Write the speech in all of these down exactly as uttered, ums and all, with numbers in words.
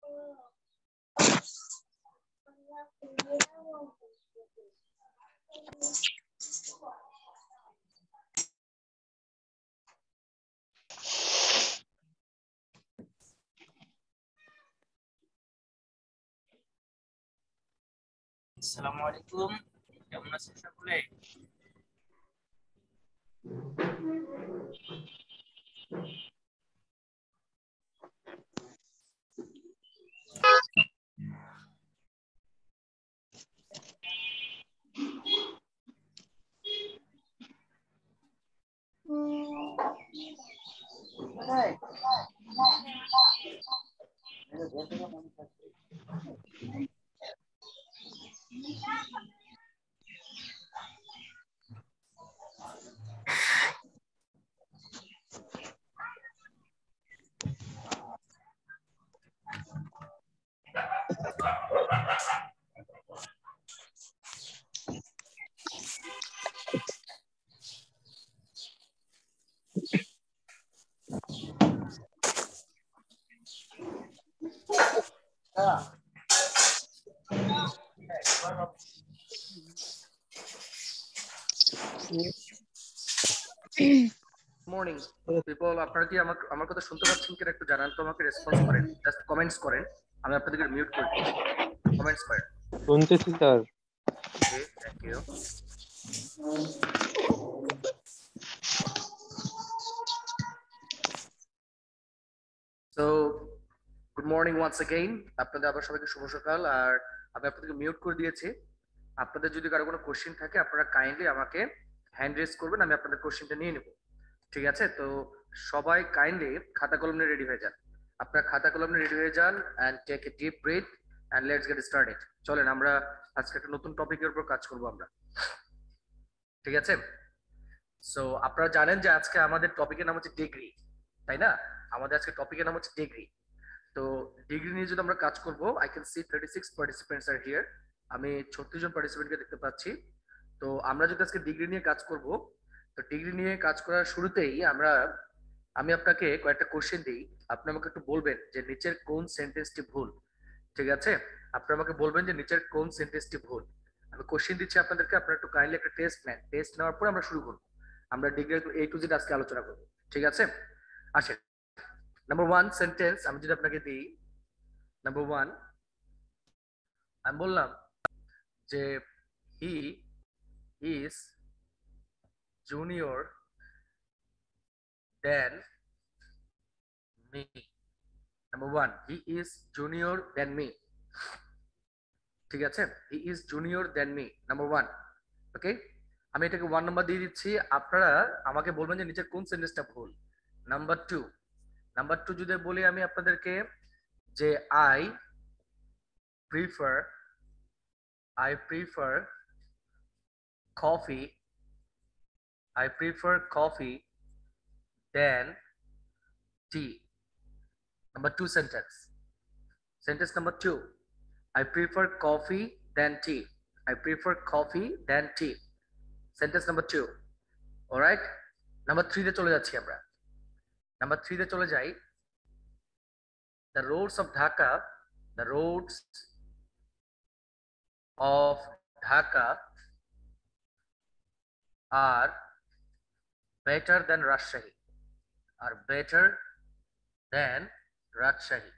আসসালামু আলাইকুম, কেমন আছেন সকলে? মর্নিং পিপল, আপনারা কি আমার আমার কথা শুনতে পাচ্ছেন কিনা একটু জানান তো, আমাকে রেসপন্স করেন, জাস্ট কমেন্টস করেন। আমি আপনাদেরকে মিউট করে দিচ্ছি, কমেন্টস করেন। শুনতেছি sir. Okay, thank you. So good morning once again, আপনাদের আবার সবাইকে শুভ সকাল। আর আমি আপনাদেরকে মিউট করে দিয়েছি। আপনাদের যদি কারো কোনো কোশ্চেন থাকে আপনারা কাইন্ডলি আমাকে হ্যান্ড রেজ করবেন, আমি আপনাদের কোশ্চেনটা নিয়ে নেব। ঠিক আছে? তো সবাই কাইন্ডলি খাতা কলম নিয়ে রেডি হয়ে যান। আপনারা খাতা কলম নিয়ে রেডি হয়ে যান and take a deep breath and let's get started. চলেন আমরা আজকে একটা নতুন টপিকের উপর কাজ করব আমরা। ঠিক আছে? সো আপনারা জানেন যে আজকে আমাদের টপিকের নাম হচ্ছে ডিগ্রি, তাই না? আমাদের আজকে টপিকের নাম হচ্ছে ডিগ্রি। তো ডিগ্রি নিয়ে যদি আমরা কাজ করব, I can see thirty six participants are here. আমি ছত্রিশ জন পার্টিসিপেন্টকে দেখতে পাচ্ছি। তো আমরা যদি আজকে ডিগ্রি নিয়ে কাজ করব, তো ডিগ্রি নিয়ে কাজ করার শুরুতেই আমরা আমি আপনাকে কয়েকটা কোশ্চেন দিই, আপনি আমাকে একটু বলবেন যে নিচের কোন সেন্টেন্সটি ভুল। ঠিক আছে? আপনি আমাকে বলবেন যে নিচের কোন সেন্টেন্সটি ভুল। আমি কোশ্চেন দিচ্ছি আপনাদেরকে, আপনারা একটু কাইন্ডলি একটা টেস্ট নেন। টেস্ট নেওয়ার পর আমরা শুরু করব, আমরা ডিগ্রি এ টু জেড আজকে আলোচনা করব। ঠিক আছে? আসেন, নাম্বার ওয়ান সেন্টেন্স আমি যদি আপনাকে দিই। নাম্বার ওয়ান, আমি বললাম যে he is junior than me. Number one, he is junior than me. ঠিক আছে? He is junior than me, number one. Okay, আমি এটাকে ওয়ান নাম্বার দিয়ে দিচ্ছি। আপনারা আমাকে বলবেন যে নিচের কোন সেন্টেন্সটা ভুল। নাম্বার টু, নাম্বার টু যদি বলি আমি আপনাদেরকে যে I prefer I prefer coffee I prefer coffee than tea. Number two sentence. Sentence number two. I prefer coffee than tea. I prefer coffee than tea. Sentence number two. All right. Number three তে চলে যাচ্ছি আমরা। Number three তে চলে যাই। The roads of Dhaka, the roads of Dhaka are better than Rajshahi. Are better than Rajshahi.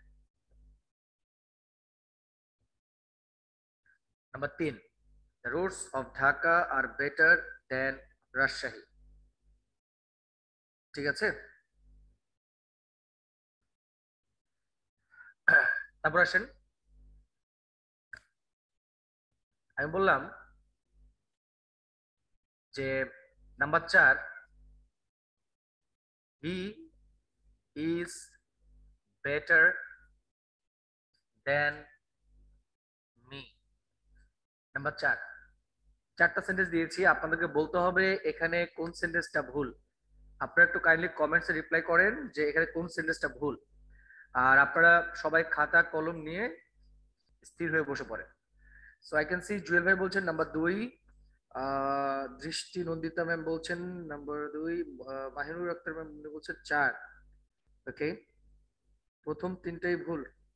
Number three. The roads of Dhaka are better than Rajshahi. ঠিক আছে? তারপর আসেন, আমি বললাম যে নাম্বার চার, he is better than me. Number চার, চারটা সেন্টেন্স দিয়েছি, আপনাদেরকে বলতে হবে এখানে কোন সেন্টেন্সটা ভুল। আপনারা একটু কাইন্ডলি কমেন্টসে রিপ্লাই করেন যে এখানে কোন সেন্টেন্সটা ভুল। আর আপনারা সবাই খাতা কলম নিয়ে স্থির হয়ে বসে পড়েন। So I can see Jewel ভাই বলছেন নাম্বার দুই, দৃষ্টি নন্দিতা ম্যাম বলছেন নাম্বার দুই, মাহিনুর আক্তার ম্যাম বলছেন চার। ওকে, প্রথম তিনটাই ভুল।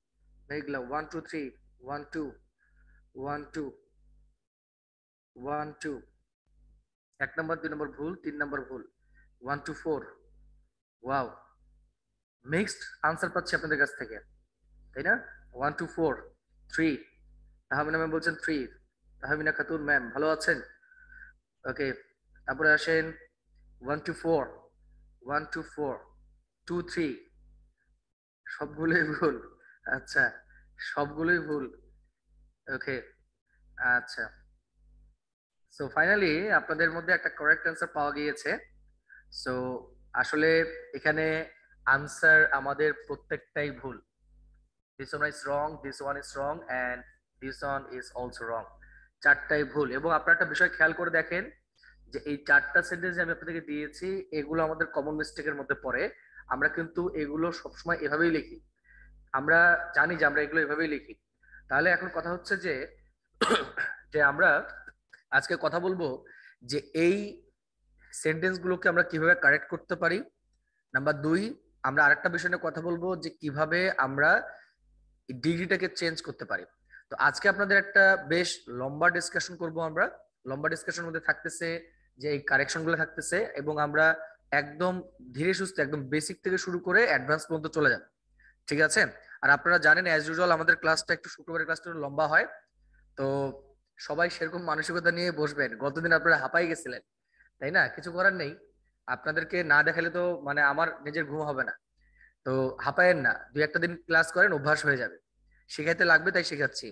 Meghla one two three, one two, one two, one two. এক নম্বর, দুই নম্বর ভুল, তিন নম্বর ভুল। One two four. Wow, mixed answer পাচ্ছি আপনাদের কাছ থেকে, তাই না? One two four, three. Tahmina ma'am বলছেন থ্রি। তাহমিনা খাতুন ম্যাম ভালো আছেন? ওকে, তারপরে আসেন one two four, one two four, two three. সবগুলোই ভুল। আচ্ছা, সবগুলোই ভুল। ওকে, আচ্ছা। সো ফাইনালি আপনাদের মধ্যে একটা কারেক্ট অ্যান্সার পাওয়া গিয়েছে। সো আসলে এখানে আনসার আমাদের প্রত্যেকটাই ভুল। This one is wrong, this one is wrong and this one is also wrong. চারটাই ভুল। এবং আপনারা একটা বিষয় খেয়াল করে দেখেন যে এই চারটা সেন্টেন্স আমি আপনাদেরকে দিয়েছি, এগুলো আমাদের কমন মিস্টেকের মধ্যে পড়ে। আমরা কিন্তু এগুলো সবসময় এভাবেই লিখি, আমরা জানি যে আমরা এগুলো এভাবেই লিখি। তাহলে এখন কথা হচ্ছে যে যে আমরা আজকে কথা বলবো যে এই সেন্টেন্স গুলোকে আমরা কিভাবে কারেক্ট করতে পারি। নাম্বার দুই, আমরা আরেকটা বিষয় নিয়ে কথা বলবো যে কিভাবে আমরা ডিগ্রিটাকে চেঞ্জ করতে পারি। তো আজকে আপনাদের একটা বেশ লম্বা ডিসকাশন করব আমরা। লম্বা ডিসকাশনের মধ্যে থাকতেছে যে এই কারেকশন গুলো থাকতেছে, এবং আমরা একদম ধীরে সুস্থে একদম বেসিক থেকে শুরু করে অ্যাডভান্স পর্যন্ত চলে যাব, ঠিক আছে? আর আপনারা জানেন অ্যাজ ইউজুয়াল আমাদের ক্লাসটা একটু শুক্রবারের ক্লাসটা একটু লম্বা হয়। তো সবাই সেরকম মানসিকতা নিয়ে বসবেন। গতদিন আপনারা হাঁপাই গেছিলেন, তাই না? কিছু করার নেই, আপনাদেরকে না দেখালে তো মানে আমার নিজের ঘুম হবে না। তো হাঁপায়েন না, দুই একটা দিন ক্লাস করেন, অভ্যাস হয়ে যাবে। শেখাইতে লাগবে তাই শেখাচ্ছি।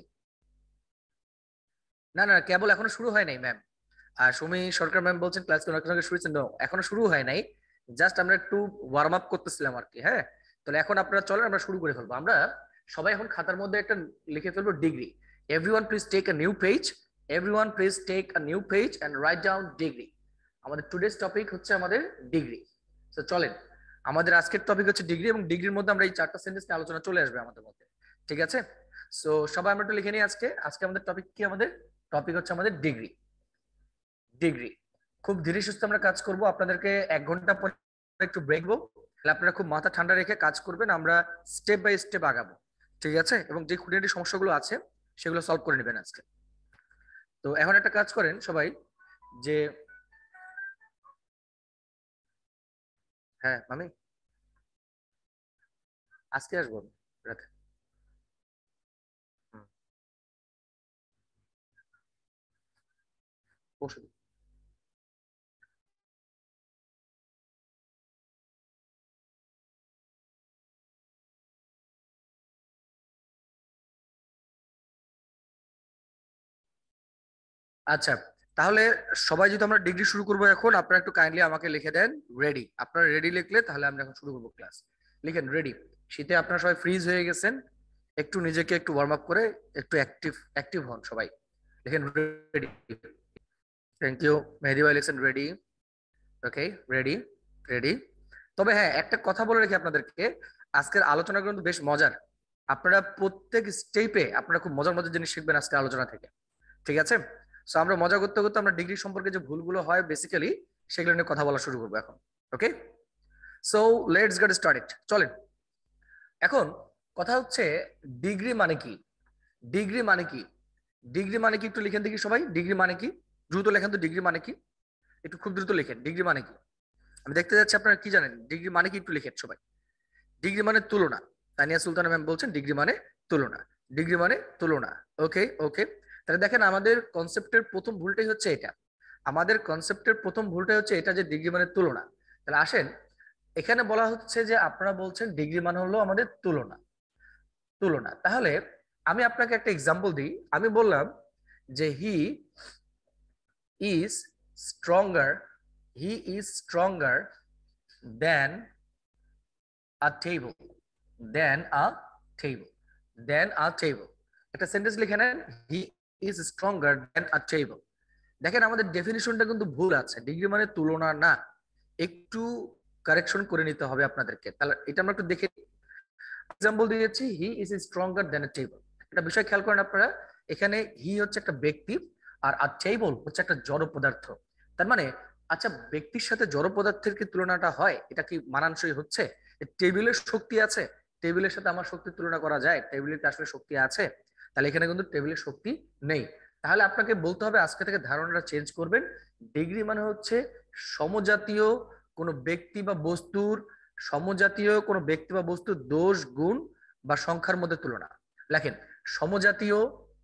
না না, কেবল এখনো শুরু হয় নাই ম্যাম। আর সুমি সরকার ম্যাম বলছেন ক্লাস শুরু হয়েছে, no, এখনো শুরু হয় নাই। জাস্ট আমরা একটু ওয়ার্ম আপ করতেছিলাম আর কি। হ্যাঁ, তাহলে এখন আপনারা চলেন আমরা শুরু করে ফেলবো। আমরা সবাই এখন খাতার মধ্যে একটা লিখে ফেলবো degree. Everyone please take a new page, everyone please take a new page and write down degree. আমাদের টুডেস টপিক হচ্ছে আমাদের ডিগ্রি। তো চলেন, আমাদের আজকের টপিক হচ্ছে ডিগ্রি, এবং ডিগ্রির মধ্যে আমরা এই চারটা সেন্টেন্স নিয়ে আলোচনা চলে আসবে আমাদের মধ্যে, ঠিক আছে? সো সবাই আমরা একটু লিখে নিই। আজকে আজকে আমাদের টপিক কি? আমাদের টপিক হচ্ছে আমাদের ডিগ্রি। ডিগ্রি খুব ধীরে সুস্থে আমরা কাজ করব। আপনাদেরকে এক ঘন্টা পরে একটু ব্রেক দেবো, আপনারা খুব মাথা ঠান্ডা রেখে কাজ করবেন। আমরা স্টেপ বাই স্টেপ আগাবো, ঠিক আছে? এবং যে খুঁটিনাটি সমস্যাগুলো আছে সেগুলো সলভ করে নেবেন আজকে। তো এখন একটা কাজ করেন সবাই, যে হ্যাঁ মামি আজকে আসবো আমি রাতে। হুম, পরশুদিন। আচ্ছা, তাহলে সবাই যদি আমরা ডিগ্রি শুরু করবো এখন, আপনারা একটু কাইন্ডলি আমাকে লিখে দেন রেডি। আপনারা রেডি লিখলে তাহলে আমরা এখন শুরু করবো ক্লাস। লিখেন রেডি। শীতে আপনারা সবাই ফ্রিজ হয়ে গেছেন, একটু নিজেকে একটু ওয়ার্ম আপ করে একটু অ্যাক্টিভ অ্যাক্টিভ হন সবাই। লিখেন রেডি। Thank you. মেহেদি ভাই লিখছেন রেডি। ওকে, রেডি, রেডি। তবে হ্যাঁ, একটা কথা বলে রাখি আপনাদেরকে, আজকের আলোচনা কিন্তু বেশ মজার। আপনারা প্রত্যেক স্টেপে আপনারা খুব মজার মজার জিনিস শিখবেন আজকের আলোচনা থেকে, ঠিক আছে? সো আমরা মজা করতে করতে আমরা ডিগ্রি সম্পর্কে যে ভুলগুলো হয় বেসিক্যালি সেগুলো নিয়ে কথা বলা শুরু করবো এখন। Okay, so let's get started. চলেন। এখন কথা হচ্ছে ডিগ্রি মানে কি? ডিগ্রি মানে কি? ডিগ্রি মানে কি একটু লিখেন দেখি সবাই। ডিগ্রি মানে কি? দ্রুত লেখেন তো, ডিগ্রি মানে কি? একটু খুব দ্রুত লিখেন ডিগ্রি মানে কি। আমি দেখতে যাচ্ছি আপনারা কি জানেন ডিগ্রি মানে কি, একটু লিখেন সবাই। ডিগ্রি মানে তুলনা। তানিয়া সুলতানা ম্যাম বলছেন ডিগ্রি মানে তুলনা। ডিগ্রি মানে তুলনা। ওকে ওকে, তাহলে দেখেন আমাদের কনসেপ্টের প্রথম ভুলটাই হচ্ছে এটা। আমাদের কনসেপ্টের প্রথম ভুলটাই হচ্ছে এটা যে ডিগ্রি মানে তুলনা। তাহলে আসেন, এখানে বলা হচ্ছে যে আপনারা বলছেন ডিগ্রি মানে হলো আমাদের তুলনা। তুলনা, তাহলে আমি আপনাকে একটা এক্সাম্পল দিই। আমি বললাম যে he is stronger, he is stronger than a table, than a table, than a table. একটা সেন্টেন্স লিখে নেন, he is stronger than a table. দেখেন আমাদের ডেফিনিশনটা কিন্তু ভুল আছে, ডিগ্রি মানে তুলনা না। একটু কারেকশন করে নিতে হবে আপনাদেরকে। তাহলে এটা আমরা একটু দেখে এক্সাম্পল দিয়েছি, he is stronger than a table. একটা বিষয় খেয়াল করেন আপনারা, এখানে হি হচ্ছে একটা ব্যক্তি, আর আ টেবল হচ্ছে একটা জড় পদার্থ। তার মানে আচ্ছা, ব্যক্তির সাথে জড় পদার্থের কি তুলনাটা হয়? এটা কি মানানসই হচ্ছে? টেবিলের শক্তি আছে, টেবিলের সাথে আমার শক্তির তুলনা করা যায়? টেবিলের কি আসলে শক্তি আছে? তাহলে এখানে কিন্তু টেবিলের শক্তি নেই। তাহলে আপনাকে বলতে হবে আজকে থেকে ধারণাটা চেঞ্জ করবেন। ডিগ্রি মানে হচ্ছে সমজাতীয় কোনো ব্যক্তি বা বস্তুর সমজাতীয় কোনো ব্যক্তি বা বস্তুর দোষ, গুণ বা সংখ্যার মধ্যে তুলনা। লেখেন সমজাতীয়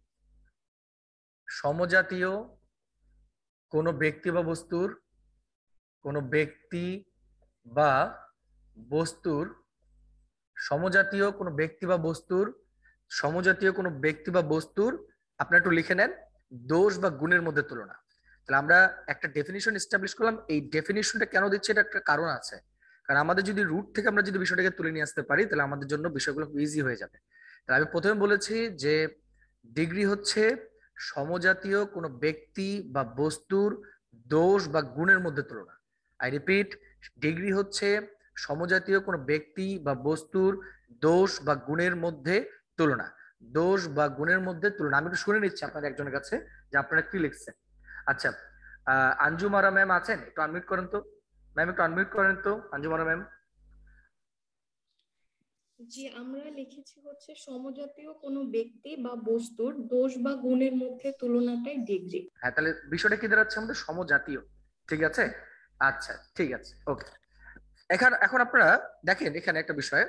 সমজাতীয় কোনো ব্যক্তি বা বস্তুর কোনো ব্যক্তি বা বস্তুর সমজাতীয় কোনো ব্যক্তি বা বস্তুর সমজাতীয় কোনো ব্যক্তি বা বস্তুর আপনারা একটু লিখে নেন দোষ বা গুণের মধ্যে তুলনা। তাহলে আমরা একটা ডেফিনিশন এস্টাবলিশ করলাম। এই ডেফিনিশনটা কেন দিচ্ছি, এটা একটা কারণ আছে। কারণ আমাদের যদি রুট থেকে আমরা যদি বিষয়টাকে তুলে নিয়ে আসতে পারি তাহলে আমাদের জন্য বিষয়গুলো ইজি হয়ে যাবে। তাহলে আমি প্রথমে বলেছি যে ডিগ্রি হচ্ছে সমজাতীয় কোনো ব্যক্তি বা বস্তুর দোষ বা গুণের মধ্যে তুলনা। আই রিপিট, ডিগ্রি হচ্ছে সমজাতীয় কোনো ব্যক্তি বা বস্তুর দোষ বা গুণের মধ্যে তুলনা। দোষ বা গুণের মধ্যে তুলনা। আমি একটু শুনে নিচ্ছি আপনাদের একজনের কাছে যে আপনারা কি লিখছেন। আচ্ছা, আহ আঞ্জুমারা ম্যাম আছেন? একটু আনমিউট করেন তো ম্যাম, একটু আনমিউট করেন তো আঞ্জুমারা ম্যাম। জি, আমরা লিখেছি হচ্ছে সমজাতীয় কোনো ব্যক্তি বা বস্তুর দোষ বা গুণের মধ্যে তুলনাটাই ডিগ্রি। হ্যাঁ, তাহলে বিষয়টা কি দাঁড়াচ্ছে আমাদের সমজাতীয়। ঠিক আছে, আচ্ছা ঠিক আছে, ওকে। এখন এখন আপনারা দেখেন এখানে একটা বিষয়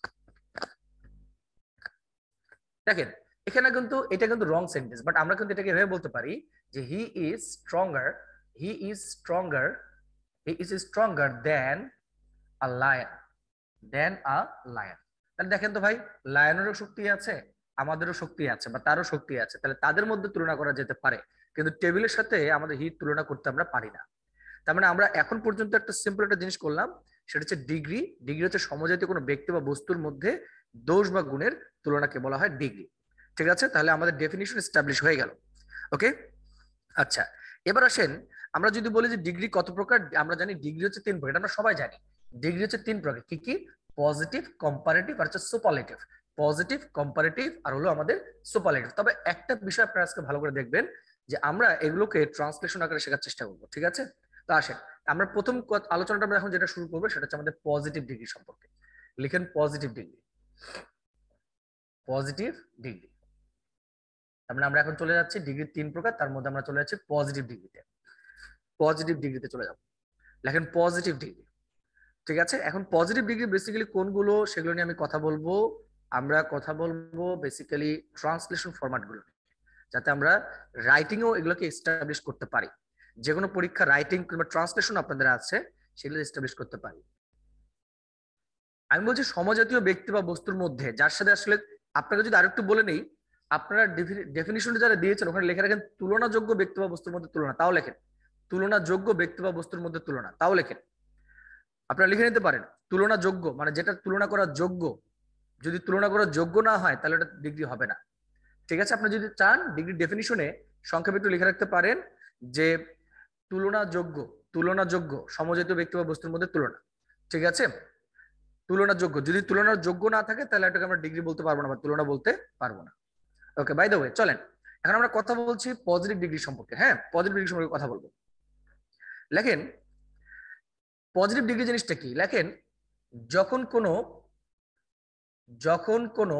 দেখেন, এখানে কিন্তু এটা কিন্তু রং সেন্টেন্স, বাট আমরা কিন্তু এটাকে এভাবে বলতে পারি যে he is stronger he is stronger he is stronger than a lion than a lion. তাহলে দেখেন তো ভাই, লায়নেরও শক্তি আছে, আমাদেরও শক্তি আছে, বা তারও শক্তি আছে, তাহলে তাদের মধ্যে তুলনা করা যেতে পারে, কিন্তু টেবিলের সাথে আমাদের হিট তুলনা করতে আমরা পারি না। তার মানে আমরা এখন পর্যন্ত একটা সিম্পল একটা জিনিস করলাম, সেটা হচ্ছে ডিগ্রি। ডিগ্রি হচ্ছে সমজাতীয় কোনো ব্যক্তি বা বস্তুর মধ্যে দোষ বা গুণের তুলনাকে বলা হয় ডিগ্রি। ঠিক আছে, তাহলে আমাদের ডেফিনিশন এস্টাবলিশ হয়ে গেল। ওকে, আচ্ছা, এবার আসেন আমরা যদি বলি যে ডিগ্রি কত প্রকার। আমরা জানি ডিগ্রি হচ্ছে তিন প্রকার, আমরা সবাই জানি ডিগ্রি হচ্ছে তিন প্রকার। কি কি? পজিটিভ, কম্পারেটিভ আর হচ্ছে সুপারলেটিভ। পজিটিভ, কম্পারেটিভ আর হলো আমাদের সুপারলেটিভ। তবে একটা বিষয় আপনারা আজকে ভালো করে দেখবেন যে আমরা এগুলোকে ট্রান্সলেশন আকারে শেখার চেষ্টা করবো। ঠিক আছে, তো আসেন আমরা প্রথম আলোচনাটা আমরা এখন যেটা শুরু করবো সেটা হচ্ছে আমাদের পজিটিভ ডিগ্রি সম্পর্কে। লিখেন পজিটিভ ডিগ্রি। পজিটিভ ডিগ্রি তার মানে আমরা এখন চলে যাচ্ছি ডিগ্রি তিন প্রকার, তার মধ্যে আমরা চলে যাচ্ছি পজিটিভ ডিগ্রিতে। পজিটিভ ডিগ্রিতে চলে যাব। লেখেন পজিটিভ ডিগ্রি। ঠিক আছে, এখন পজিটিভ ডিগ্রি বেসিক্যালি কোনগুলো সেগুলো নিয়ে আমি কথা বলবো। আমরা কথা বলবো বেসিক্যালি ট্রান্সলেশন ফরম্যাট গুলো, যাতে আমরা রাইটিংও এগুলোকে এস্টাবলিশ করতে পারি। যে কোনো পরীক্ষা রাইটিং কিংবা ট্রান্সলেশন আপনাদের আছে, সেগুলো এস্টাবলিশ করতে পারি। আমি বলছি সমজাতীয় ব্যক্তি বা বস্তুর মধ্যে যার সাথে আসলে আপনাকে যদি আরেকটু বলে নেই, আপনারা ডেফিনিশনটা যারা দিয়েছেন ওখানে লেখা রাখেন তুলনাযোগ্য ব্যক্তি বা বস্তুর মধ্যে তুলনা, তাও লেখেন তুলনাযোগ্য ব্যক্তি বা বস্তুর মধ্যে তুলনা, তাও লেখেন। আপনারা লিখে নিতে পারেন তুলনাযোগ্য, মানে যেটা তুলনা করার যোগ্য। যদি তুলনা করার যোগ্য না হয় তাহলে এটা ডিগ্রি হবে না। ঠিক আছে, আপনি যদি চান ডিগ্রি ডেফিনিশনে সংক্ষেপে একটু লিখে রাখতে পারেন যে তুলনাযোগ্য তুলনাযোগ্য সমজাতীয় ব্যক্তি বা বস্তুর মধ্যে তুলনা। ঠিক আছে, তুলনাযোগ্য। যদি তুলনার যোগ্য না থাকে তাহলে এটাকে আমরা ডিগ্রি বলতে পারবো না বা তুলনা বলতে পারবো না। ওকে, বাই দ্য ওয়ে চলেন এখন আমরা কথা বলছি পজিটিভ ডিগ্রি সম্পর্কে। হ্যাঁ, পজিটিভ ডিগ্রি সম্পর্কে কথা বলবো। লেখেন পজিটিভ ডিগ্রি জিনিসটা কি। লেখেন যখন কোনো যখন কোনো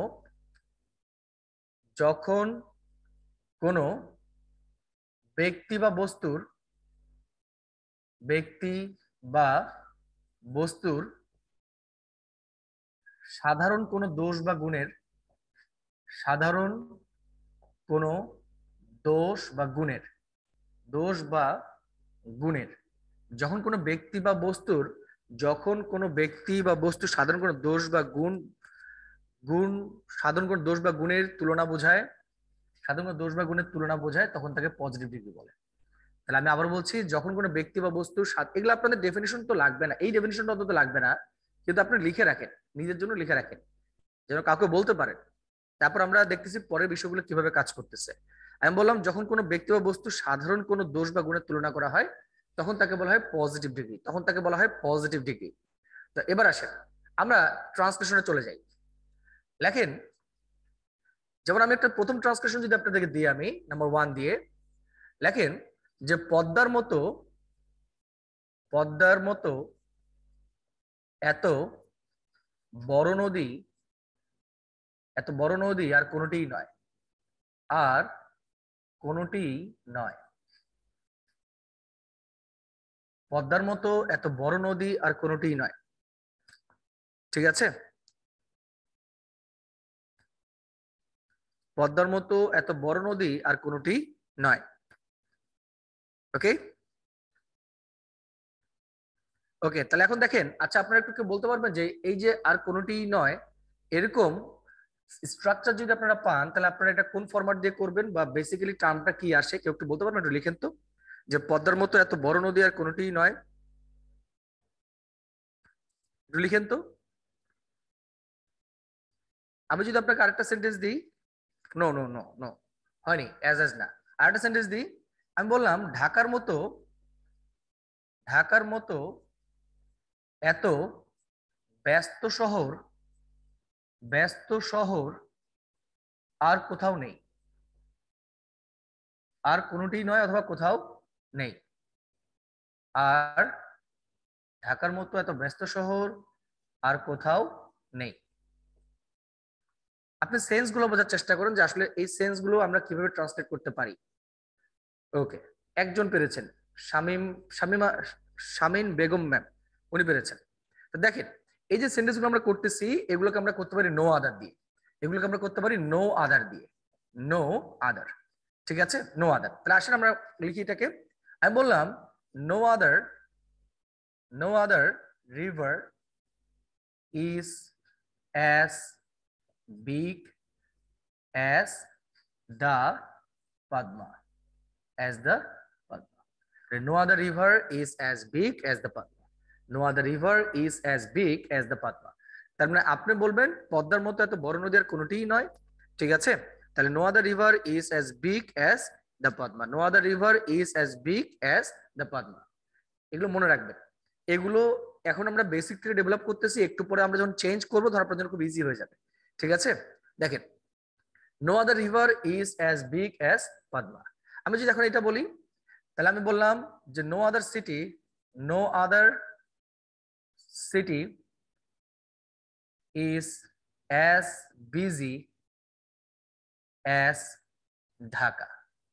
যখন কোনো ব্যক্তি বা বস্তুর ব্যক্তি বা বস্তুর সাধারণ কোনো দোষ বা গুণের সাধারণ কোনো দোষ বা গুণের দোষ বা গুণের যখন কোনো ব্যক্তি বা বস্তুর যখন কোনো ব্যক্তি বা বস্তু সাধারণ কোনো দোষ বা গুণ গুণ সাধারণ কোনো দোষ বা গুণের তুলনা বোঝায় সাধারণ কোনো দোষ বা গুণের তুলনা বোঝায় তখন তাকে পজিটিভ ডিগ্রি বলে। তাহলে আমি আবার বলছি, যখন কোনো ব্যক্তি বা বস্তুর সাথে, এগুলো আপনাদের ডেফিনিশন তো লাগবে না, এই ডেফিনিশনটা অন্তত লাগবে না, কিন্তু আপনি লিখে রাখেন, নিজের জন্য লিখে রাখেন যেন কাউকে বলতে পারেন। তারপর আমরা দেখতেছি পরের বিষয়গুলো কিভাবে কাজ করতেছে। আমি বললাম যখন কোনো ব্যক্তি বা বস্তু সাধারণ কোনো দোষ বা গুণের তুলনা করা হয় তখন তাকে বলা হয় পজিটিভ ডিগ্রি তখন তাকে বলা হয় পজিটিভ ডিগ্রি। তো এবার আসেন আমরা ট্রান্সলেশনে চলে যাই। লেখেন যেমন আমি একটা প্রথম ট্রান্সলেশন যদি আপনাদেরকে দিই, আমি নাম্বার ওয়ান দিয়ে লেখেন যে পদ্মার মতো পদ্মার মতো এত বড় নদী এত বড় নদী আর কোনোটিই নয়, আর কোনোটিই নয়। পদ্মার মতো এত বড় নদী আর কোনোটিই নয়। ঠিক আছে, পদ্মার মতো এত বড় নদী আর কোনোটি নয়। ওকে ওকে তাহলে এখন দেখেন, আচ্ছা আপনারা একটু বলতে পারবেন যে এই যে আর কোনোটি নয়, এরকম স্ট্রাকচার যদি আপনারা পান তাহলে আপনারা এটা কোন ফরম্যাট দিয়ে করবেন, বা বেসিক্যালি টার্মটা কি আসে কেউ একটু বলতে পারবেন? একটু লিখেন তো, যে পদ্মার মতো এত বড় নদী আর কোনোটি নয়, একটু লিখেন তো। আমি যদি আপনাকে আরেকটা সেন্টেন্স দিই, নো নো নো নো হয়নি, অ্যাজ অ্যাজ না, আরেকটা সেন্টেন্স দিই। আমি বললাম ঢাকার মতো, ঢাকার মতো এত ব্যস্ত শহর, ব্যস্ত শহর আর কোথাও নেই, আর কোনোটি নয় অথবা কোথাও নেই। আর ঢাকার মতো এত ব্যস্ত শহর আর কোথাও নেই। আপনি সেন্স গুলো বোঝার চেষ্টা করুন যে আসলে এই সেন্স গুলো আমরা কিভাবে ট্রান্সলেট করতে পারি। ওকে, একজন পেরেছেন, শামিম শামিমা শামিন বেগম ম্যাম, উনি পেরেছেন। তো দেখেন এই যে সেন্টেন্স গুলো আমরা করতেছি এগুলোকে আমরা করতে পারি নো আদার দিয়ে, এগুলোকে আমরা করতে পারি নো আদার দিয়ে, নো আদার। ঠিক আছে, নো আদার। তাহলে আসেন আমরা লিখি এটাকে। আমি বললাম no other, no other river is as big as the Padma, as the Padma. No other river is as big as the Padma. No other river is as big as the Padma. তার মানে আপনি বলবেন পদ্মার মতো এত বড় নদী আর কোনোটিই নয়। ঠিক আছে, তাহলে no other river is as big as the Padma. No other river is as big as the Padma. এগুলো মনে রাখবেন। এগুলো এখন আমরা বেসিক থেকে ডেভেলপ করতেছি, একটু পরে আমরা যখন চেঞ্জ করবো তখন আপনার জন্য খুব ইজি হয়ে যাবে। ঠিক আছে, দেখেন no other river is as big as Padma. আমি যদি এখন এটা বলি তাহলে আমি বললাম যে no other city, no other city is as busy as Dhaka,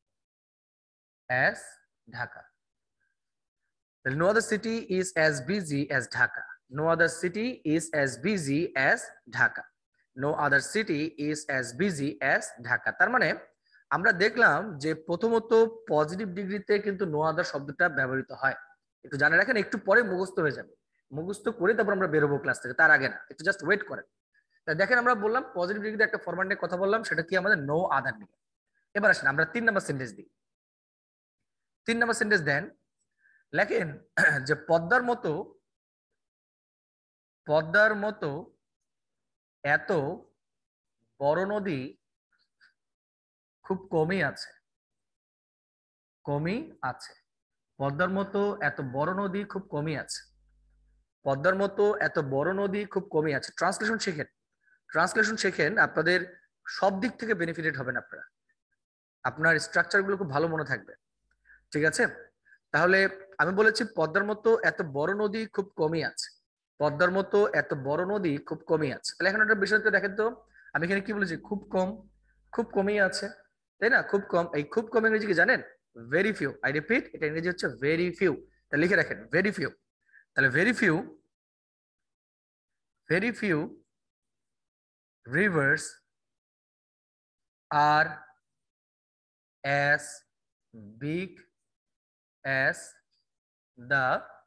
as Dhaka. No other city is as busy as Dhaka. No other city is as busy as Dhaka. No other city is as busy as Dhaka. তার মানে আমরা দেখলাম যে প্রথমত positive ডিগ্রিতে কিন্তু no other শব্দটা ব্যবহৃত হয়। একটু জানে রাখেন, একটু পরে মুখস্থ হয়ে যাবে, মুখস্থ করে তারপর আমরা বেরোবো ক্লাস থেকে, তার আগে না, একটু জাস্ট ওয়েট করেন। দেখেন আমরা বললাম পজিটিভ ডিগ্রিতে একটা ফরম্যাট নিয়ে কথা বললাম, সেটা কি আমাদের নো আদার নিয়ে। এবার আসেন আমরা তিন নাম্বার সেন্টেন্স দিই। তিন নাম্বার সেন্টেন্স দেন, লেখেন যে পদ্মার মতো, পদ্মার মতো এত বড় নদী খুব কমই আছে, কমই আছে। পদ্মার মতো এত বড় নদী খুব কমই আছে, পদ্মার মতো এত বড় নদী খুব কমই আছে। ট্রান্সলেশন শেখেন, ট্রান্সলেশন শেখেন, আপনাদের সব দিক থেকে বেনিফিটেড হবেন আপনারা, আপনার স্ট্রাকচার গুলো খুব ভালো মনে থাকবে। ঠিক আছে, তাহলে আমি বলেছি পদ্মার মতো এত বড় নদী খুব কমই আছে, পদ্মার মতো এত বড় নদী খুব কমই আছে। তাহলে এখন একটা বিষয় দেখেন তো, আমি এখানে কি বলেছি, খুব কম, খুব কমই আছে, তাই না? খুব কম, এই খুব কম ইংরেজি কি জানেন? Very few. আই রিপিট, এটা ইংরেজি হচ্ছে ভেরি ফিউ। তাহলে লিখে রাখেন ভেরি ফিউ। তাহলে very few, very few rivers are as big as the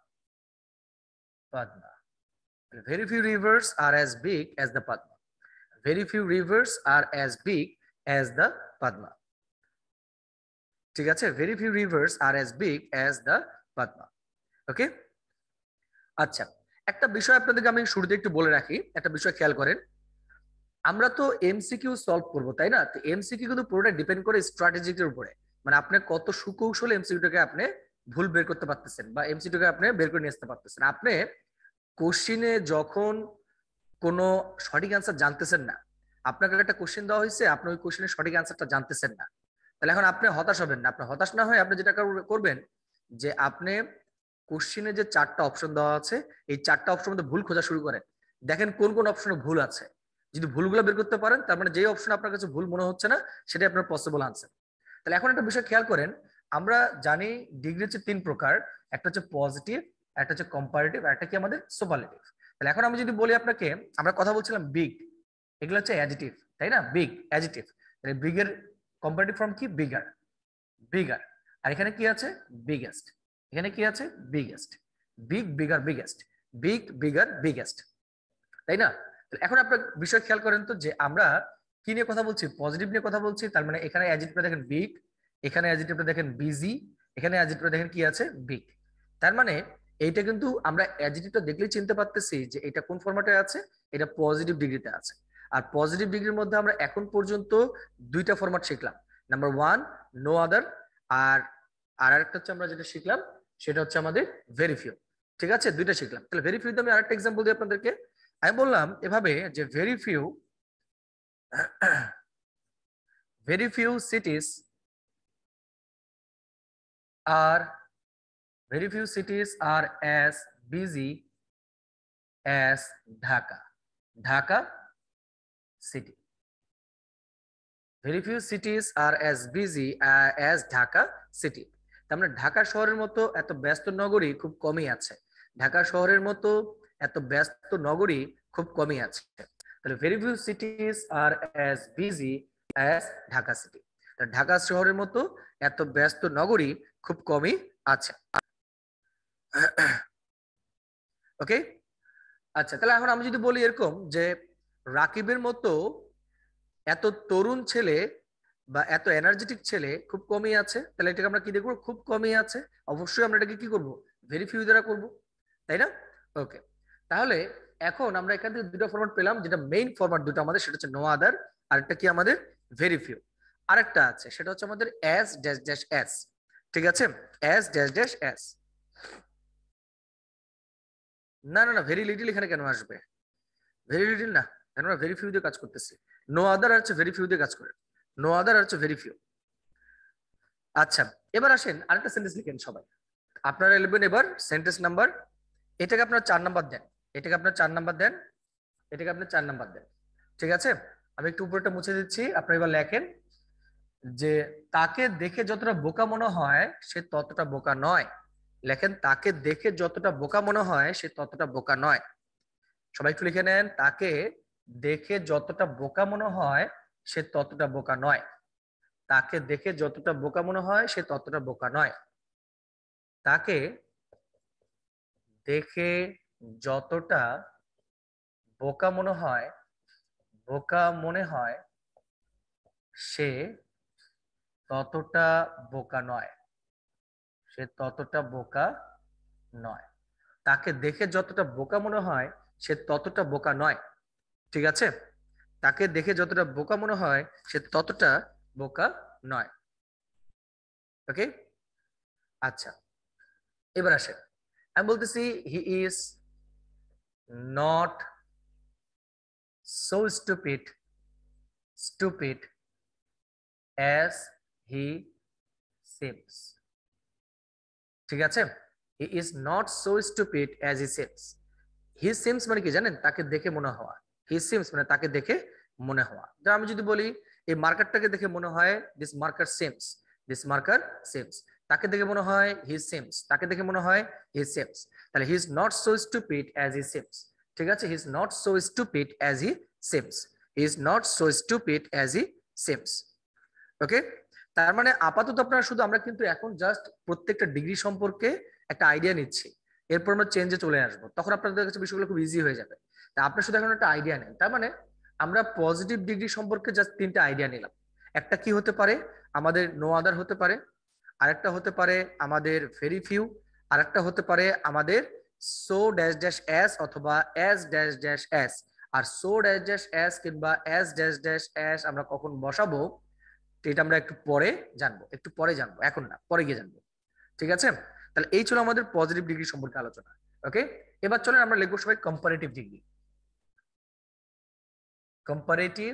Padma. Very few rivers are as big as the Padma. Very few rivers are as big as the Padma. ঠিক আছে, very few rivers are as big as the Padma. ওকে, আচ্ছা একটা বিষয় আপনাদেরকে আমি শুরুতে একটু বলে রাখি, একটা বিষয় খেয়াল করেন, আমরা তো এমসিকিউ সলভ করব তাই না? তো এমসিকিউ কিন্তু পুরোটা ডিপেন্ড করে স্ট্র্যাটেজির উপরে, মানে আপনি কত সুকৌশলে এমসিকিউটাকে আপনি ভুল বের করতে পারতেছেন বা এমসিকিউটাকে আপনি বের করে নিয়ে আসতে পারতেছেন। আপনি কোশ্চিনে যখন কোনো সঠিক অ্যান্সার জানতেছেন না, আপনাকে একটা কোশ্চেন দেওয়া হয়েছে, আপনি ওই কোশ্চেনের সঠিক অ্যান্সারটা জানতেছেন না, তাহলে এখন আপনি হতাশ হবেন না। আপনি হতাশ না হয়ে আপনি যেটা করবেন যে আপনি কোশ্চেনে যে চারটা অপশন দেওয়া আছে এই চারটা অপশন মধ্যে ভুল খোঁজা শুরু করেন, দেখেন কোন কোন অপশনে ভুল আছে, যদি ভুলগুলো বের করতে পারেন তার মানে যেই অপশন আপনার কাছে ভুল মনে হচ্ছে না সেটাই আপনার পসিবল আনসার। তাহলে এখন একটা বিষয় খেয়াল করেন, আমরা জানি ডিগ্রি হচ্ছে তিন প্রকার, একটা হচ্ছে পজিটিভ, একটা হচ্ছে কম্পারেটিভ, আর একটা কি আমাদের সুপারলেটিভ। তাহলে এখন আমি যদি বলি আপনাকে, আমরা কথা বলছিলাম বিগ, এগুলো হচ্ছে অ্যাডজেক্টিভ, তাই না? Big adjective. তাহলে বিগের কম্পারেটিভ ফর্ম কি? Bigger, bigger. আর এখানে কি আছে? বিগেস্ট। এখানে কি আছে? Biggest. Big, bigger, biggest. Big, bigger, biggest, তাই না? এখন আপনার বিষয় খেয়াল করেন তো যে আমরা কি নিয়ে কথা বলছি? পজিটিভ নিয়ে কথা বলছি। তার মানে এখানে অ্যাডজেক্টিভটা দেখেন বিগ, এখানে অ্যাডজেক্টিভটা দেখেন বিজি, এখানে অ্যাডজেক্টিভটা দেখেন কি আছে? বিগ। তার মানে এইটা কিন্তু আমরা অ্যাডজেক্টিভটা দেখলেই চিনতে পারতেছি যে এটা কোন ফরম্যাটে আছে, এটা পজিটিভ ডিগ্রিতে আছে। আর পজিটিভ ডিগ্রির মধ্যে আমরা এখন পর্যন্ত দুইটা ফরম্যাট শিখলাম। নাম্বার ওয়ান, নো আদার, আর আর একটা হচ্ছে আমরা যেটা শিখলাম সেটা হচ্ছে আমাদের ভেরি ফিউ। ঠিক আছে, দুইটা শিখলাম। তাহলে ভেরি ফিউ আমি আরেকটা এক্সাম্পল দিই আপনাদেরকে। আমি বললাম এভাবে যে very few very few cities are very few cities are as busy as Dhaka, Dhaka city. Very few cities are as busy as Dhaka city. তার মানে ঢাকা শহরের মতো এত ব্যস্ত নগরী খুব কমই আছে, ঢাকা শহরের মতো এত ব্যস্ত নগরী খুব কমই আছে। তাহলে very few cities are as busy as Dhaka city. Dhaka শহরের মতো এত ব্যস্ত নগরী খুব কমই আছে। ওকে, আচ্ছা। তাহলে এখন আমি যদি বলি এরকম যে রাকিবের মতো এত তরুণ ছেলে বা এত এনার্জেটিক ছেলে খুব কমই আছে, তাহলে এটাকে আমরা কি দেখবো? খুব কমই আছে। অবশ্যই আমরা এটাকে কি করব? ভেরি ফিউ দ্বারা করব, তাই না? ওকে, তাহলে এখন আমরা এখান থেকে দুটো ফরম্যাট পেলাম, যেটা মেইন ফরম্যাট দুটো আমাদের, সেটা হচ্ছে নো আদার, আর একটা কি আমাদের ভেরি ফিউ। আরেকটা আছে সেটা হচ্ছে আমাদের অ্যাজ ড্যাশ ড্যাশ এস। ঠিক আছে, অ্যাজ ড্যাশ ড্যাশ এস। না না না, ভেরি লিটল এখানে কেন আসবে? ভেরি লিটল না, কেন? আমরা ভেরি ফিউ দিয়ে কাজ করতেছি। নো আদার আর হচ্ছে ভেরি ফিউ দিয়ে কাজ করে। নো আদার আর হচ্ছে ভেরি ফিউ। আচ্ছা, এবার আসেন আরেকটা সেন্টেন্স লিখেন সবাই। আপনারা লিখবেন এবার সেন্টেন্স নাম্বার, এটাকে আপনার চার নাম্বার দেন, এটাকে আপনার চার নাম্বার দেন, এটাকে আপনি চার নাম্বার দেন। ঠিক আছে, আমি একটু উপরটা মুছে দিচ্ছি। আপনারা এবার লেখেন যে তাকে দেখে যতটা বোকা মনে হয় সে ততটা বোকা নয়। লেখেন, তাকে দেখে যতটা বোকা মনে হয় সে ততটা বোকা নয়। সবাই একটু লিখে নেন, তাকে দেখে যতটা বোকা মনে হয় সে ততটা বোকা নয়। তাকে দেখে যতটা বোকা মনে হয় সে ততটা বোকা নয়। তাকে দেখে যতটা বোকা মনে হয় বোকা মনে হয় সে ততটা বোকা নয়। সে ততটা বোকা নয়। তাকে দেখে যতটা বোকা মনে হয় সে ততটা বোকা নয়। ঠিক আছে, তাকে দেখে যতটা বোকা মনে হয় সে ততটা বোকা নয়। ওকে, আচ্ছা, এবার আসে। আমি বলতেছি he is not so stupid stupid as he seems. ঠিক আছে, he is not so stupid as he seems. He seems মানে কি জানেন? তাকে দেখে মনে হওয়া। হি সিমস মানে তাকে দেখে মনে হওয়া। যেমন আমি যদি বলি এই মার্কারটাকে দেখে মনে হয় this marker seems, this marker seems. তাকে দেখে মনে হয় হি সিমস, তাকে দেখে মনে হয় হি সিমস। তাহলে he is not so stupid as he seems. ঠিক আছে, he is not so stupid as he seems. He is not so stupid as he seems. Okay, তার মানে আপাতত আপনারা শুধু, আমরা কিন্তু এখন জাস্ট প্রত্যেকটা ডিগ্রি সম্পর্কে একটা আইডিয়া নিচ্ছি, এরপর আমরা চেঞ্জে চলে আসবো, তখন আপনাদের কাছে বিষয়গুলো খুব ইজি হয়ে যাবে। তা আপনি শুধু এখন একটা আইডিয়া নেন। তার মানে আমরা পজিটিভ ডিগ্রি সম্পর্কে জাস্ট তিনটা আইডিয়া নিলাম। একটা কি হতে পারে? আমাদের নো আদার হতে পারে, আরেকটা হতে পারে আমাদের ভেরি ফিউ, আরেকটা হতে পারে আমাদের সো ড্যাশ ড্যাশ এস অথবা এস ড্যাশ ড্যাশ এস। আর সো ড্যাশ ড্যাশ এস কিংবা এস ড্যাশ ড্যাশ এস আমরা কখন বসাবো এটা আমরা একটু পরে জানবো, একটু পরে জানবো, এখন না, পরে গিয়ে জানবো। ঠিক আছে, তাহলে এই ছিল আমাদের পজিটিভ ডিগ্রি সম্পর্কে আলোচনা। ওকে, এবার চলেন আমরা লিখবো সবাই comparative degree. Comparative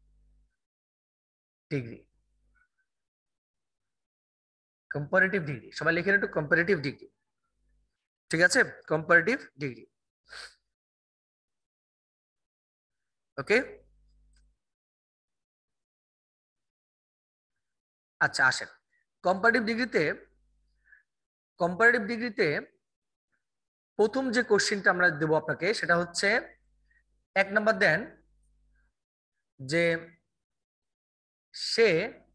degree, comparative degree, সবাই লিখে একটু কম্পারেটিভ ডিগ্রি। ঠিক আছে, কম্পারেটিভ ডিগ্রি। ওকে, আচ্ছা আসেন, কম্পারেটিভ ডিগ্রিতে কম্পারেটিভ ডিগ্রিতে প্রথম যে কোশ্চেনটা আমরা দেব আপনাকে সেটা হচ্ছে এক নাম্বার দেন যে সে,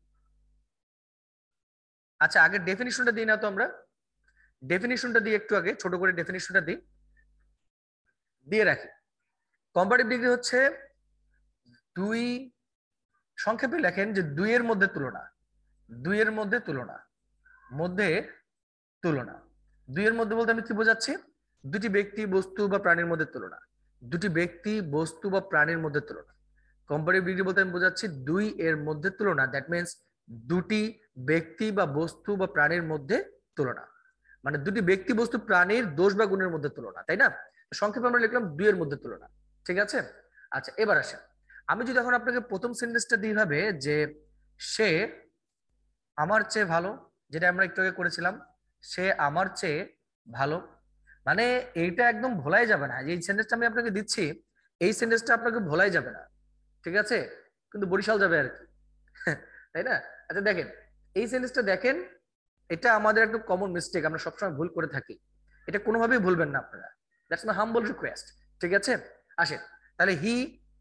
আচ্ছা আগে ডেফিনিশনটা দিই না তো আমরা, ডেফিনিশনটা দিই একটু আগে, ছোট করে ডেফিনিশনটা দিই, দিয়ে রাখি। কম্পারেটিভ ডিগ্রি হচ্ছে দুই, সংক্ষেপে লেখেন যে দুইয়ের মধ্যে তুলনা, দুইয়ের মধ্যে তুলনা, মধ্যে তুলনা। দুইয়ের মধ্যে বলতে আমি কি বোঝাচ্ছি? দুটি ব্যক্তি, বস্তু বা প্রাণীর মধ্যে তুলনা, দুটি ব্যক্তি, বস্তু বা প্রাণীর মধ্যে তুলনা। কম্পারেটিভ ডিগ্রি বলতে আমি বোঝাচ্ছি দুই এর মধ্যে তুলনা, দ্যাট মিনস দুটি ব্যক্তি বা বস্তু বা প্রাণীর মধ্যে তুলনা, মানে দুটি ব্যক্তি, বস্তু, প্রাণীর দোষ বা গুণের মধ্যে তুলনা, তাই না? সংক্ষেপে আমরা লিখলাম দুইয়ের মধ্যে তুলনা, ঠিক আছে? আচ্ছা এবার আসেন, আমি যদি এখন আপনাকে প্রথম সেন্টেন্সটা দিই ভাবে যে সে আমার চেয়ে ভালো, যেটা আমরা একটু আগে করেছিলাম, সে আমার চেয়ে ভালো, মানে এইটা একদম ভোলাই যাবে না। এই সেন্টেন্সটা আমি আপনাকে দিচ্ছি, এই সেন্টেন্সটা আপনাকে ভোলাই যাবে না, ঠিক আছে? কিন্তু বরিশাল যাবে আর কি, তাই না? আচ্ছা দেখেন, এই সেন্টেন্সটা দেখেন, এটা আমাদের একদম কমন মিস্টেক, আমরা সবসময় ভুল করে থাকি, এটা কোনোভাবেই ভুলবেন না আপনারা, দ্যাটস মাই হাম্বল রিকোয়েস্ট, ঠিক আছে? আসেন তাহলে, he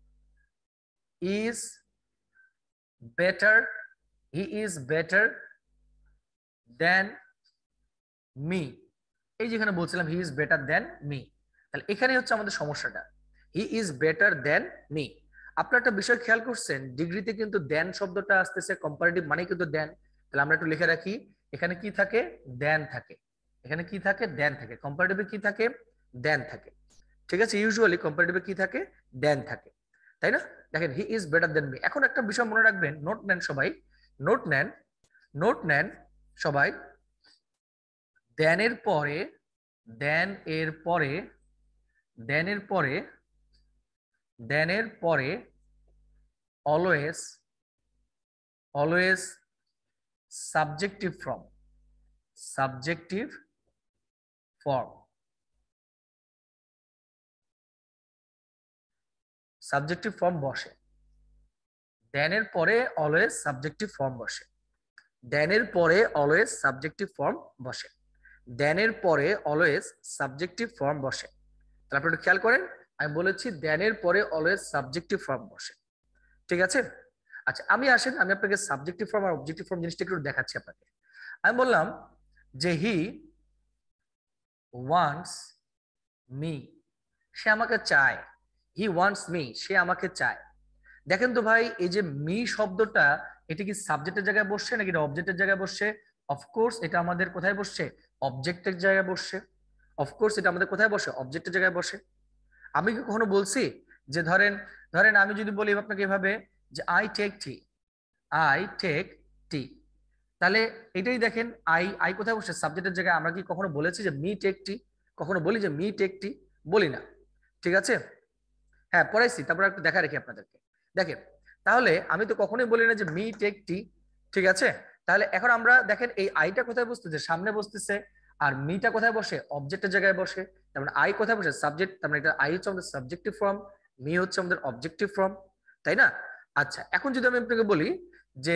is better, he is better than me, এই যেখানে বলছিলাম he is better than me, তাহলে এখানে হচ্ছে আমাদের সমস্যাটা, he is better than me. আপনার একটা বিষয় খেয়াল করছেন, ডিগ্রিতে কিন্তু দেন শব্দটা আসতেছে, কম্পারেটিভ মানে কিন্তু দেন, তাহলে আমরা একটু লিখে রাখি, এখানে কি থাকে? দেন থাকে, এখানে কি থাকে? দেন থাকে। কম্পারেটিভে কি থাকে? দেন থাকে, ঠিক আছে? ইউজুয়ালি কম্পারেটিভে কি থাকে? দেন থাকে, তাই না? দেখেন he is better than me. এখন একটা বিষয় মনে রাখবেন, নোট নেন সবাই, নোট নেন, নোট নেন সবাই, দেনের পরে, দেন এর পরে, দেনের পরে, দেনের পরে always, always subjective form, subjective form, subjective form বসে, দেনের পরে অলওয়েজ সাবজেক্টিভ ফর্ম বসে, দেনের পরে অলওয়েজ সাবজেক্টিভ ফর্ম বসে, দেনের পরে অলওয়েজ সাবজেক্টিভ ফর্ম বসে। তাহলে আপনি একটু খেয়াল করেন, আমি বলেছি দেনের পরে অলওয়েজ সাবজেক্টিভ ফর্ম বসে, ঠিক আছে? আচ্ছা আমি আসেন, আমি আপনাকে সাবজেক্টিভ ফর্ম আর অবজেক্টিভ ফর্ম জিনিসটা একটু দেখাচ্ছি আপনাকে। আমি বললাম যে হি ওয়ান্টস মি, সে আমাকে চায়, হি ওয়ান্টস মি, সে আমাকে চায়। দেখেন তো ভাই, এই যে মি শব্দটা, এটা কি সাবজেক্টের জায়গায় বসছে নাকি এটা অবজেক্টের জায়গায় বসছে? অফকোর্স এটা আমাদের কোথায় বসছে? অবজেক্টের জায়গায় বসছে। অফকোর্স এটা আমাদের কোথায় বসে? অবজেক্টের জায়গায় বসে। আমি কি কখনো বলছি যে ধরেন, ধরেন আমি যদি বলি আপনাকে এভাবে যে I take tea, I take tea, তাহলে এটাই দেখেন, আই, আই কোথায় বসে? সাবজেক্টের জায়গায়। আমরা কি কখনো বলেছি যে মি টেক টি? কখনো বলি যে মি টেক টি? বলি না, ঠিক আছে? হ্যাঁ পড়াইছি, তারপর একটু দেখা রেখি আপনাদেরকে, দেখেন তাহলে আমি তো কখনোই বলি না যে মি টেক টি, ঠিক আছে? তাহলে এখন আমরা দেখেন এই আইটা কোথায় বসতেছে? সামনে বসতেছে। আর মিটা কোথায় বসে? অবজেক্টের জায়গায় বসে। তার মানে আই কোথায় বসে? সাবজেক্ট, তার মানে এটা আই হচ্ছে আমাদের সাবজেক্টিভ ফর্ম, মি হচ্ছে আমাদের অবজেক্টিভ ফর্ম, তাই না? আচ্ছা এখন যদি আমি আপনাকে বলি যে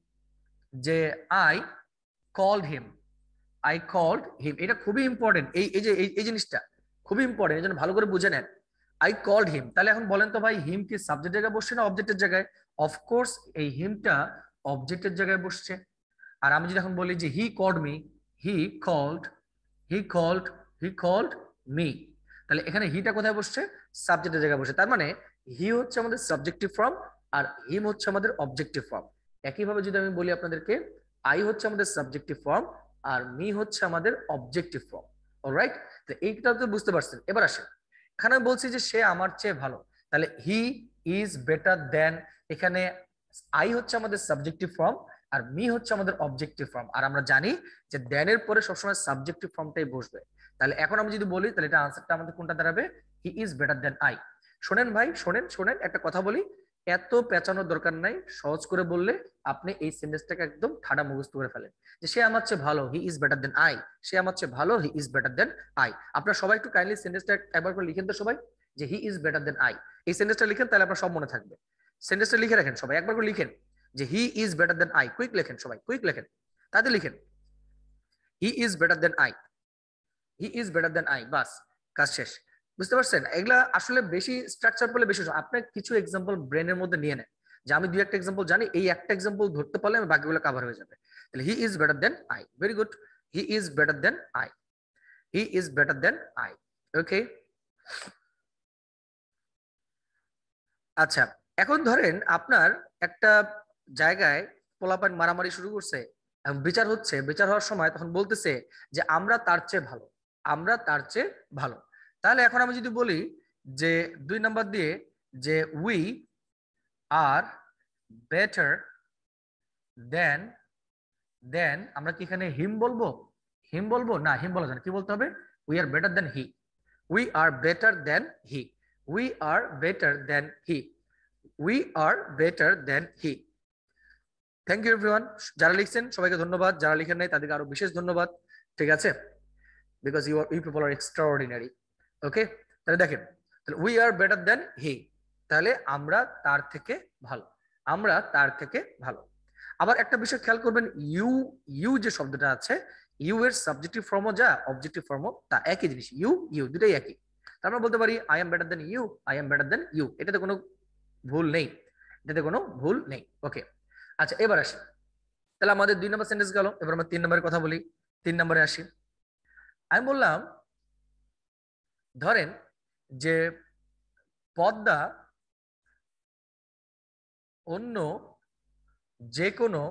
যে I called him, I called him, এটা খুবই ইম্পর্টেন্ট, এই এই যে এই জিনিসটা খুবই ইম্পর্টেন্ট, এই জন্য ভালো করে বুঝে নেন। আই কল্ড হিম, তাহলে এখন বলেন তো ভাই, হিম কি সাবজেক্ট জায়গায় বসছে না অবজেক্টের জায়গায়? অফকোর্স এই হিমটা অবজেক্টের জায়গায় বসছে। আর আমি যদি এখন বলি যে he called me, he called, he called, he called me, তাহলে এখানে হিটা কোথায় বসছে? সাবজেক্টের জায়গায় বসে। তার মানে হি হচ্ছে আমাদের সাবজেক্টিভ ফর্ম আর হিম হচ্ছে আমাদের অবজেক্টিভ ফর্ম। একইভাবে যদি আমি বলি আপনাদেরকে, আই হচ্ছে আমাদের সাবজেক্টিভ ফর্ম আর মি হচ্ছে আমাদের অবজেক্টিভ ফর্ম। অলরাইট, তো এইটা তো বুঝতে পারছেন। এবার আসেন, এখানে আমি বলছি যে সে আমার চেয়ে ভালো, তাহলে হি ইজ বেটার দেন, এখানে আই হচ্ছে আমাদের সাবজেক্টিভ ফর্ম আর মি হচ্ছে আমাদের অবজেক্টিভ ফর্ম। আর আমরা জানি যে দেনের পরে সবসময় সাবজেক্টিভ ফর্মটাই বসবে। তাহলে এখন আমি যদি বলি, তাহলে এটা আনসারটা আমাদের কোনটা দাঁড়াবে? He is better than I. শোনেন ভাই, শোনেন শোনেন একটা কথা বলি, এত পেঁচানোর দরকার নাই, সহজ করে বললে আপনি এই সেন্টেন্সটাকে একদম ঠাডা মুখস্থ করে ফেলেন যে সে আমার চেয়ে ভালো, he is better than I, সে আমার চেয়ে ভালো, he is better than I. আপনারা সবাই একটু কাইন্ডলি সেন্টেন্সটা একবার করে লিখেন তো সবাই, যে he is better than I, এই সেন্টেন্সটা লিখেন, তাহলে আপনার সব মনে থাকবে। সেন্টেন্সটা লিখে রাখেন সবাই, একবার করে লিখেন যে he is better than I, quick লেখেন সবাই, কুইক লেখেন, তাতে লিখেন he is better than I, he is better than I, বাস কাজ শেষ। বুঝতে পারছেন? এগুলা আসলে বেশি স্ট্রাকচার বলে বেশি, আপনার কিছু এক্সাম্পল ব্রেনের মধ্যে নিয়ে নেন, যে আমি দুই একটা এক্সাম্পল জানি, এই একটা এক্সাম্পল ধরতে পারলে আমি বাকিগুলো কভার হয়ে যাবে। তাহলে he is better than I, very good, he is better than I, he is better than I. Okay, আচ্ছা এখন ধরেন আপনার একটা জায়গায় পোলাপান মারামারি শুরু করছে, বিচার হচ্ছে, বিচার হওয়ার সময় তখন বলতেছে যে আমরা তার চেয়ে ভালো, আমরা তার চেয়ে ভালো। তাহলে এখন আমি যদি বলি যে দুই নাম্বার দিয়ে যে উই আর বেটার দেন, দেন আমরা কি এখানে হিম বলবো? হিম বলবো না, হিম বলা যায় না, কি বলতে হবে? We are better than he, we are better than he, we are better than he, we are better than he. Thank you everyone, যারা লিখছেন সবাইকে ধন্যবাদ, যারা লিখেন নাই তাদেরকে আরো বিশেষ ধন্যবাদ, ঠিক আছে, because you are you people are extraordinary. Okay, তাহলে দেখেন, তাহলে উই আর বেটার দেন হি, তাহলে আমরা তার থেকে ভালো, আমরা তার থেকে ভালো। আবার একটা বিষয় খেয়াল করবেন, ইউ, ইউ যে শব্দটা আছে, ইউ এর সাবজেক্টিভ ফর্মও যা অবজেক্টিভ ফর্মও তা একই জিনিস, ইউ ইউ দুটাই একই। তার আমরা বলতে পারি I am better than you, I am better than you, এটাতে কোনো ভুল নেই, এটাতে কোনো ভুল নেই। ওকে, আচ্ছা এবার আসি, তাহলে আমাদের দুই নম্বর সেন্টেন্স গেল, এবার আমরা তিন নম্বরের কথা বলি। তিন নম্বরে আসি, আমি বললাম ধরেন যে পদ্মা অন্য যে কোনো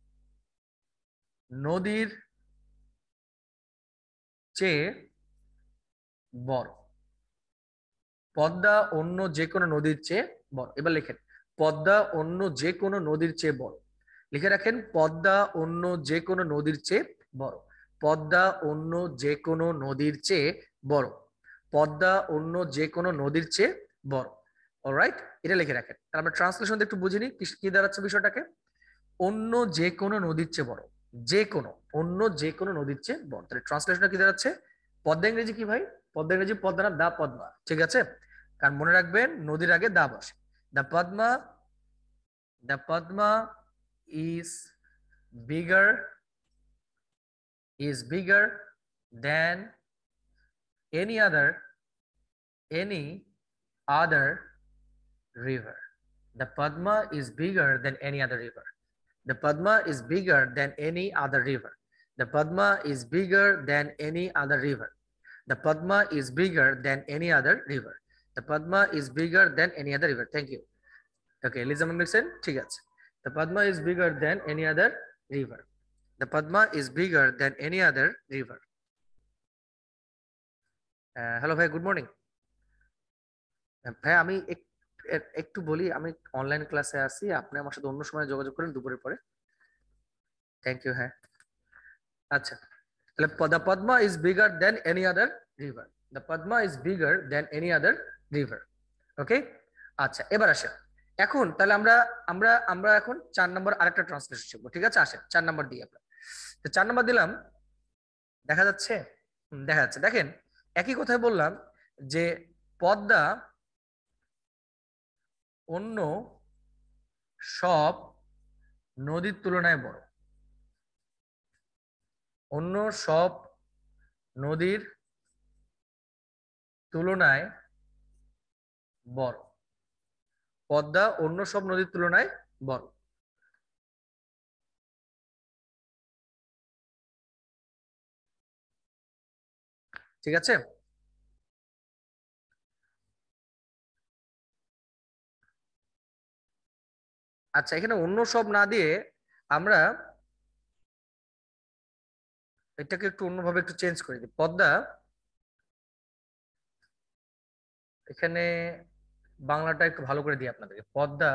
নদীর চেয়ে বড়, পদ্মা অন্য যে কোনো নদীর চেয়ে বড়। এবার লিখেন পদ্মা অন্য যে কোনো নদীর চেয়ে বড়, লিখে রাখেন পদ্মা অন্য যে কোনো নদীর চেয়ে বড়, পদ্মা অন্য যে কোনো নদীর চেয়ে বড়, পদ্মা অন্য যে কোনো নদীর চেয়ে বড়। অলরাইট, এটা লিখে রাখেন। তাহলে আমরা ট্রান্সলেশন একটু বুঝিনি কি দাঁড়াচ্ছে বিষয়টাকে, অন্য যে কোনো নদীর চেয়ে বড়, যে কোনো, অন্য যে কোনো নদীর চেয়ে বড়, তাহলে ট্রান্সলেশনটা কি দাঁড়াচ্ছে? পদ্মা ইংরেজি কি ভাই? পদ্মা ইংরেজি পদ্মা না দা পদ্মা, ঠিক আছে, কারণ মনে রাখবেন নদীর আগে দা বসে। The Padma, the Padma is bigger, is bigger than any other, any other river. The Padma is bigger than any other river. The Padma is bigger than any other river. The Padma is bigger than any other river. The Padma is bigger than any other river. The Padma is bigger than any other river. Thank you. Okay, Elizabeth Nixon, ঠিক আছে। The Padma is bigger than any other river. The Padma is bigger than any other river. Hello ভাই, good morning. ভাই আমি একটু বলি, আমি online ক্লাসে আছি, আপনি আমার সাথে অন্য সময় যোগাযোগ করেন দুপুরের পরে। Thank you. হ্যাঁ আচ্ছা, তাহলে the Padma is bigger than any other river, the Padma is bigger than any other river. Okay, আচ্ছা এবার আসেন, এখন তাহলে আমরা আমরা আমরা এখন চার নম্বর আরেকটা ট্রান্সলেশন শিখবো, ঠিক আছে, আসেন চার নম্বর দিই আমরা। তো চার নম্বর দিলাম, দেখা যাচ্ছে, দেখা যাচ্ছে, দেখেন একই কথাই বললাম যে পদ্মা অন্য সব নদীর তুলনায় বড়, অন্য সব নদীর তুলনায় বড়, পদ্মা অন্য সব নদীর তুলনায় বড়, ঠিক আছে। আচ্ছা, এখানে অন্য সব না দিয়ে আমরা এটাকে একটু অন্যভাবে একটু চেঞ্জ করে দিই, পদ্মা, এখানে বাংলাটা একটু ভালো করে দিই আপনাদেরকে, পদ্মা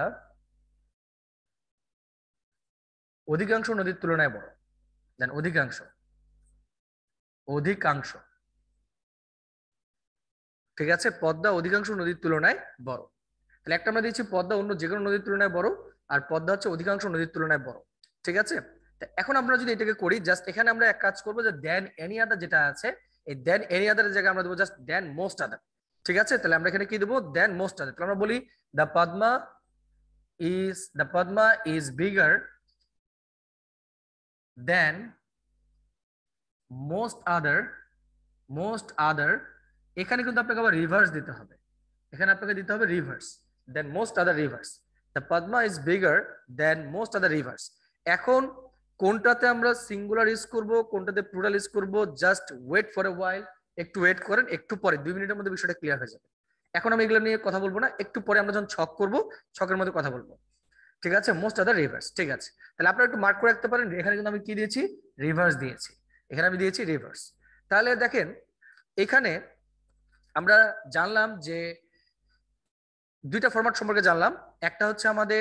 অধিকাংশ নদীর তুলনায় বড়, দেন অধিকাংশ, অধিকাংশ, ঠিক আছে, পদ্মা অধিকাংশ নদীর তুলনায় বড়। তাহলে একটা আমরা দিচ্ছি পদ্মা অন্য যে কোনো নদীর তুলনায় বড়, আর পদ্মা হচ্ছে অধিকাংশ নদীর তুলনায় বড়, ঠিক আছে। এখন আমরা যদি এটাকে করি, জাস্ট এখানে আমরা এক কাজ করবো যে দেন এনি আদার যেটা আছে, এই দেন এনি আদারের জায়গায় আমরা দেবো জাস্ট দেন মোস্ট আদার, ঠিক আছে। তাহলে আমরা এখানে কি দেবো? Than most other. তাহলে আমরা বলি the Padma is the Padma is bigger than most other most other এখানে কিন্তু আপনাকে আবার রিভার্স দিতে হবে, এখানে আপনাকে দিতে হবে rivers than most other rivers. The Padma is bigger than most other rivers. এখন কোনটাতে আমরা সিঙ্গুলার ইউজ করব, কোনটাতে প্লুরাল ইউজ করব, just wait for a while, একটু ওয়েট করেন, একটু পরে দুই মিনিটের মধ্যে বিষয়টা ক্লিয়ার হয়ে যাবে। এখন আমি এগুলো নিয়ে কথা বলবো না, একটু পরে আমরা যখন ছক করব ছকের মধ্যে কথা বলবো, ঠিক আছে? মোস্ট আদার রিভার্স, ঠিক আছে? তাহলে আপনারা একটু মার্ক করে রাখতে পারেন, এখানে কিন্তু আমি কি দিয়েছি, রিভার্স দিয়েছি, এখানে আমি দিয়েছি রিভার্স। তাহলে দেখেন এখানে আমরা জানলাম যে দুইটা ফরম্যাট সম্পর্কে জানলাম, একটা হচ্ছে আমাদের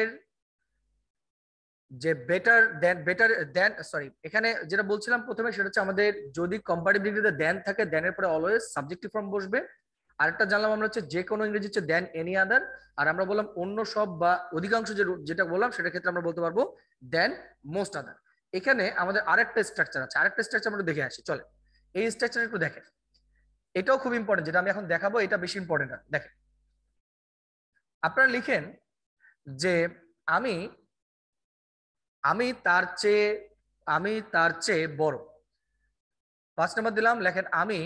যে better than better than sorry এখানে যেটা বলছিলাম প্রথমে সেটা হচ্ছে আমাদের যদি কম্পারেটিভিটিতে দেন থাকে দেনের পরে অলওয়েজ সাবজেক্টিভ ফর্ম বসবে। আরেকটা জানলাম আমরা হচ্ছে যে কোনো ইংরেজি হচ্ছে দেন এনি আদার, আর আমরা বললাম অন্য সব বা অধিকাংশ যে যেটা বললাম সেটার ক্ষেত্রে আমরা বলতে পারবো দেন মোস্ট আদার। এখানে আমাদের আরেকটা স্ট্রাকচার আছে, আরেকটা স্ট্রাকচার আমরা দেখে আসি, চলে এই স্ট্রাকচার একটু দেখেন, এটাও খুব ইম্পর্টেন্ট, যেটা আমি এখন দেখাবো এটা বেশি ইম্পর্টেন্ট। দেখেন আপনারা লিখেন যে আমি আমি তার চেয়ে আমি তার চেয়ে বড়। পাঁচ নাম্বার দিলাম, লেখেন আমি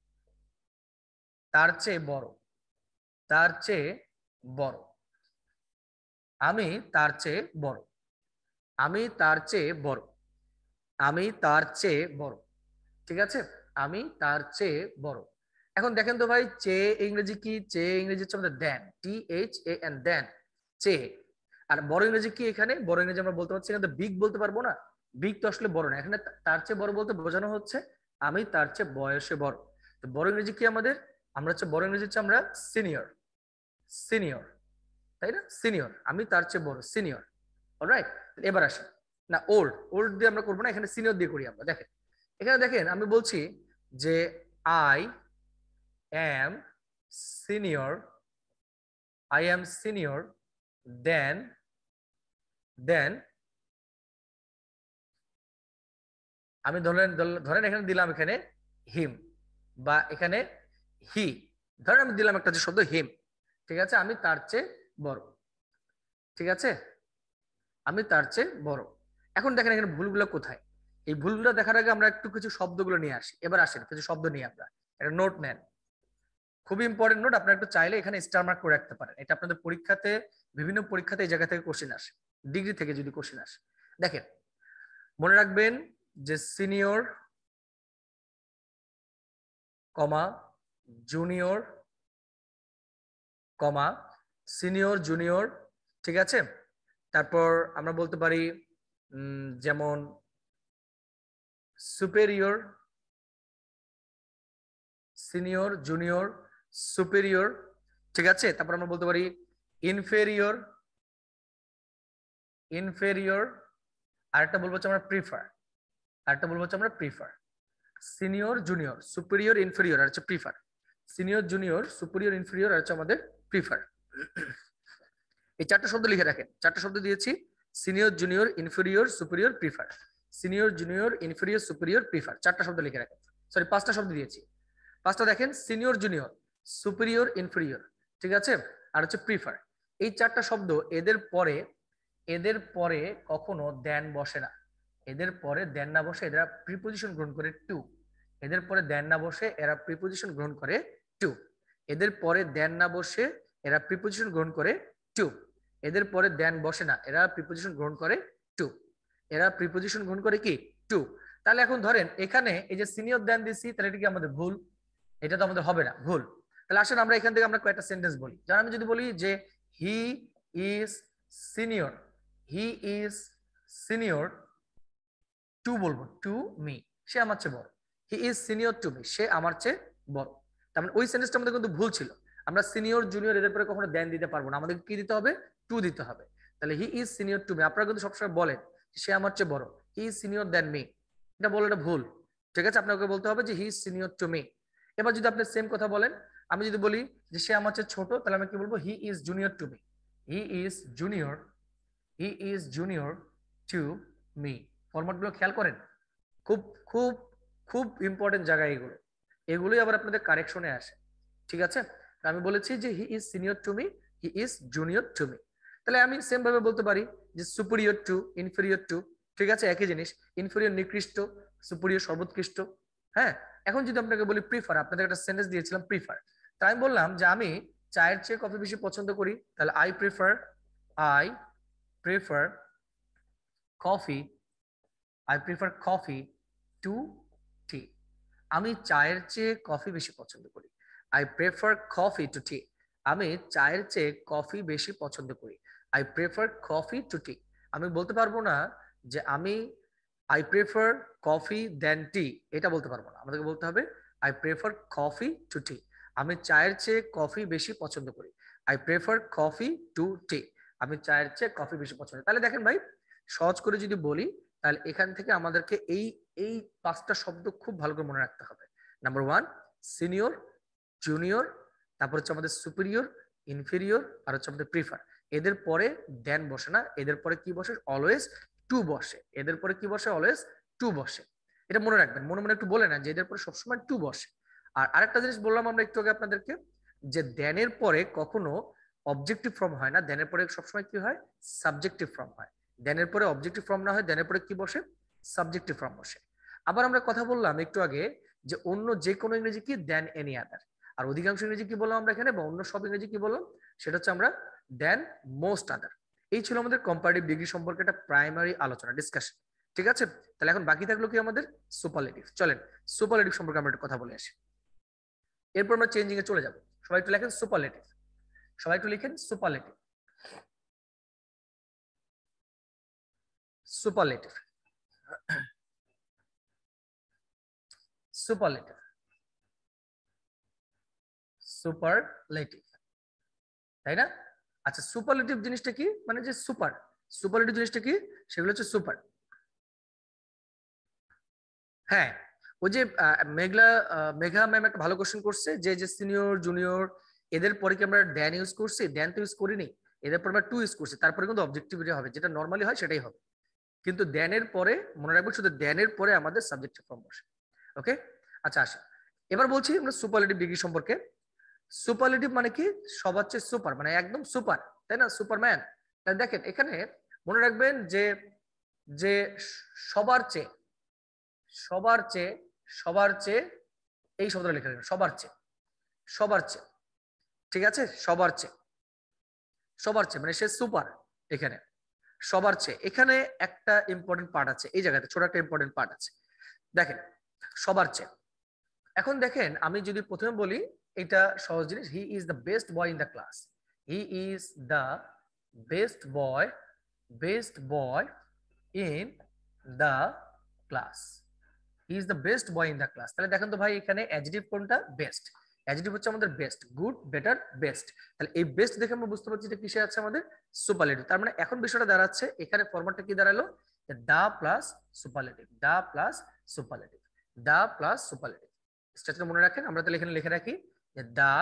তার চেয়ে বড়, তার চেয়ে বড়, আমি তার চেয়ে বড়, আমি তার চেয়ে বড়, আমি তার চেয়ে বড়, ঠিক আছে? আমি তার চেয়ে বড়। এখন দেখেন তো ভাই, চেয়ে ইংরেজি কি? চেয়ে ইংরেজি হচ্ছে আমাদের দেন, টি এইচ এ এন, দেন, চেয়ে। আর বড় ইংরেজি কি? এখানে বড় ইংরেজি আমরা বলতে পারছি, এখানে বিগ বলতে পারবো না, বিগ তো আসলে বড় না, এখানে তার চেয়ে বড় বলতে বোঝানো হচ্ছে আমি তার চেয়ে বয়সে বড়। তো বড় ইংরেজি কি আমাদের? আমরা হচ্ছে বড় ইংরেজি হচ্ছে আমরা সিনিয়র, সিনিয়র, তাই না? সিনিয়র, আমি তার চেয়ে বড়, সিনিয়র। অলরাইট, এবার আসি না, ওল্ড, ওল্ড দিয়ে আমরা করবো না, এখানে সিনিয়র দিয়ে করি আমরা। দেখেন এখানে দেখেন আমি বলছি যে I am senior, I am senior than than আমি ধরেন ধরেন এখানে দিলাম এখানে হিম বা এখানে হি, ধরেন আমি দিলাম একটা যে শব্দ হিম, ঠিক আছে? আমি তার চেয়ে বড়, ঠিক আছে? আমি তার চেয়ে বড়। এখন দেখেন এখানে ভুলগুলো কোথায়, এই ভুলগুলো দেখার আগে আমরা একটু কিছু শব্দগুলো নিয়ে আসি। এবার আসেন কিছু শব্দ নিয়ে আমরা একটা নোট নেন, খুবই ইম্পর্টেন্ট নোট, আপনারা একটু চাইলে এখানে স্টার মার্ক করে রাখতে পারেন, এটা আপনাদের পরীক্ষাতে বিভিন্ন পরীক্ষাতে এই জায়গা থেকে কোশ্চেন আসে, ডিগ্রি থেকে যদি কোশ্চেন আসে। দেখেন মনে রাখবেন যে senior comma junior comma senior junior, ঠিক আছে? তারপর আমরা বলতে পারি যেমন সুপেরিয়র, সিনিয়র জুনিয়র সুপেরিয়র, ঠিক আছে? তারপর আমরা বলতে পারি ইনফেরিয়র, ইনফেরিয়র, আরেকটা বলবো হচ্ছে আমরা প্রিফার, আরেকটা বলবো হচ্ছে আমরা prefer. Senior junior superior inferior আর হচ্ছে prefer, senior junior superior inferior আর হচ্ছে আমাদের প্রিফার। এই চারটা শব্দ লিখে রাখেন, চারটা শব্দ দিয়েছি, senior junior inferior superior prefer, senior junior inferior superior prefer, চারটা শব্দ লিখে রাখেন। সরি পাঁচটা শব্দ দিয়েছি, পাঁচটা দেখেন, সিনিয়র জুনিয়র সুপেরিয়র ইনফেরিয়র, ঠিক আছে? আর হচ্ছে প্রিফার। এই চারটা শব্দ এদের পরে এদের পরে কখনো দেন বসে না, এদের পরে দেন না বসে এরা প্রিপোজিশন গ্রহণ করে টু, এদের পরে দেন না বসে এরা প্রিপোজিশন গ্রহণ করে টু, এদের পরে দেন না বসে এরা প্রিপোজিশন গ্রহণ করে টু, এদের পরে দেন বসে না এরা প্রিপোজিশন গ্রহণ করে টু, এরা প্রিপোজিশন গ্রহণ করে কি টু। তাহলে এখন ধরেন এখানে এই যে সিনিয়র দেন দিছি, তাহলে এটা কি আমাদের ভুল? এটা তো আমাদের হবে না, ভুল। তাহলে আসেন আমরা এখান থেকে আমরা কয়েকটা সেন্টেন্স বলি, যেমন আমি যদি বলি যে he is senior, he is senior to বলবো টু মি, সে আমার চেয়ে বড়, he is senior to me, সে আমার চেয়ে বড়। তার মানে ওই সেন্টেন্সটা আমাদের কিন্তু ভুল ছিল, আমরা সিনিয়র জুনিয়র এদের পরে কখনো দেন দিতে পারবো না, আমাদের কি দিতে হবে? টু দিতে হবে। তাহলে he is senior to me, আপনারা কিন্তু সবসময় বলেন সে আমার চেয়ে বড়, he is senior than me, এটা বলে এটা ভুল, ঠিক আছে? আপনাকে বলতে হবে যে he is senior to me. এবার যদি আপনি সেম কথা বলেন, আমি যদি বলি যে সে আমার চেয়ে ছোট, তাহলে আমি কি বলবো? He is junior to me, he is junior, he is junior to me. ফরম্যাটগুলো খেয়াল করেন, খুব খুব খুব ইম্পর্টেন্ট জায়গা এগুলো, এগুলোই আবার আপনাদের কারেকশনে আসে, ঠিক আছে? আমি বলেছি যে he is senior to me, he is junior to me. তাহলে আমি সেম ভাবে বলতে পারি যে সুপিরিয়র টু, ইনফেরিয়র টু, ঠিক আছে, একই জিনিস। ইনফেরিয়র নিকৃষ্ট, সুপিরিয়র সর্বোৎকৃষ্ট। হ্যাঁ, এখন যদি আপনাকে বলি প্রিফার, আপনাদের একটা সেন্টেন্স দিয়েছিলাম প্রিফার, তাই আমি বললাম যে আমি চায়ের চেয়ে কফি বেশি পছন্দ করি, তাহলে I prefer, I prefer coffee, I prefer coffee to tea. আমি চায়ের চেয়ে কফি বেশি পছন্দ করি। I prefer coffee to tea. আমি চায়ের চেয়ে কফি বেশি পছন্দ করি। I prefer coffee to tea. আমি বলতে পারবো না যে আমি I prefer coffee than tea, এটা বলতে পারবো না। আমাদেরকে বলতে হবে I prefer coffee to tea. আমি চায়ের চেয়ে কফি বেশি পছন্দ করি। I prefer coffee to tea. আমি চায়ের চেয়ে কফি বেশি পছন্দ। তাহলে দেখেন ভাই, সহজ করে যদি বলি, তাহলে এখান থেকে আমাদেরকে এই এই পাঁচটা শব্দ খুব ভালো করে মনে রাখতে হবে। নাম্বার ওয়ান সিনিয়র, জুনিয়র, তারপর হচ্ছে আমাদের সুপিরিয়র, ইনফেরিয়র, আর হচ্ছে আমাদের প্রিফার। এদের পরে দেন বসে না, এদের পরে কি বসে? অলওয়েজ টু বসে। এদের পরে কি বসে? অলওয়েজ টু বসে। এটা মনে রাখবেন, মনে মনে একটু বলে না যে এদের পরে সবসময় টু বসে। আর আরেকটা জিনিস বললাম আমরা একটু আগে আপনাদেরকে, যে দেনের পরে কখনো অবজেক্টিভ ফর্ম হয় না, দেনের পরে সবসময় কি হয়? সাবজেক্টিভ ফর্ম হয়। দেনের পরে অবজেক্টিভ ফর্ম না হয়, দেনের পরে কি বসে? সাবজেক্টিভ ফর্ম বসে। আবার আমরা কথা বললাম একটু আগে যে অন্য যে কোনো ইংরেজি কি? দেন এনি আদার। আর অধিকাংশ ইংরেজি কি বললাম আমরা এখানে, বা অন্য সব ইংরেজি কি বললাম? সেটা হচ্ছে আমরা দেন মোস্ট আদার। এই ছিল আমাদের কম্পারেটিভ ডিগ্রি সম্পর্কে একটা প্রাইমারি আলোচনা, ডিসকাশন। ঠিক আছে, তাহলে এখন বাকি থাকলো কি আমাদের? সুপারলেটিভ। চলেন সুপারলেটিভ সম্পর্কে আমরা একটু কথা বলে আসি, এরপর আমরা চেঞ্জিং এ চলে যাব। সবাই একটু লেখেন সুপারলেটিভ, সবাই একটু লিখেন সুপারলেটিভ। সুপারলেটিভ, সুপারলেটিভ, সুপারলেটিভ, তাই না? আচ্ছা, সুপারলেটিভ জিনিসটা কি? মানে যে সুপার, সুপারলেটিভ জিনিসটা কি? সেগুলো হচ্ছে সুপার। হ্যাঁ, ওই যে মেঘলা মেঘা ম্যাম একটা ভালো কোশ্চেন করছে যে যে সিনিয়র জুনিয়র এদের পরে কি আমরা দেন ইউজ করছি? দেন তো ইউজ করিনি, এদের পরে আমরা টু ইউজ করছি, তারপরে কিন্তু অবজেক্টিভিটি হবে, যেটা নর্মালি হয় সেটাই হবে। কিন্তু দেনের পরে মনে রাখবো, শুধু দেনের পরে আমাদের সাবজেক্টিভ ফর্ম বসে। ওকে, আচ্ছা আসে, এবার বলছি আমরা সুপারলেটিভ ডিগ্রি সম্পর্কে। সুপারলেটিভ মানে কি? সবার চেয়ে সুপার, মানে একদম সুপার, তাই না? সুপারম্যান। তাই দেখেন এখানে মনে রাখবেন যে যে সবার চেয়ে, সবার চেয়ে, সবার চেয়ে, এই শব্দটা লিখে রাখবেন, সবার চেয়ে, সবার চেয়ে, ঠিক আছে? সবার চেয়ে, সবার চেয়ে মানে সে সুপার। এখানে সবার চেয়ে, এখানে একটা ইম্পর্টেন্ট পার্ট আছে, এই জায়গাতে ছোট একটা ইম্পর্টেন্ট পার্ট আছে। দেখেন সবার চেয়ে, এখন দেখেন আমি যদি প্রথমে বলি, এটা সহজ জিনিস, he is the best boy in the class. He is the best boy, best boy in the class. He is the best boy in the class. তাহলে দেখেন তো ভাই, এখানে অ্যাডজেক্টিভ কোনটা? বেস্ট। অ্যাডজেক্টিভ হচ্ছে আমাদের বেস্ট, গুড, বেটার, বেস্ট। তাহলে এই বেস্ট দেখে আমরা বুঝতে পারছি যে কিসে আছে? আমাদের সুপারলেটিভ। তার মানে এখন বিষয়টা দাঁড়াচ্ছে, এখানে ফরম্যাটটা কি দাঁড়ালো? The plus superlative, the plus superlative, the plus superlative. Structure মনে রাখেন, আমরা তাহলে এখানে লিখে রাখি যে the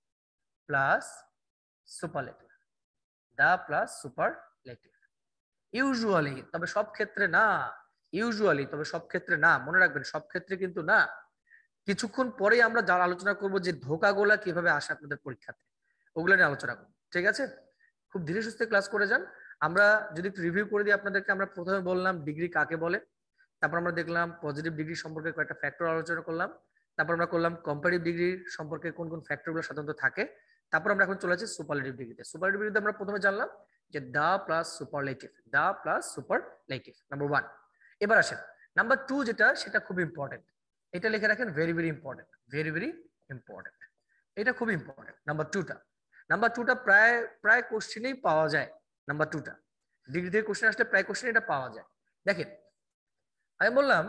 plus superlative, the plus superlative. Usually, তবে সব ক্ষেত্রে না। ইউজুয়ালি, তবে সব ক্ষেত্রে না, মনে রাখবেন সব ক্ষেত্রে কিন্তু না। কিছুক্ষণ পরেই আমরা যারা আলোচনা করব যে ধোকাগোলা কিভাবে আসে আপনাদের পরীক্ষাতে, ওগুলো নিয়ে আলোচনা করব। ঠিক আছে, খুব ধীরে সুস্থে ক্লাস করে যান। আমরা যদি একটু রিভিউ করে দিই আপনাদেরকে, আমরা প্রথমে বললাম ডিগ্রি কাকে বলে, তারপর আমরা দেখলাম পজিটিভ ডিগ্রি সম্পর্কে কয়েকটা ফ্যাক্টর আলোচনা করলাম, তারপর আমরা করলাম কম্পারেটিভ ডিগ্রি সম্পর্কে কোন কোন ফ্যাক্টরগুলো সাধারণত থাকে, তারপর আমরা এখন চলে যাচ্ছি সুপারলেটিভ ডিগ্রিতে। সুপারলেটিভ ডিগ্রিতে আমরা প্রথমে জানলাম যে the plus superlative, the plus superlative, number one. এবার আসেন নাম্বার টু, যেটা সেটা খুব ইম্পর্টেন্ট, এটা লিখে রাখেন, very very important, very very important, এটা খুব ইম্পর্টেন্ট। নাম্বার টুটা, নাম্বার টুটা প্রায় প্রায় কোশ্চেনেই পাওয়া যায়। নাম্বার টুটা ডিগ্রি থেকে কোশ্চেন আসলে প্রায় কোশ্চেন এটা পাওয়া যায়। দেখেন আমি বললাম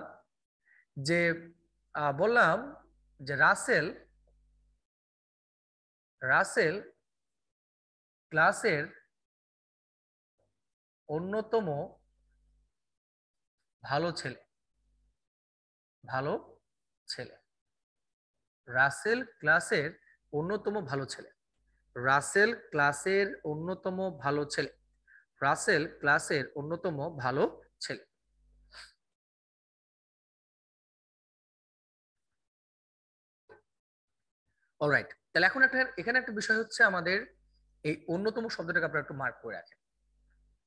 যে বললাম যে রাসেল, রাসেল ক্লাসের অন্যতম ভালো ছেলে, ভালো ছেলে। রাসেল ক্লাসের অন্যতম ভালো ছেলে, রাসেল ক্লাসের অন্যতম ভালো ছেলে, রাসেল ক্লাসের অন্যতম ভালো ছেলে। অলরাইট, তাহলে এখন একটা এখানে একটা বিষয় হচ্ছে আমাদের এই অন্যতম শব্দটাকে আপনারা একটু মার্ক করে রাখেন।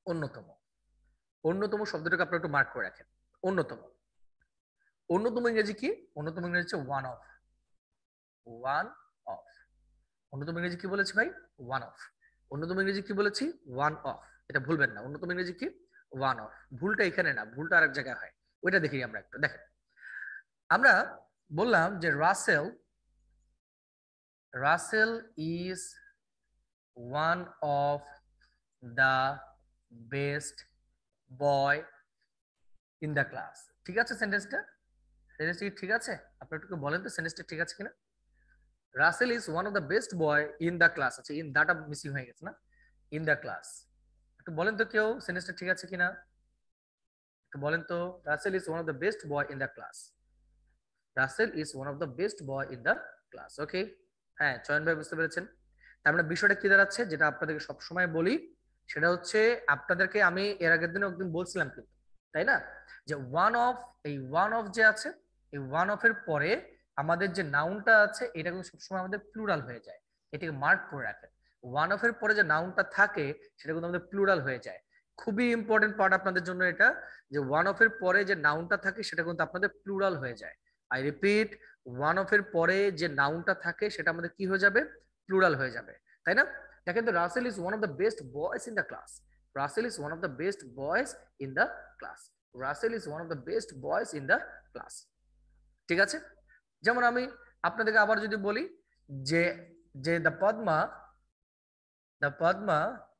অন্যতম। অন্যতম শব্দটাকে আপনারা একটু মার্ক করে রাখেন। অন্যতম। অন্যতম ইংরেজি কি? অন্যতম ইংরেজি হচ্ছে ওয়ান অফ। One of. অন্যতম ইংরেজি কি বলেছি ভাই? One of. অন্যতম ইংরেজি কি বলেছি? One of. এটা ভুলবেন না। অন্যতম ইংরেজি কি? One of. ভুলটা এখানে না, ভুলটা আরেক জায়গায় হয়। ওইটা দেখি আমরা একটু দেখেন। আমরা বললাম যে Rasel Rasel is one of the best boy in the class. ঠিক আছে সেন্টেন্সটা? সেন্টেন্সটা কি ঠিক আছে? আপনি একটু বলেন তো সেন্টেন্সটা ঠিক আছে কিনা? Russell is one of the best boy in the class. আচ্ছা, ইন দাটা মিসিং হয়ে গেছে না? In the class. একটু বলেন তো কেউ সেন্টেন্সটা ঠিক আছে কিনা? একটু বলেন তো। Russell is one of the best boy in the class. Russell is one of the best boy in the class. Okay, হ্যাঁ চয়ন ভাই বুঝতে পেরেছেন। তার মানে বিষয়টা কি দাঁড়াচ্ছে, যেটা আপনাদেরকে সবসময় বলি, সেটা হচ্ছে আপনাদেরকে আমি এর আগের দিনে একদিন বলছিলাম কিন্তু, তাই না, যে ওয়ান অফ, এই ওয়ান অফ যে আছে, এই ওয়ান অফ এর পরে আমাদের যে নাউনটা আছে এটা কিন্তু সবসময় আমাদের প্লুরাল হয়ে যায়। এটাকে মার্ক করে রাখেন। ওয়ান অফ এর পরে যে নাউনটা থাকে সেটা কিন্তু আমাদের প্লুরাল হয়ে যায়। খুবই ইম্পর্টেন্ট পার্ট আপনাদের জন্য এটা, যে ওয়ান অফ এর পরে যে নাউনটা থাকে সেটা কিন্তু আপনাদের প্লুরাল হয়ে যায়। আই রিপিট, ওয়ান অফ এর পরে যে নাউনটা থাকে সেটা আমাদের কি হয়ে যাবে? প্লুরাল হয়ে যাবে, তাই না? দেখেন তো, Russell is one of the best boys in the class. Russell is one of the best boys in the class. Russell is one of the best boys in the class. ঠিক আছে? যেমন আমি আপনাদেরকে আবার যদি বলি যে যে the Padma the Padma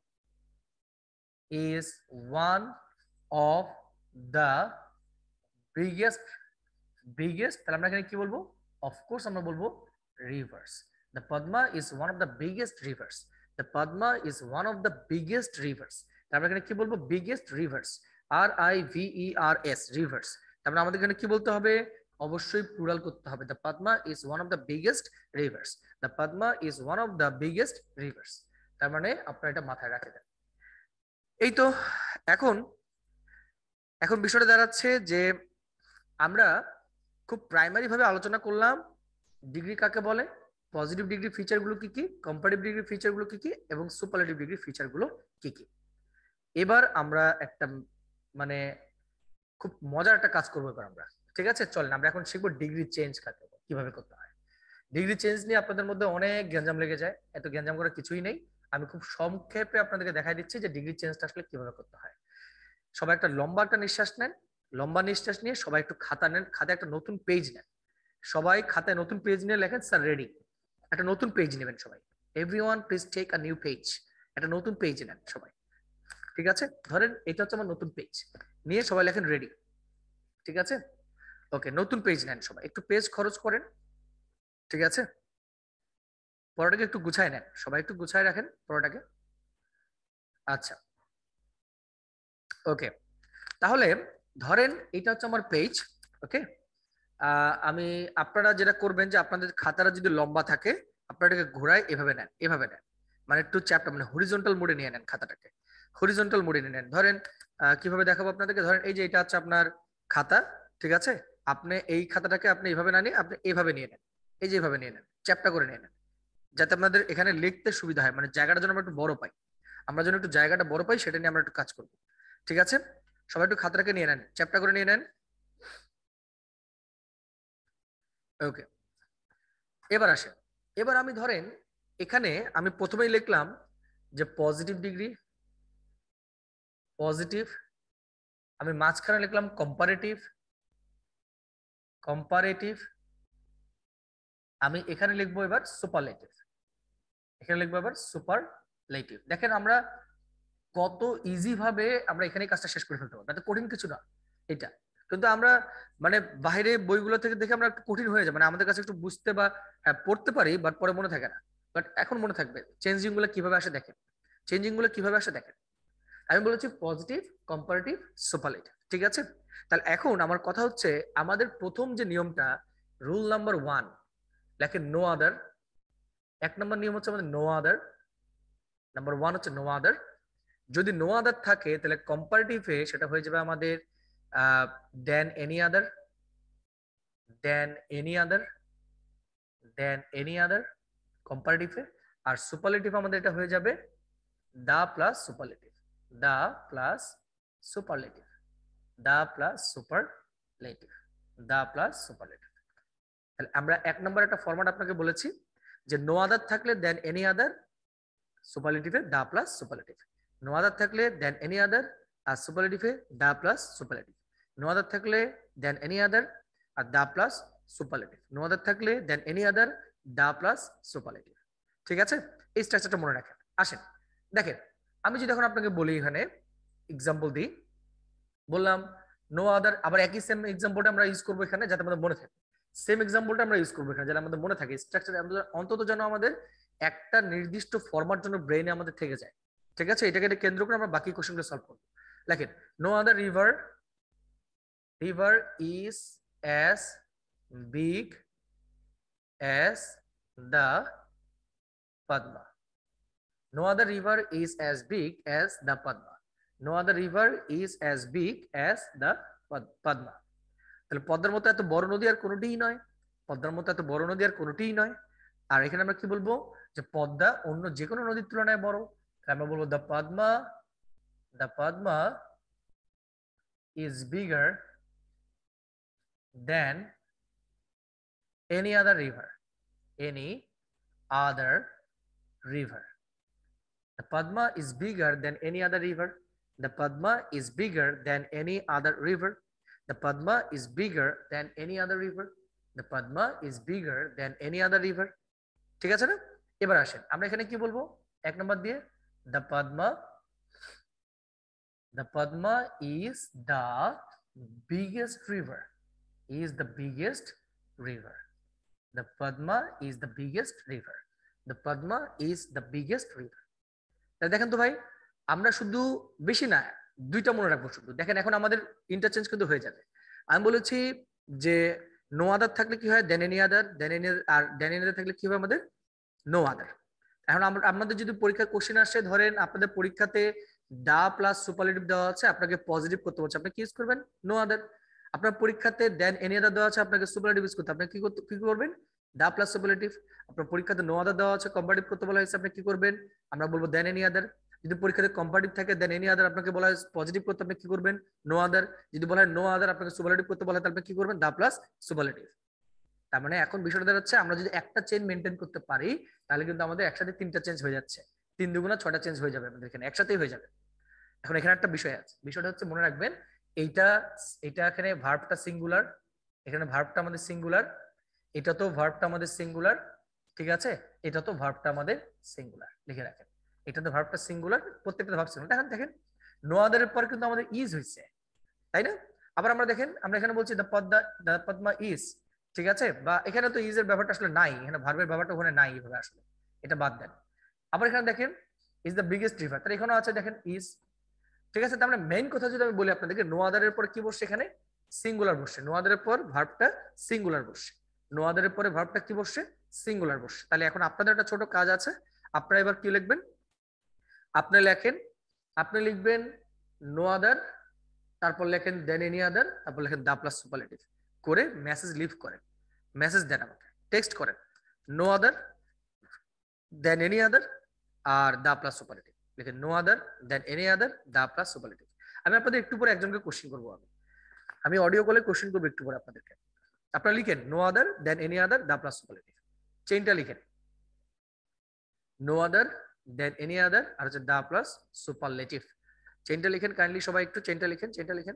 is one of the biggest biggest, তাহলে আমরা এখানে কি বলবো? অফকোর্স আমরা বলবো rivers. The Padma is one of the biggest rivers. The Padma is one of the biggest rivers. তারপরে এখানে কি বলবো? Biggest rivers. R I V E R S, rivers. তারপরে আমাদের এখানে কি বলতে হবে? অবশ্যই প্লুরাল করতে হবে। The Padma is one of the biggest rivers. The Padma is one of the biggest rivers. তার মানে আপনারা এটা মাথায় রাখে দেন। এই তো এখন এখন বিষয়টা দাঁড়াচ্ছে যে আমরা খুব প্রাইমারি ভাবে আলোচনা করলাম ডিগ্রি কাকে বলে, পজিটিভ ডিগ্রি ফিচার গুলো কি কি, কম্পারেটিভ ডিগ্রি ফিচার গুলো কি কি, এবং সুপারলেটিভ ডিগ্রি ফিচার গুলো কি কি। এবার আমরা একটা মানে খুব মজার একটা কাজ করবো এবার আমরা। ঠিক আছে, চলেন আমরা এখন শিখবো ডিগ্রি চেঞ্জ কাকে বলে, কিভাবে করতে হয়। ডিগ্রি চেঞ্জ নিয়ে আপনাদের মধ্যে অনেক গ্যাঞ্জাম লেগে যায়, এত গ্যাঞ্জাম করার কিছুই নেই। আমি খুব সংক্ষেপে আপনাদেরকে দেখাই দিচ্ছি যে ডিগ্রি চেঞ্জটা আসলে কিভাবে করতে হয়। সবাই একটা লম্বা একটা নিঃশ্বাস নেন। লম্বা নিঃশ্বাস নিয়ে সবাই একটু খাতা নেন, খাতায় একটা নতুন পেজ নেন। সবাই খাতায় নতুন পেজ নিয়ে লেখেন, স্যার রেডি। একটা নতুন পেজ নেবেন সবাই। Everyone please take a new page. একটা নতুন পেজ নেন সবাই। ঠিক আছে, ধরেন এটা হচ্ছে আমার নতুন পেজ, নিয়ে সবাই লেখেন রেডি। ঠিক আছে, ওকে, নতুন পেজ নেন সবাই, একটু পেজ খরচ করেন। ঠিক আছে, পড়াটাকে একটু গুছায় নেন সবাই, একটু গুছায় রাখেন পড়াটাকে। আচ্ছা, ওকে, তাহলে ধরেন এটা হচ্ছে আমার পেজ। ওকে, আমি, আপনারা যেটা করবেন যে আপনাদের খাতাটা যদি লম্বা থাকে আপনারা এটাকে ঘোরায় এভাবে নেন, এভাবে নেন, মানে একটু চ্যাপ্টার মানে হরিজন্টাল মোডে নিয়ে নেন খাতাটাকে। হরিজন্টাল মোডে নিয়ে নেন। ধরেন কিভাবে দেখাবো আপনাদেরকে, ধরেন এই যে এটা হচ্ছে আপনার খাতা। ঠিক আছে, আপনি এই খাতাটাকে আপনি এইভাবে না নিয়ে আপনি এইভাবে নিয়ে নেন, এই যে এইভাবে নিয়ে নেন, চ্যাপ্টার করে নিয়ে নেন, যাতে আপনাদের এখানে লিখতে সুবিধা হয়, মানে জায়গাটা যেন আমরা একটু বড় পাই। আমরা যেন একটু জায়গাটা বড় পাই সেটা নিয়ে আমরা একটু কাজ করবো। ঠিক আছে, সবাই একটু খাতাটাকে নিয়ে নেন, চ্যাপ্টার করে নিয়ে নেন। ওকে, এবার আসেন। এবার আমি ধরেন এখানে আমি প্রথমেই লিখলাম যে পজিটিভ ডিগ্রি, পজিটিভ। আমি মাঝখানে লিখলাম কম্পারেটিভ, কম্পারেটিভ। আমি এখানে লিখবো এবার সুপারলেটিভ, এখানে লিখবো এবার সুপারলেটিভ। দেখেন আমরা কত ইজি ভাবে আমরা এখানে কাজটা শেষ করে ফেলতে পারবো, এত কঠিন কিছু না এটা। কিন্তু আমরা মানে বাইরে বইগুলো থেকে দেখে আমরা একটু কঠিন হয়ে যায়, মানে আমাদের কাছে একটু বুঝতে বা হ্যাঁ পড়তে পারি, বাট পরে মনে থাকে না। বাট এখন মনে থাকবে চেঞ্জিং গুলো কিভাবে আসে দেখেন, চেঞ্জিং গুলো কিভাবে আসে দেখেন। আমি বলেছি পজিটিভ, কম্পারেটিভ, সুপারলেটিভ। ঠিক আছে, তাহলে এখন আমার কথা হচ্ছে আমাদের প্রথম যে নিয়মটা, রুল নাম্বার ওয়ান, লেখেন নো আদার। এক নম্বর নিয়ম হচ্ছে আমাদের নো আদার। নাম্বার ওয়ান হচ্ছে নো আদার। যদি নো আদার থাকে তাহলে কম্পারেটিভে সেটা হয়ে যাবে আমাদের than any other, than any other, than any other কম্পারেটিভে। আর সুপারলেটিভ আমাদের এটা হয়ে যাবে the plus superlative, the plus superlative, the plus superlative, the plus superlative. তাহলে আমরা এক নম্বর একটা ফরম্যাট আপনাকে বলেছি যে নো আদার থাকলে দেন এনি আদার, সুপারলেটিভে the plus superlative. No other থাকলে দেন এনি আদার, আর সুপারলেটিভে the plus superlative. No other থাকলে দেন এনি আদার আর the plus superlative. No other থাকলে than any other, the plus superlative. ঠিক আছে, এই স্ট্রাকচারটা মনে রাখেন। আসেন দেখেন, আমি যদি এখন আপনাকে বলি এখানে এক্সাম্পল দিই, বললাম নো আদার, আবার একই সেম এক্সাম্পলটা আমরা ইউজ করবো এখানে যাতে আমাদের মনে থাকে। সেম এক্সাম্পলটা আমরা ইউজ করবো এখানে যাতে আমাদের মনে থাকে, স্ট্রাকচার অন্তত যেন আমাদের একটা নির্দিষ্ট ফরম্যাট জন্য ব্রেইনে আমাদের থেকে যায়। ঠিক আছে, এটাকে কেন্দ্র করে আমরা বাকি কোশ্চেনগুলো সলভ করবো। দেখেন, no other river, river is as big as the Padma. No other river is as big as the Padma. No other river is as big as the Padma. তাহলে পদ্মার মতো এত বড় নদী আর কোনোটিই নয়, পদ্মার মতো এত বড় নদী আর কোনোটিই নয়। আর এখানে আমরা কি বলবো, যে পদ্মা অন্য যে কোনো নদীর তুলনায় বড়। আমরা বলবো the Padma, the Padma is bigger than any other river, any other river. The Padma is bigger than any other river. The Padma is bigger than any other river. The Padma is bigger than any other river. The Padma is bigger than any other river. ঠিক আছে না? এবার আসেন আমরা এখানে কি বলবো, এক নম্বর দিয়ে the Padma, the Padma is the biggest river, is the biggest river. The Padma is the biggest river. The Padma is the biggest river. দেখেন তো ভাই, আমরা শুধু বেশি না দুইটা মনে রাখবো শুধু। দেখেন এখন আমাদের ইন্টারচেঞ্জ কিন্তু হয়ে যাবে। আমি বলেছি যে নো আদার থাকলে কি হয়, than any other, than any, আর দেন এনি আদার থাকলে কি হবে আমাদের নো আদার। এখন আমরা আমাদের যদি পরীক্ষার কোশ্চেন আসে, ধরেন আপনাদের পরীক্ষাতে দা প্লাস সুপারলেটিভ দেওয়া আছে, আপনাকে পজিটিভ করতে বলছে, আপনি কি ইউজ করবেন, নো আদার। আপনার পরীক্ষাতে দেন এনি আদার দেওয়া আছে, আপনাকে সুপারলেটিভ ইউজ করতে, আপনি কি করতে কি করবেন, দা প্লাস সুপারলেটিভ। আপনার পরীক্ষাতে নো আদার দেওয়া আছে, কম্পারেটিভ করতে বলা হয়েছে, আপনি কি করবেন, আমরা বলবো দেন এনি আদার। যদি পরীক্ষাতে কম্পারেটিভ থাকে দেন এনি আদার, আপনাকে বলা হয় পজিটিভ করতে, আপনি কি করবেন, নো আদার। যদি বলা হয় নো আদার, আপনাকে সুপারলেটিভ করতে বলা হয়, তাহলে কি করবেন, দা প্লাস সুপারলেটিভ। তার মানে এখন বিষয়টা দাঁড়াচ্ছে আমরা যদি একটা চেইন মেনটেন করতে পারি তাহলে কিন্তু আমাদের একসাথে তিনটা চেঞ্জ হয়ে যাচ্ছে, তিন দুগুণা ছটা চেঞ্জ হয়ে যাবে আমাদের এখানে, একসাথেই হয়ে যাবে। এখন এখানে একটা বিষয় আছে, বিষয়টা হচ্ছে মনে রাখবেন এইটা, এটা এখানে ভার্বটা সিঙ্গুলার, এখানে ভার্বটা আমাদের সিঙ্গুলার, এটা তো ভার্বটা আমাদের সিঙ্গুলার, ঠিক আছে, এটা তো ভার্বটা আমাদের সিঙ্গুলার, লিখে রাখেন। এটা তো ভার্বটা সিঙ্গুলার, প্রত্যেকটা ভার্ব সিঙ্গুলার। এখন দেখেন নো আদারের পর কিন্তু আমাদের ইজ হয়েছে, তাই না? আবার আমরা দেখেন আমরা এখানে বলছি the Padma, the Padma is, ঠিক আছে, বা এখানে তো ইজ এর ব্যাপারটা আসলে নাই, এখানে ভার্বের ব্যাপারটা ওখানে নাই, এভাবে আসলে এটা বাদ দেন। আবার এখানে দেখেন ইজ দ্য বিগেস্ট রিভার, তাহলে এখানেও আছে দেখেন ইজ, ঠিক আছে। তার মানে মেইন কথা যদি আমি বলি আপনাদেরকে, নো আদারের পর কি বসছে, এখানে সিঙ্গুলার বসছে, নো আদারের পর ভার্বটা সিঙ্গুলার বসছে, নো আদারের পরে ভার্বটা কি বসছে, সিঙ্গুলার বসছে। তাহলে এখন আপনাদের একটা ছোট কাজ আছে, আপনারা এবার কি লিখবেন, আপনি লেখেন, আপনি লিখবেন নো আদার, তারপর লেখেন দেন এনি আদার, তারপর লেখেন দা প্লাস সুপারলেটিভ, করে মেসেজ লিভ করেন, মেসেজ দেন আমাকে, টেক্সট করেন no other than any other আর দা প্লাস সুপারলেটিভ, লিখেন no other than any other the plus superlative. আমি আপনাদের একটু পরে একজনকে কোশ্চেন করবো, আমি আমি অডিও কলে কোশ্চেন করবো একটু পরে আপনাদেরকে। আপনারা লিখেন no other than any other the plus superlative, চেইনটা লিখেন no other than any other আর হচ্ছে দা প্লাস সুপারলেটিভ। চেইনটা লিখেন কাইন্ডলি সবাই, একটু চেইনটা লিখেন, চেইনটা লিখেন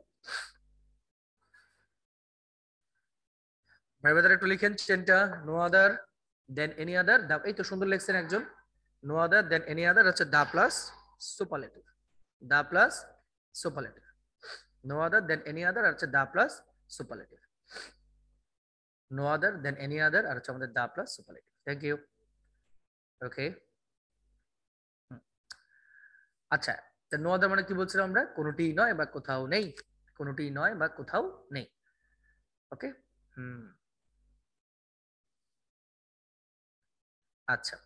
ভাই বাজার, একটু লিখেন চেইনটা, নো আদার দেন এনি আদার, এই তো সুন্দর লিখছেন একজন, no other than any other হচ্ছে the plus superlative, the plus superlative, no other than any other আর হচ্ছে the plus superlative, no other than any other আর হচ্ছে আমাদের the plus superlative. Thank you. Okay, আচ্ছা, নো আদার মানে কি বলছিলাম আমরা, কোনোটি নয় বা কোথাও নেই, কোনোটি নয় বা কোথাও নেই। ওকে, হুম, আচ্ছা,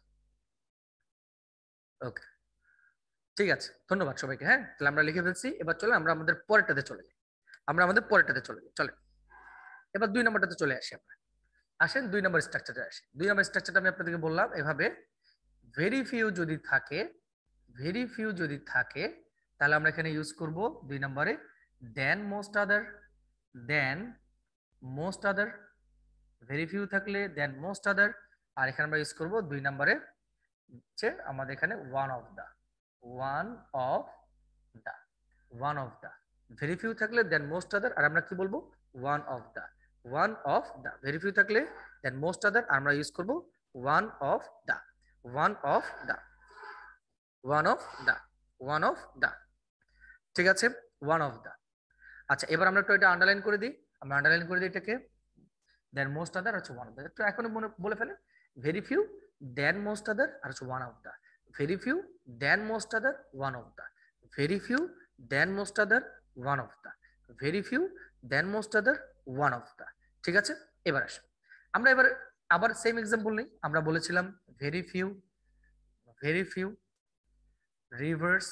ওকে, ঠিক আছে, ধন্যবাদ সবাইকে। হ্যাঁ, তাহলে আমরা লিখে ফেলছি, এবার চলে আমরা আমাদের পরেরটাতে চলে যাই, আমরা আমাদের পরেরটাতে চলে যাই, চলে এবার দুই নম্বরটাতে চলে আসি আমরা। আসেন দুই নম্বর স্ট্রাকচারে আসি। দুই নম্বর স্ট্রাকচারটা আমি আপনাদেরকে বললাম এভাবে, ভেরি ফিউ যদি থাকে, ভেরি ফিউ যদি থাকে তাহলে আমরা এখানে ইউজ করব দুই নম্বরে than most other, than most other, very few থাকলে দেন মোস্ট আদার, আর এখানে আমরা ইউজ করব দুই নম্বরে হচ্ছে আমাদের এখানে one of the, one of the, one of the, very few থাকলে দেন মোস্ট আদার, আর আমরা কি বলবো one of the, one of the, very few থাকলে দেন মোস্ট আদার, আমরা ইউজ করব one of the, one of the, one of the, one of the, ঠিক আছে, ওয়ান অফ দা। আচ্ছা এবার আমরা একটু এটা আন্ডারলাইন করে দিই, আমরা আন্ডারলাইন করে দিই এটাকে, দেন মোস্ট আদার হচ্ছে ওয়ান অফ দা, একটু এখন মনে বলে ফেলে, very few than most other আর হচ্ছে one of the, very few than most other one of the, very few than most other one of the, very few than most other one of the, ঠিক আছে। এবার আসে আমরা এবার আবার same example নেই, আমরা বলেছিলাম very few, very few rivers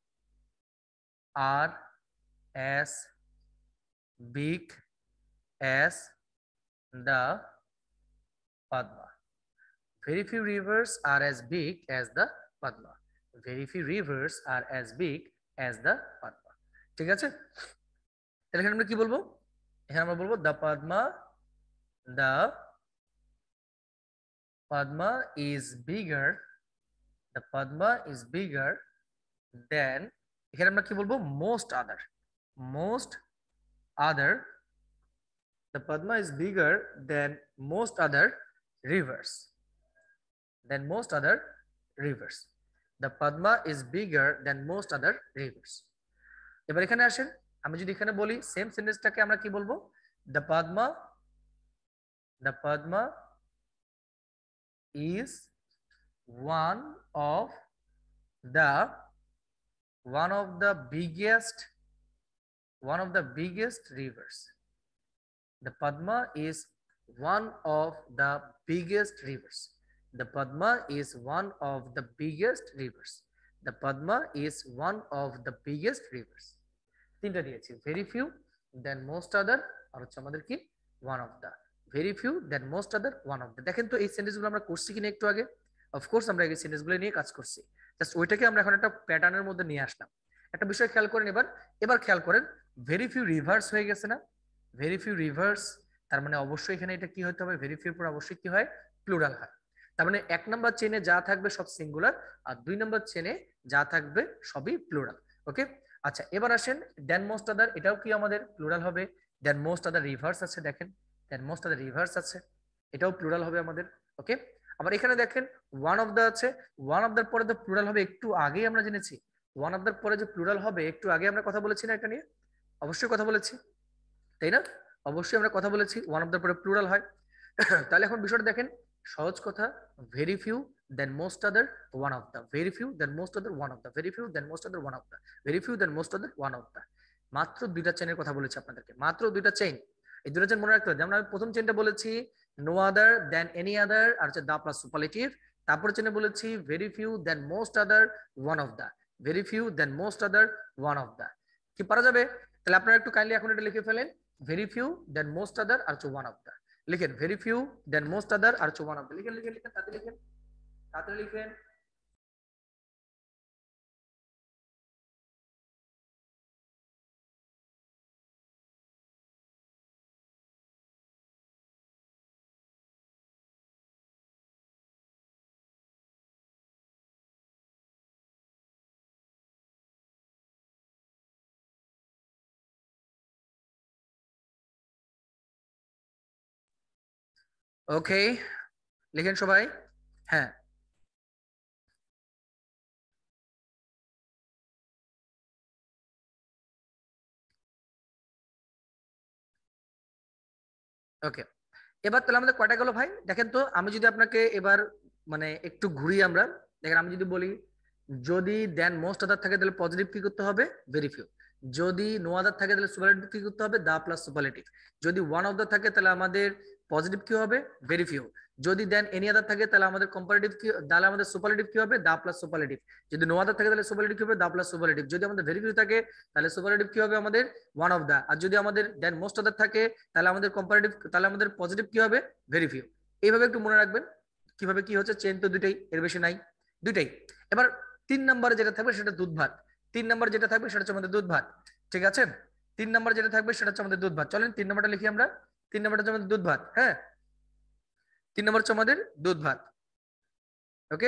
are as big as the Padma. Very few rivers are as big as the Padma. Very few rivers are as big as the Padma. ঠিক আছে, তাহলে এখানে আমরা কি বলবো, এখানে আমরা বলবো the Padma, the Padma is bigger, the Padma is bigger than, এখানে আমরা কি বলবো most other, most other, the Padma is bigger than most other rivers, than most other rivers, the Padma is bigger than most other rivers. এবার এখানে আসেন, আমি যদি এখানে বলি সেম সেন্টেন্সটাকে আমরা কি বলবো, the Padma, the Padma is one of the, one of the biggest, one of the biggest rivers, the Padma is one of the biggest rivers, the Padma is one of the biggest rivers, the Padma is one of the biggest rivers. তিনটা দিয়েছি, very few then most other আর হচ্ছে আমাদের কি one of the, very few then most other one of the। দেখেন তো এই সেন্টেন্সগুলো আমরা করছি কিনা একটু আগে, অফকোর্স আমরা এই সেন্টেন্সগুলো নিয়ে কাজ করছি, জাস্ট ওইটাকে আমরা এখন একটা প্যাটার্নের মধ্যে নিয়ে আসলাম। একটা বিষয় খেয়াল করেন এবার, এবার খেয়াল করেন ভেরি ফিউ রিভার্স হয়ে গেছে না, ভেরি ফিউ রিভার্স, তার মানে অবশ্যই এখানে এটা কি হতে হবে, ভেরি ফিউ পর অবশ্যই কি হয় প্লুরাল হয়, তার মানে এক নাম্বার চেনে যা থাকবে সব সিঙ্গুলার, আর দুই নাম্বার চেনে যা থাকবে সবই প্লুরাল। ওকে, আচ্ছা এবার আসেন দেন মোস্ট আদার, এটাও কি আমাদের প্লুরাল হবে, দেন মোস্ট আদার রিভার্স আছে, দেখেন দেন মোস্ট আদার রিভার্স আছে, এটাও প্লুরাল হবে আমাদের। ওকে, আবার এখানে দেখেন ওয়ান অফ দা আছে, ওয়ান অফ দার পরে তো প্লুরাল হবে, একটু আগেই আমরা জেনেছি ওয়ান অফ দার পরে যে প্লুরাল হবে, একটু আগে আমরা কথা বলেছি না এটা নিয়ে, অবশ্যই কথা বলেছি তাই না, অবশ্যই আমরা কথা বলেছি ওয়ান অফ দার পরে প্লুরাল হয়। তাহলে এখন বিষয়টা দেখেন সহজ কথা, very few than most other one of the, very few than most other one of the, very few than most other one of the, very few than most other one of the, মাত্র দুইটা চেনের কথা বলেছি আপনাদেরকে, মাত্র দুইটা chain, এই দুইটা চেইন মনে রাখতে হবে। যেমন আমি প্রথম চেইনটা বলেছি no other than any other আর হচ্ছে দা প্লাস সুপারলেটিভ, তারপর চেইনে বলেছি very few than most other one of the, very few than most other one of the, কি পারা যাবে? তাহলে আপনারা একটু কাইন্ডলি এখন এটা লিখে ফেলেন, very few than most other আর হচ্ছে ওয়ান অফ দা, লিখেন very few than most other আর হচ্ছে ওয়ান অফ দা, লিখেন লিখেন লিখেন তাতে লিখেন তাতে লিখেন। ওকে, লিখেন সবাই, হ্যাঁ ওকে। এবার তাহলে আমাদের কয়টা গেল ভাই, দেখেন তো আমি যদি আপনাকে এবার মানে একটু ঘুরি আমরা, দেখেন আমি যদি বলি যদি দেন মোস্ট আদার থাকে তাহলে পজিটিভ কি করতে হবে, ভেরি ফিউ, যদি নো আদার থাকে তাহলে সুপারলেটিভ কি করতে হবে, দা প্লাস সুপারলেটিভ, যদি ওয়ান অফ দা থাকে তাহলে আমাদের পজিটিভ কি হবে, ভেরি ফিউ, যদি দেন এনি আদার থাকে তাহলে আমাদের কম্পারেটিভ কি, তাহলে আমাদের সুপারলেটিভ কি হবে, দা প্লাস সুপারলেটিভ, যদি নো আদার থাকে তাহলে সুপারলেটিভ কি হবে, দা প্লাস সুপারলেটিভ, যদি আমাদের ভেরি ফিউ থাকে তাহলে সুপারলেটিভ কি হবে আমাদের ওয়ান অফ দা, আর যদি আমাদের দেন মোস্ট আদার থাকে তাহলে আমাদের কম্পারেটিভ, তাহলে আমাদের পজিটিভ কি হবে, ভেরি ফিউ। এইভাবে একটু মনে রাখবেন কিভাবে কি হচ্ছে, চেন তো দুইটাই, এর বেশি নাই, দুইটাই। এবার তিন নম্বরে যেটা থাকবে সেটা দুধ ভাত, তিন নম্বর যেটা থাকবে সেটা হচ্ছে আমাদের দুধ ভাত, ঠিক আছে? তিন নম্বর যেটা থাকবে সেটা হচ্ছে আমাদের দুধ ভাত। চলেন তিন নম্বরটা লিখি আমরা। তিন নম্বরটা হচ্ছে আমাদের দুধ ভাত। হ্যাঁ, তিন নম্বর হচ্ছে আমাদের দুধ ভাত। ওকে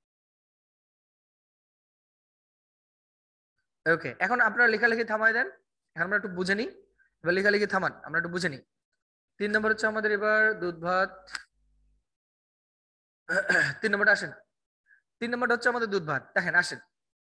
ওকে, এখন আপনারা লেখালেখি থামাই দেন, এখন আমরা একটু বুঝে নিই। এবার লেখালেখি থামান, আমরা একটু বুঝে নিই। তিন নম্বর হচ্ছে আমাদের এবার দুধ ভাত। তিন নম্বরটা আসেন, তিন নম্বরটা হচ্ছে আমাদের দুধ ভাত। দেখেন আসেন।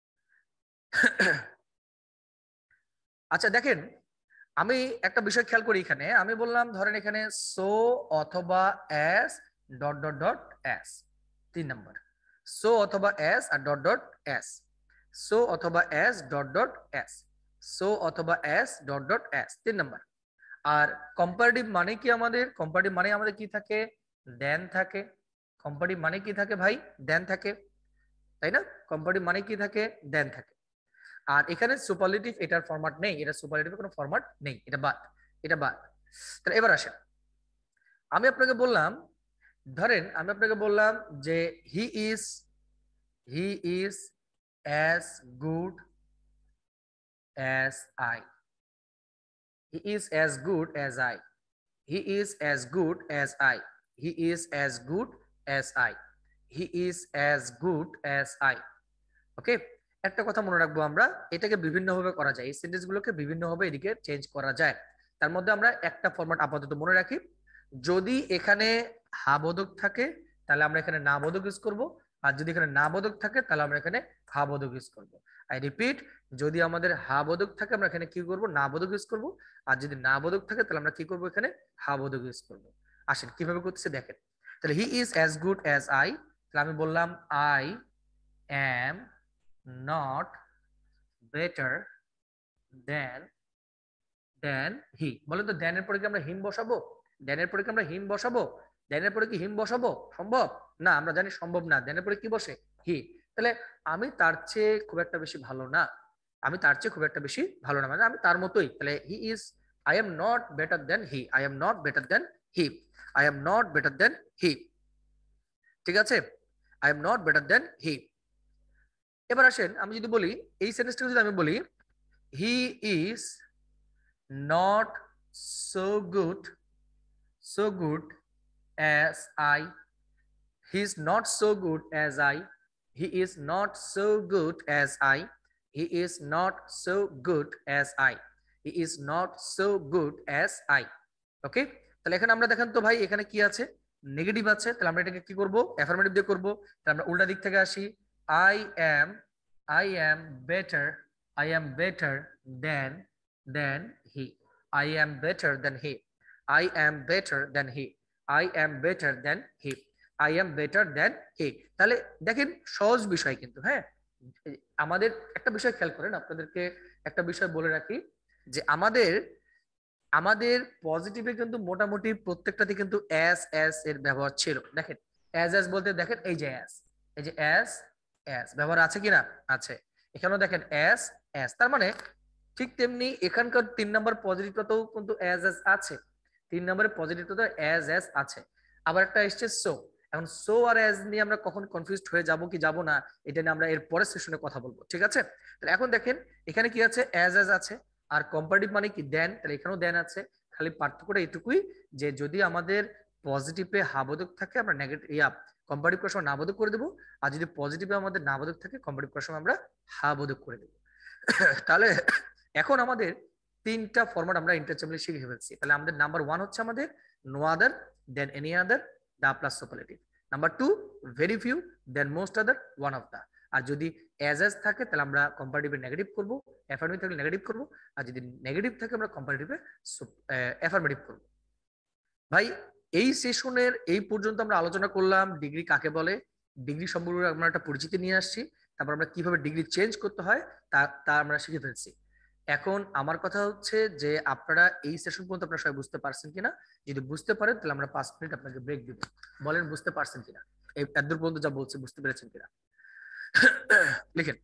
আচ্ছা দেখেন, আমি একটা বিষয় খেয়াল করি এখানে। আমি বললাম ধরেন এখানে সো অথবা as dot dot dot as, তিন নম্বর সো অথবা এস আর ডট ডট এস, সো অথবা as dot dot as, so অথবা এস ডট ডট এস, তিন নম্বর। আর কম্পারেটিভ মানে কি আমাদের? কম্পারেটিভ মানে আমাদের কি থাকে? দেন থাকে। কম্পারেটিভ মানে কি থাকে ভাই? দেন থাকে, তাই না? কম্পারেটিভ মানে কি থাকে? দেন থাকে। আর এখানে সুপারলেটিভ এটার ফরম্যাট নেই, এটা সুপারলেটিভের কোনো ফরম্যাট নেই, এটা বাদ, এটা বাদ। তাহলে এবার আসেন, আমি আপনাকে বললাম, ধরেন আমি আপনাকে বললাম যে he is he is as good as I, he is as good as I, he is as good as I, he is as good as I, he is as good as I. Okay, একটা কথা মনে রাখবো, আমরা এটাকে বিভিন্ন ভাবে করা যায়, এই সেন্টেন্স গুলোকে বিভিন্ন ভাবে এদিকে চেঞ্জ করা যায়। তার মধ্যে আমরা একটা ফরম্যাট আপাতত মনে রাখি, যদি এখানে হা বোধক থাকে তাহলে আমরা এখানে না বোধক ইউজ করব, আর যদি এখানে না বোধক থাকে তাহলে আমরা এখানে হা বোধক ইউজ করব। আই রিপিট, যদি আমাদের হা বোধক থাকে আমরা এখানে কি করব? না বোধক ইউজ করব, আর যদি না বোধক থাকে তাহলে আমরা কি করব? এখানে হা বোধক ইউজ করব। আসেন কিভাবে করতেছে দেখেন। তাহলে he is as good as I, তাহলে আমি বললাম I am not better than than he। বলেন তো দেন এর পরে কি আমরা হিম বসাবো? দেন এর পরে কি আমরা হিম বসাবো? দেন এর পরে কি হিম বসাবো? সম্ভব না, আমরা জানি সম্ভব না। দেন এর পরে কি বসে? হি। তাহলে আমি তার চেয়ে খুব একটা বেশি ভালো না, আমি তার চেয়ে খুব একটা বেশি ভালো না, মানে আমি তার মতোই। তাহলে he is, I am not better than he, I am not better than he, I am not better than he, ঠিক আছে? I am not better than he. এবার আসেন আমি যদি বলি, এই সেন্টেন্সটা যদি আমি বলি he is not so good so good as I, he is not so good as I, he is not so good as I, he is not so good as I, he is not so good as I. Okay, তাহলে এখানে আমরা দেখেন তো ভাই এখানে কি আছে? Negative আছে, তাহলে আমরা এটাকে কি করব? অ্যাফার্মেটিভ দিয়ে করব। তাহলে আমরা উল্টা দিক থেকে আসি, I am I am better, I am better than than he, I am better than he, I am better than he, I am better than he, I am better than he। তাহলে দেখেন সহজ বিষয় কিন্তু, হ্যাঁ। আমাদের একটা বিষয় খেয়াল করেন, আপনাদেরকে একটা বিষয় বলে রাখি, যে আমাদের আমাদের পজিটিভে কিন্তু মোটামুটি প্রত্যেকটাতে কিন্তু অ্যাস অ্যাস এর ব্যবহার ছিল। দেখেন অ্যাজ অ্যাস বলতে দেখেন এই যে অ্যাস, এই যে অ্যাস অ্যাস ব্যবহার আছে কিনা? আছে। এখানেও দেখেন অ্যাস অ্যাস, তার মানে ঠিক তেমনি এখানকার তিন নম্বর পজিটিভটাতেও কিন্তু অ্যাজ অ্যাস আছে, তিন নম্বরের পজিটিভটাতে অ্যাজ অ্যাস আছে। আবার একটা এসছে সো। এখন সো আর অ্যাজ নিয়ে আমরা কখন কনফিউজড হয়ে যাব কি যাব না, এটা নিয়ে আমরা এর পরের সেশনে কথা বলবো, ঠিক আছে? তাহলে এখন দেখেন এখানে কি আছে? অ্যাজ অ্যাস আছে, আর কম্পারেটিভ মানে কি? দেন। তাহলে এখানেও দেন আছে, খালি পার্থক্যটা এইটুকুই যে যদি আমাদের পজিটিভে হাবোধক থাকে আমরা নেগেটিভ ইয়া কম্পারেটিভ করার সময় নাবোধক করে দেবো, আর যদি পজিটিভে আমাদের নাবোধক থাকে কম্পারেটিভ করার সময় আমরা হাবোধক করে দেবো। তাহলে এখন আমাদের তিনটা ফরম্যাট আমরা ইন্টারচেঞ্জেবলি শিখে ফেলছি। তাহলে আমাদের নাম্বার ওয়ান হচ্ছে আমাদের no other than any other the plus superlative, number two very few than most other one of the. আর যদি অ্যাজ অ্যাজ থাকে তাহলে আমরা কম্পারেটিভে নেগেটিভ করব, অ্যাফার্মেটিভ থাকলে নেগেটিভ করব, আর যদি নেগেটিভ থাকে আমরা কম্পারেটিভে অ্যাফার্মেটিভ করব। ভাই এই সেশনের এই পর্যন্ত আমরা আলোচনা করলাম ডিগ্রি কাকে বলে, ডিগ্রি সম্পর্কে আমরা একটা পরিচিতি নিয়ে আসছি, তারপর আমরা কিভাবে ডিগ্রি চেঞ্জ করতে হয় তা তা আমরা শিখে ফেলছি। এখন আমার কথা হচ্ছে যে আপনারা এই সেশন পর্যন্ত আপনারা সবাই বুঝতে পারছেন কিনা? যদি বুঝতে পারেন তাহলে আমরা পাঁচ মিনিট আপনাকে ব্রেক দিব। বলেন বুঝতে পারছেন কিনা? এই এতদূর পর্যন্ত যা বলছি বুঝতে পেরেছেন কিনা? লিখেন।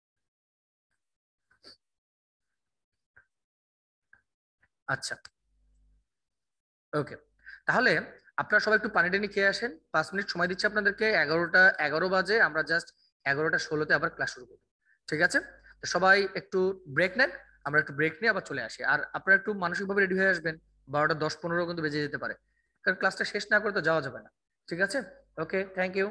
আচ্ছা ওকে, তাহলে আপনারা সবাই একটু পানি টানি খেয়ে আসেন। পাঁচ মিনিট সময় দিচ্ছি আপনাদেরকে, এগারোটা এগারো বাজে, আমরা জাস্ট এগারোটা ষোলোতে আবার ক্লাস শুরু করবো, ঠিক আছে? তো সবাই একটু ব্রেক নেন, আমরা একটু ব্রেক নিয়ে আবার চলে আসি। আর আপনারা একটু মানসিকভাবে রেডি হয়ে আসবেন, বারোটা দশ পনেরো কিন্তু বেজে যেতে পারে, কারণ ক্লাসটা শেষ না করে তো যাওয়া যাবে না। ঠিক আছে, ওকে, থ্যাংক ইউ।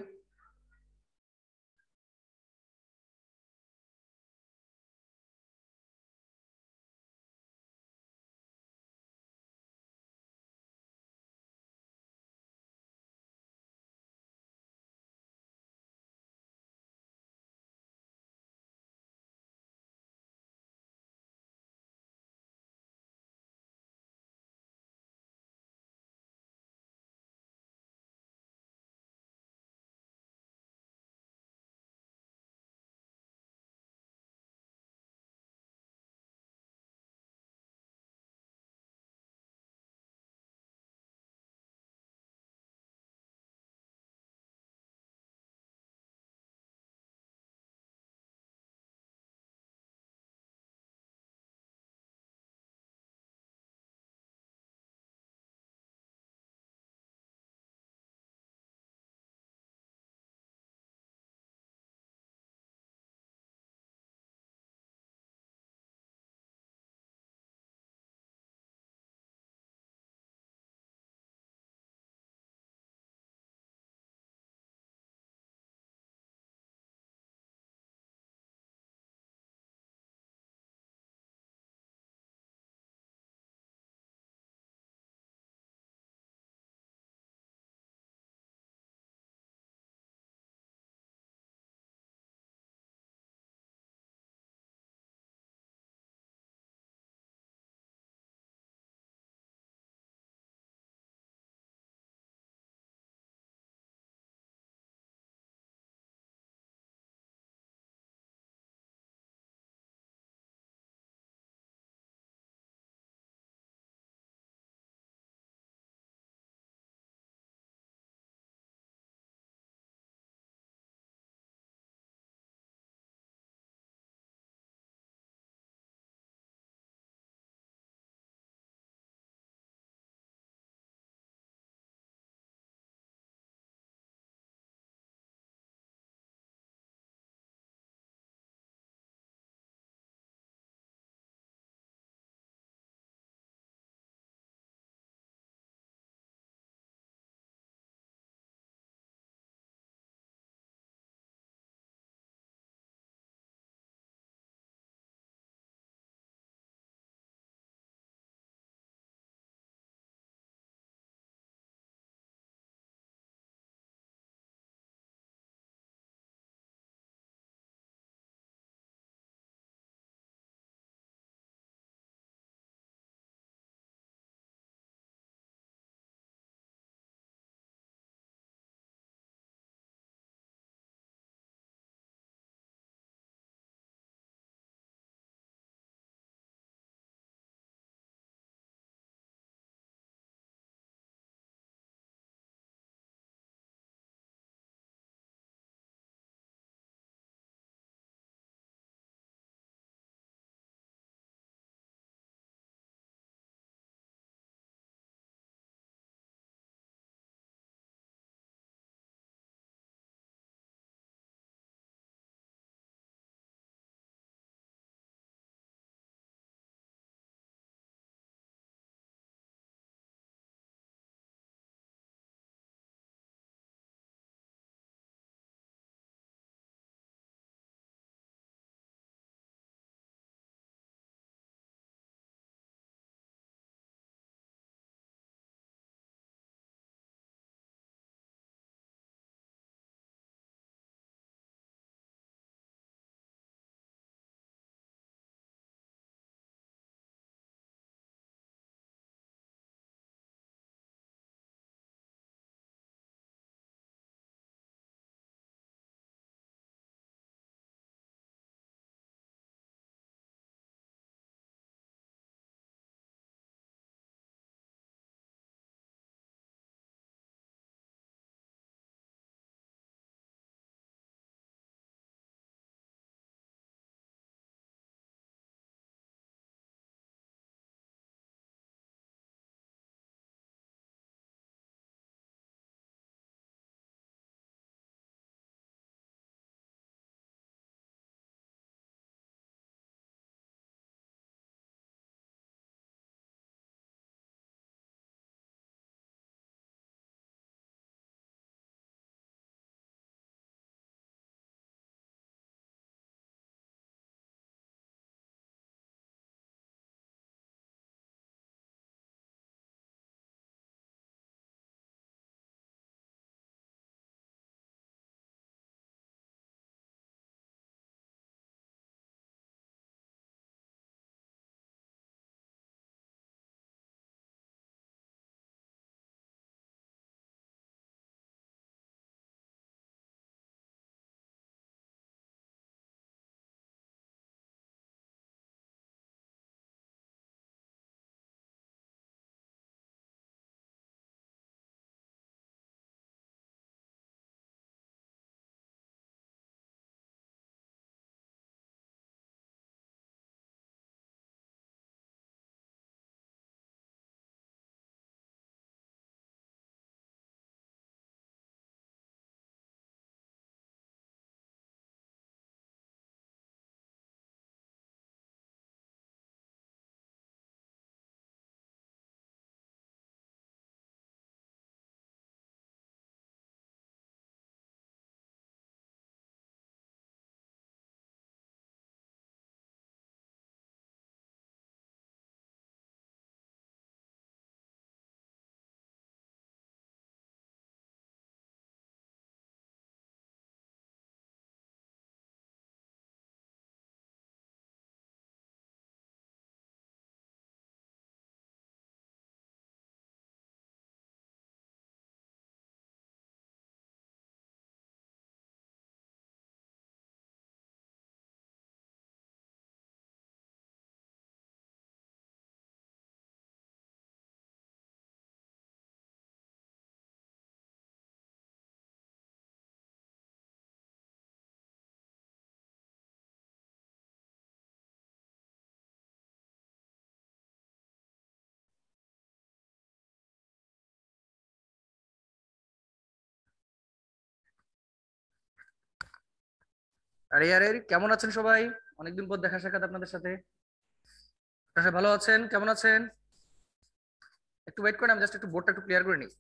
আরে আরে কেমন আছেন সবাই? অনেকদিন পর দেখা সাক্ষাৎ আপনাদের সাথে। আপনারা সবাই ভালো আছেন? কেমন আছেন? একটু ওয়েট করেন, আমি জাস্ট একটু বোর্ডটা একটু ক্লিয়ার করে নিই।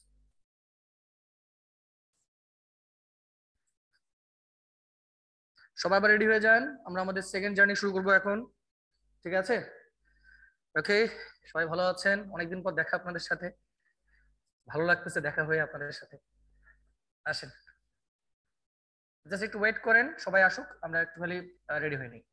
সবাই আবার রেডি হয়ে যান, আমরা আমাদের সেকেন্ড জার্নি শুরু করবো এখন। ঠিক আছে? ওকে, সবাই ভালো আছেন? অনেকদিন পর দেখা আপনাদের সাথে, ভালো লাগতেছে দেখা হয়ে আপনাদের সাথে। আসেন, জাস্ট একটু ওয়েট করেন, সবাই আসুক, আমরা একটু খালি রেডি হয়ে নিই।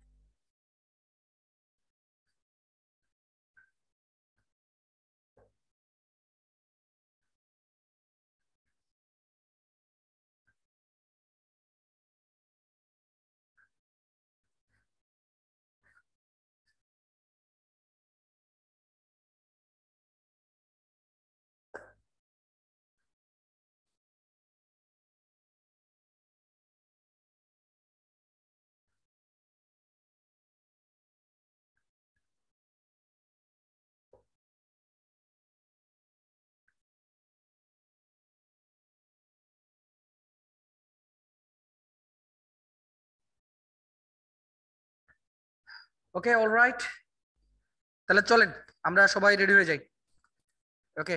ওকে, অলরাইট, তাহলে চলেন আমরা সবাই রেডি হয়ে যাই। ওকে,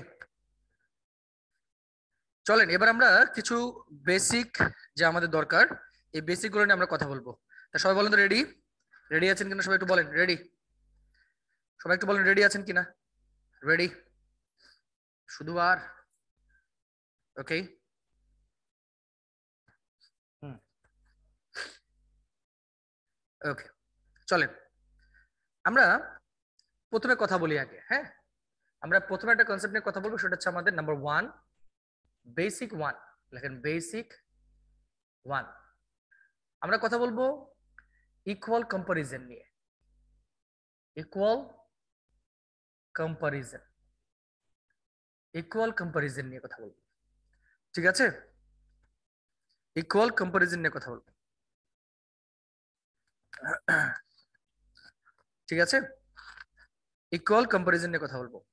চলেন এবার আমরা কিছু বেসিক যে আমাদের দরকার, এই বেসিক গুলো নিয়ে আমরা কথা বলবো। তা সবাই বলেন তো, রেডি? রেডি আছেন কিনা সবাই একটু বলেন, রেডি? সবাই একটু বলেন রেডি আছেন কিনা। রেডি শুধু আর ওকে। হুম, ওকে, চলেন আমরা প্রথমে কথা বলি আগে। হ্যাঁ, আমরা প্রথমে একটা কনসেপ্ট নিয়ে কথা বলবো, সেটা হচ্ছে আমাদের নাম্বার ওয়ান, বেসিক ওয়ান। লেখেন বেসিক ওয়ান। আমরা কথা বলবো ইকুয়াল কম্পারিজন নিয়ে। ইকুয়াল কম্পারিজন, ইকুয়াল কম্পারিজন নিয়ে কথা বলবো। ঠিক আছে, ইকুয়াল কম্পারিজন নিয়ে কথা বলবো। ঠিক আছে, ইকুয়াল কম্পারিজন নিয়ে কথা বলবো।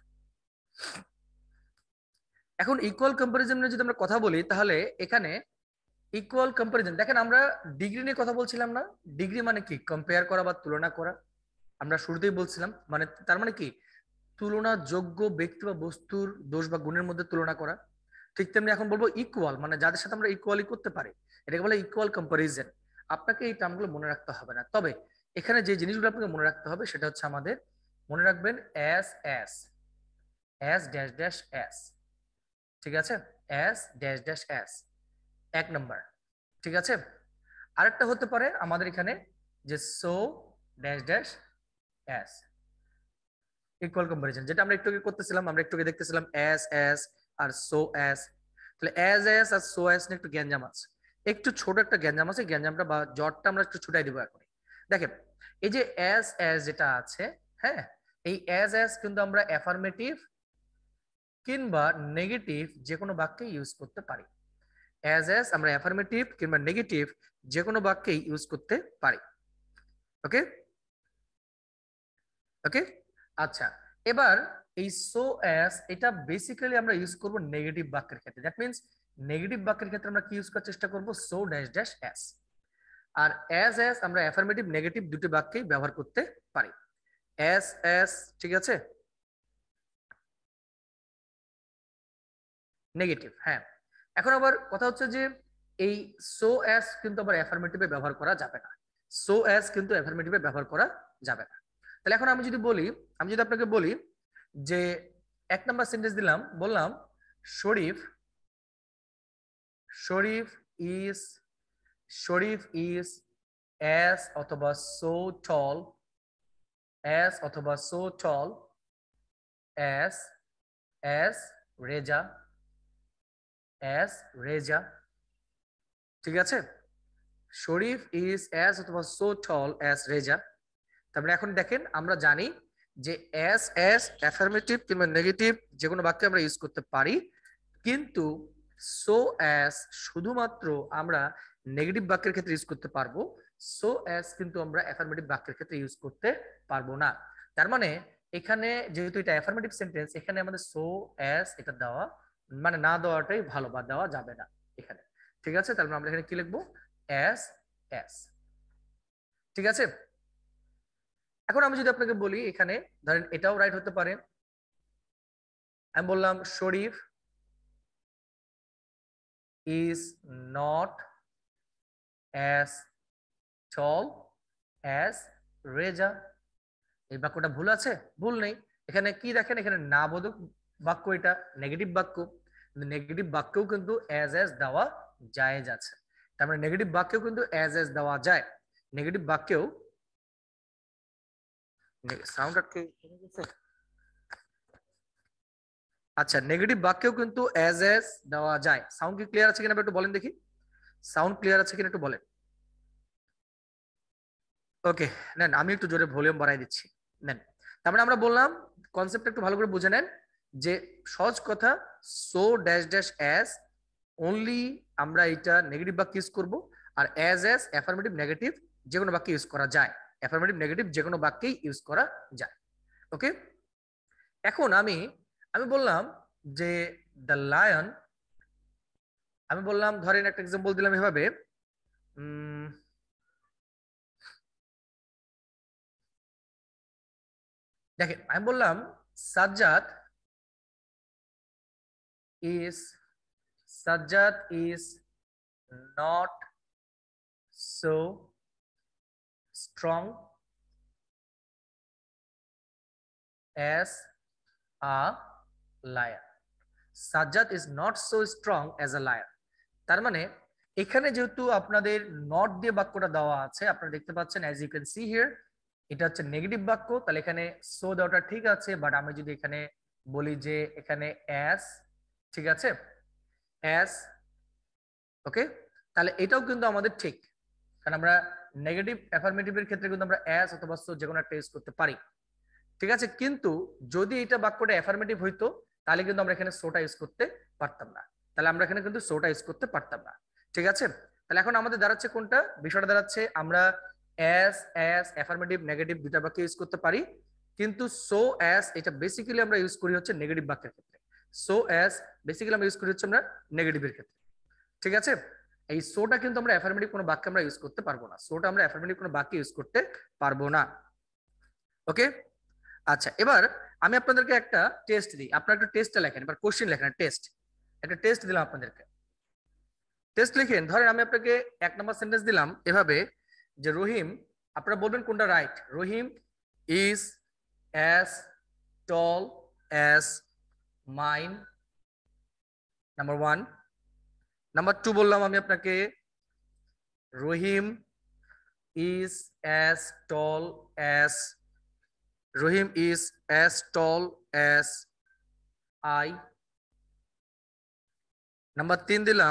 এখন ইকুয়াল কম্পারিজন নিয়ে যদি আমরা কথা বলি, তাহলে এখানে ইকুয়াল কম্পারিজন, দেখেন আমরা ডিগ্রি নিয়ে কথা বলছিলাম না? ডিগ্রি মানে কি? কম্পেয়ার করা বা তুলনা করা। আমরা শুরুতেই বলছিলাম, মানে তার মানে কি? তুলনাযোগ্য ব্যক্তি বা বস্তুর দোষ বা গুণের মধ্যে তুলনা করা। ঠিক তেমনি এখন বলবো ইকুয়াল, মানে যাদের সাথে আমরা ইকুয়ালি করতে পারি, এটাকে বলে ইকুয়াল কম্পারিজন। আপনাকে এই টার্মগুলো মনে রাখতে হবে না, তবে এখানে যে জিনিসগুলো আপনাকে মনে রাখতে হবে সেটা হচ্ছে আমাদের, মনে রাখবেন as as, as dash dash as. ঠিক আছে, এস ড্যাশ ড্যাশ এস এক নাম্বার। ঠিক আছে, আরেকটা হতে পারে আমাদের এখানে যে so dash dash as, equal comparison, যেটা আমরা একটু আগে করতেছিলাম। আমরা একটু আগে দেখতেছিলাম এস এস আর সো এস। তাহলে এস এস আর সো এস নিয়ে একটু গ্যাঞ্জাম আছে, একটু ছোট একটা গ্যাঞ্জাম আছে। গ্যাঞ্জামটা বা জটটা আমরা একটু ছুটাই দিব এখন। দেখেন, এই যে এস এস যেটা আছে, হ্যাঁ, এই এস এস কিন্তু আমরা অ্যাফার্মেটিভ কিংবা নেগেটিভ যে কোনো বাক্যে ইউজ করতে পারি। অ্যাজ এস আমরা অ্যাফার্মেটিভ কিংবা নেগেটিভ যে কোনো বাক্যেই ইউজ করতে পারি। ওকে, ওকে, আচ্ছা। এবার এই সো অ্যাজ এটা বেসিক্যালি আমরা ইউজ করব নেগেটিভ বাক্যের ক্ষেত্রে। দ্যাট মিন্স নেগেটিভ বাক্যের ক্ষেত্রে আমরা কি ইউজ করার চেষ্টা করব? So dash dash as. আর অ্যাজ অ্যাজ আমরা অ্যাফার্মেটিভ নেগেটিভ দুটি বাক্যেই ব্যবহার করতে পারি। অ্যাজ অ্যাজ, ঠিক আছে, নেগেটিভ। হ্যাঁ, এখন আবার কথা হচ্ছে যে এই সো অ্যাজ কিন্তু আবার অ্যাফার্মেটিভে ব্যবহার করা যাবে না। সো অ্যাজ কিন্তু অ্যাফার্মেটিভে ব্যবহার করা যাবে না। তাহলে এখন আমি যদি বলি, আমি যদি আপনাকে বলি যে এক নাম্বার সেন্টেন্স দিলাম, বললাম Sharif, Sharif is, Sharif is as অথবা সো টল, অ্যাজ অথবা so tall as, as Reza, as Reza. ঠিক আছে, শরীফ ইজ অ্যাজ অথবা সো টল অ্যাজ রেজা। তারপরে এখন দেখেন, আমরা জানি যে অ্যাজ অ্যাজ অ্যাফার্মেটিভ কিংবা নেগেটিভ যে কোনো বাক্যে আমরা ইউজ করতে পারি, কিন্তু সো অ্যাজ শুধুমাত্র আমরা নেগেটিভ বাক্যের ক্ষেত্রে ইউজ করতে পারবো। সো অ্যাজ কিন্তু আমরা অ্যাফার্মেটিভ বাক্যের ক্ষেত্রে ইউজ করতে পারবো না। তার মানে এখানে যেহেতু এটা অ্যাফার্মেটিভ সেন্টেন্স, এখানে আমাদের সো অ্যাজ এটা দেওয়া, মানে না দেওয়াটাই ভালো, বা দেওয়া যাবে না এখানে। ঠিক আছে, তাহলে আমরা এখানে কি লিখবো? As as. ঠিক আছে, এখন আমি যদি আপনাকে বলি এখানে ধরেন এটাও রাইট হতে পারে, আমি বললাম Sharif is not as tall as Reza. এই বাক্যটা ভুল আছে? ভুল নেই। এখানে কি দেখেন, এখানে না বোধক বাক্য, এটা নেগেটিভ বাক্য, নেগেটিভ বাক্যও কিন্তু অ্যাজ অ্যাজ দেওয়া জায়েজ আছে। তার মানে নেগেটিভ বাক্যেও কিন্তু অ্যাজ অ্যাজ দেওয়া যায়। নেগেটিভ বাক্যেও সাউন্ড আটকে গেছে। আচ্ছা, নেগেটিভ বাক্যেও কিন্তু অ্যাজ অ্যাজ দেওয়া যায়। সাউন্ড কি ক্লিয়ার আছে কিনা একটু বলেন দেখি, সাউন্ড ক্লিয়ার আছে কিনা একটু বলেন। ওকে, নেন আমি একটু জোরে ভলিউম বাড়াই দিচ্ছি, নেন। তারপরে আমরা বললাম কনসেপ্টটা একটু ভালো করে বুঝে নেন, যে সহজ কথা so dash dash as only আমরা এটা নেগেটিভ বাক্য ইউজ করব, আর অ্যাজ অ্যাজ অ্যাফার্মেটিভ নেগেটিভ যে কোনো বাক্যে ইউজ করা যায়, অ্যাফার্মেটিভ নেগেটিভ যে কোনো বাক্যেই ইউজ করা যায়। ওকে, এখন আমি আমি বললাম যে দ্য লায়ন, আমি বললাম ধরেন একটা এক্সাম্পল দিলাম এভাবে, উম দেখেন আমি বললাম Sajjad is Sajjad is not so strong as a lion. Sajjad is not so strong as a lion. তার মানে এখানে যেহেতু আপনাদের নট দিয়ে বাক্যটা দেওয়া আছে, আপনারা দেখতে পাচ্ছেন as you can see here, এটা হচ্ছে নেগেটিভ বাক্য, তাহলে এখানে সো দেওয়াটা ঠিক আছে। বাট আমি যদি এখানে বলি যে এখানে as, ঠিক আছে, as, ওকে, তাহলে এটাও কিন্তু আমাদের ঠিক, কারণ আমরা নেগেটিভ অ্যাফার্মেটিভের ক্ষেত্রে কিন্তু আমরা অ্যাজ অথবা সো যে কোনো একটা ইউজ করতে পারি। ঠিক আছে, কিন্তু যদি এটা বাক্যটা অ্যাফার্মেটিভ হইতো তাহলে কিন্তু আমরা এখানে সোটা ইউজ করতে পারতাম না, তাহলে আমরা এখানে কিন্তু সোটা ইউজ করতে পারতাম না। ঠিক আছে, তাহলে এখন আমাদের দাঁড়াচ্ছে কোনটা, বিষয়টা দাঁড়াচ্ছে আমরা অ্যাজ অ্যাজ অ্যাফার্মেটিভ নেগেটিভ দুটা বাক্য ইউজ করতে পারি, কিন্তু সো অ্যাজ এটা বেসিক্যালি আমরা ইউজ করি হচ্ছে নেগেটিভ বাক্যের ক্ষেত্রে। সো অ্যাজ বেসিক্যালি আমরা ইউজ করি হচ্ছে আমরা নেগেটিভের ক্ষেত্রে। ঠিক আছে, এই সোটা কিন্তু আমরা অ্যাফার্মেটিভ কোনো বাক্যে আমরা ইউজ করতে পারবো না, সোটা আমরা অ্যাফার্মেটিভ কোনো বাক্যে ইউজ করতে পারবো না। ওকে, আচ্ছা, এবার আমি আপনাদেরকে একটা টেস্ট দিই, আপনারা একটা টেস্টটা লেখেন, এবার কোশ্চেন লেখেন, টেস্ট, একটা টেস্ট দিলাম আপনাদেরকে। টেস্ট লিখেন, ধরেন আমি আপনাকে এক নম্বর সেন্টেন্স দিলাম এভাবে যে রহিম, আপনারা বলবেন কোনটা right, Rahim is as tall as mine, number one. Number two বললাম আমি আপনাকে রহিম is as tall as Rahim is as tall as I. Number তিন দিলাম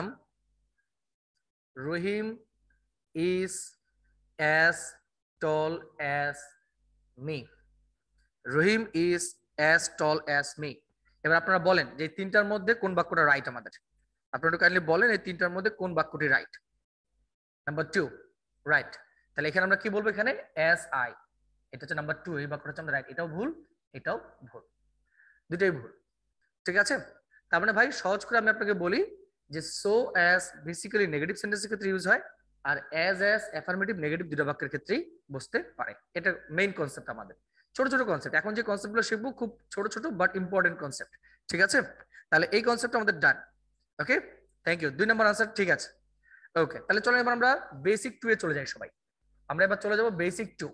Rahim is as tall as me. Rahim is as tall as me. এবার আপনারা বলেন যে তিনটার মধ্যে কোন বাক্যটা রাইট আমাদের, আপনারা কাইন্ডলি বলেন এই তিনটার মধ্যে কোন বাক্যটি রাইট। নাম্বার টু রাইট, তাহলে এখানে আমরা কি বলবো, এখানে এস আই, এটা হচ্ছে নাম্বার টু, এই বাক্যটা হচ্ছে আমরা রাইট, এটাও ভুল এটাও ভুল, দুটোই ভুল। ঠিক আছে, তার মানে ভাই সহজ করে আমি আপনাকে বলি যে সো অ্যাজ বেসিক্যালি নেগেটিভ সেন্টেন্সের ক্ষেত্রে ইউজ হয়, আর অ্যাজ অ্যাজ অ্যাফার্মেটিভ নেগেটিভ দুটো বাক্যের ক্ষেত্রেই বসতে পারে। এটা মেইন কনসেপ্ট আমাদের, ছোট ছোট কনসেপ্ট, এখন যে কনসেপ্টগুলো শিখবো খুব ছোট ছোট বাট ইম্পর্টেন্ট কনসেপ্ট। ঠিক আছে, তাহলে এই কনসেপ্ট আমাদের ডান। ওকে, থ্যাংক ইউ, দুই নম্বর আনসার ঠিক আছে। ওকে, তাহলে চলো এবার আমরা বেসিক টু এ চলে যাই সবাই, আমরা এবার চলে যাব বেসিক টু,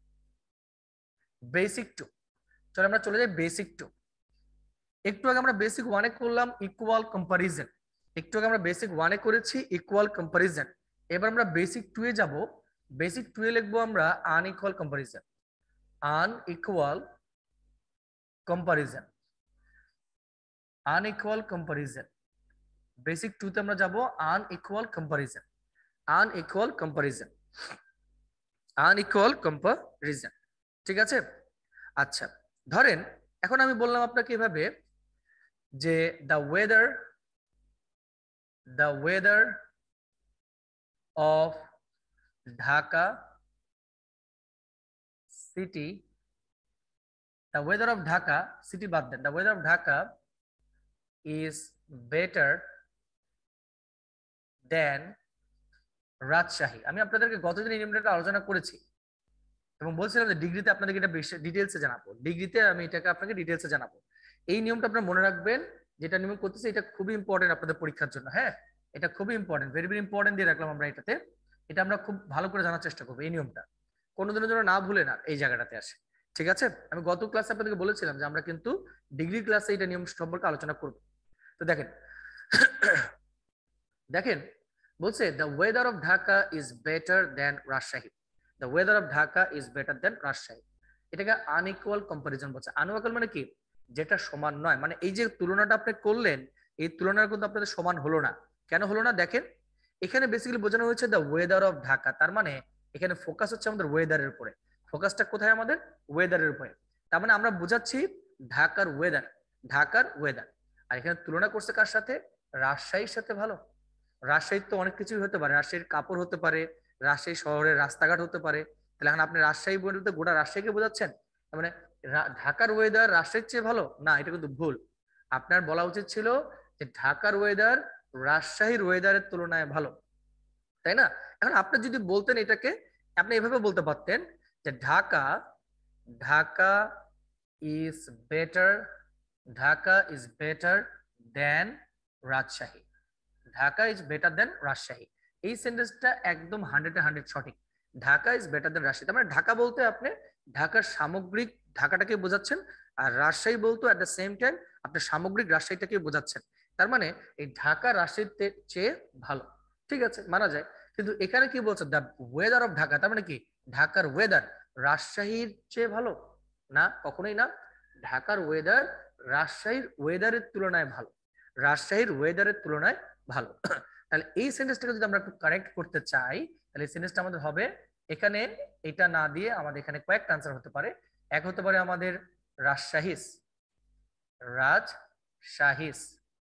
বেসিক টু, চলো আমরা চলে যাই বেসিক টু। একটু আগে আমরা বেসিক ওয়ানে করলাম ইকুয়াল কম্পারিজন, একটু আগে আমরা বেসিক ওয়ানে করেছি ইকুয়াল কম্পারিজন, এবার আমরা বেসিক টু এ যাব। বেসিক টু এ লিখবো আমরা unequal comparison, unequal comparison, unequal comparison. Basic two তে আমরা যাব unequal comparison, unequal comparison, unequal comparison. ঠিক আছে, আচ্ছা ধরেন এখন আমি বললাম আপনাকে এভাবে যে the weather, the weather of Dhaka city, the weather of Dhaka city বাদ দেন, the weather of Dhaka is better than Rajshahi. আমি আপনাদেরকে গতদিন এই নিয়মটা আলোচনা করেছি এবং বলছিলাম যে ডিগ্রিতে আপনাদেরকে এটা বেশি ডিটেলসে জানাবো, ডিগ্রিতে আমি এটাকে আপনাকে ডিটেলসে জানাবো। এই নিয়মটা আপনারা মনে রাখবেন, যেটা নিয়ম করতেছি এটা খুবই ইম্পর্টেন্ট আপনাদের পরীক্ষার জন্য। হ্যাঁ, এটা খুবই ইম্পর্টেন্ট, ভেরি ভেরি ইম্পর্টেন্ট দিয়ে রাখলাম আমরা এটাতে। এটা আমরা খুব ভালো করে জানার চেষ্টা করবো, এই নিয়মটা কোনোদিনের জন্য না ভুলে না এই জায়গাটাতে আসে। ঠিক আছে, আমি গত ক্লাসে আপনাদেরকে বলেছিলাম যে আমরা কিন্তু ডিগ্রি ক্লাসে এটা নিয়ম সম্পর্কে আলোচনা করব। তো দেখেন দেখেন বলছে the weather of Dhaka is better than Rajshahi. The weather of Dhaka is better than Rajshahi. এটাকে আনইকুয়াল কম্পারিজন বলছে। আনইকুয়াল মানে কি, যেটা সমান নয়। মানে এই যে তুলনাটা আপনি করলেন, এই তুলনাটা কিন্তু আপনাদের সমান হলো না। কেন হলো না দেখেন, এখানে বেসিক্যালি বোঝানো হয়েছে দ্য ওয়েদার অফ ঢাকা, তার মানে এখানে ফোকাস হচ্ছে আমাদের ওয়েদারের উপরে। ফোকাসটা কোথায় আমাদের? ওয়েদারের উপরে। তার মানে আমরা বোঝাচ্ছি ঢাকার ওয়েদার, ঢাকার ওয়েদার। আর এখানে তুলনা করছে কার সাথে? রাজশাহীর সাথে। ভালো, রাজশাহীর তো অনেক কিছুই হতে পারে, রাজশাহীর কাপড় হতে পারে, রাজশাহী শহরের রাস্তাঘাট হতে পারে। তাহলে এখন আপনি রাজশাহী বলতে গোটা রাজশাহীকে বোঝাচ্ছেন? মানে ঢাকার ওয়েদার রাজশাহীর চেয়ে ভালো না, এটা কিন্তু ভুল। আপনার বলা উচিত ছিল যে ঢাকার ওয়েদার রাজশাহীর ওয়েদারের তুলনায় ভালো, তাই না? এখন আপনি যদি বলতেন এটাকে, আপনি এভাবে বলতে পারতেন যে Dhaka Dhaka is better, Dhaka is better than Rajshahi, Dhaka is better than Rajshahi. এই সেন্টেন্সটা একদম হান্ড্রেডে হান্ড্রেড সঠিক। Dhaka is better than Rajshahi, তার মানে ঢাকা বলতে আপনি ঢাকার সামগ্রিক ঢাকাটাকে বোঝাচ্ছেন, আর রাজশাহী বলতো অ্যাট দ্য সেম টাইম আপনি সামগ্রিক রাজশাহীটাকে বোঝাচ্ছেন। তার মানে এই ঢাকা রাজশাহীর চেয়ে ভালো। ঠিক আছে, মানা যায়। কিন্তু এখানে কি বলছে? দ্য ওয়েদার অফ ঢাকা, তার মানে কি ঢাকার ওয়েদার রাজশাহীর চেয়ে ভালো না, কখনোই না। ঢাকার ওয়েদার রাজশাহীর ওয়েদারের তুলনায় ভালো, রাজশাহীর ওয়েদারের তুলনায় ভালো। তাহলে এই সেন্টেন্সটাকে যদি আমরা একটু কারেক্ট করতে চাই, তাহলে এই সেন্টেন্সটা আমাদের হবে, এখানে এটা না দিয়ে আমাদের এখানে কয়েকটা আনসার হতে পারে। এক হতে পারে আমাদের রাজশাহীস, রাজশাহীস,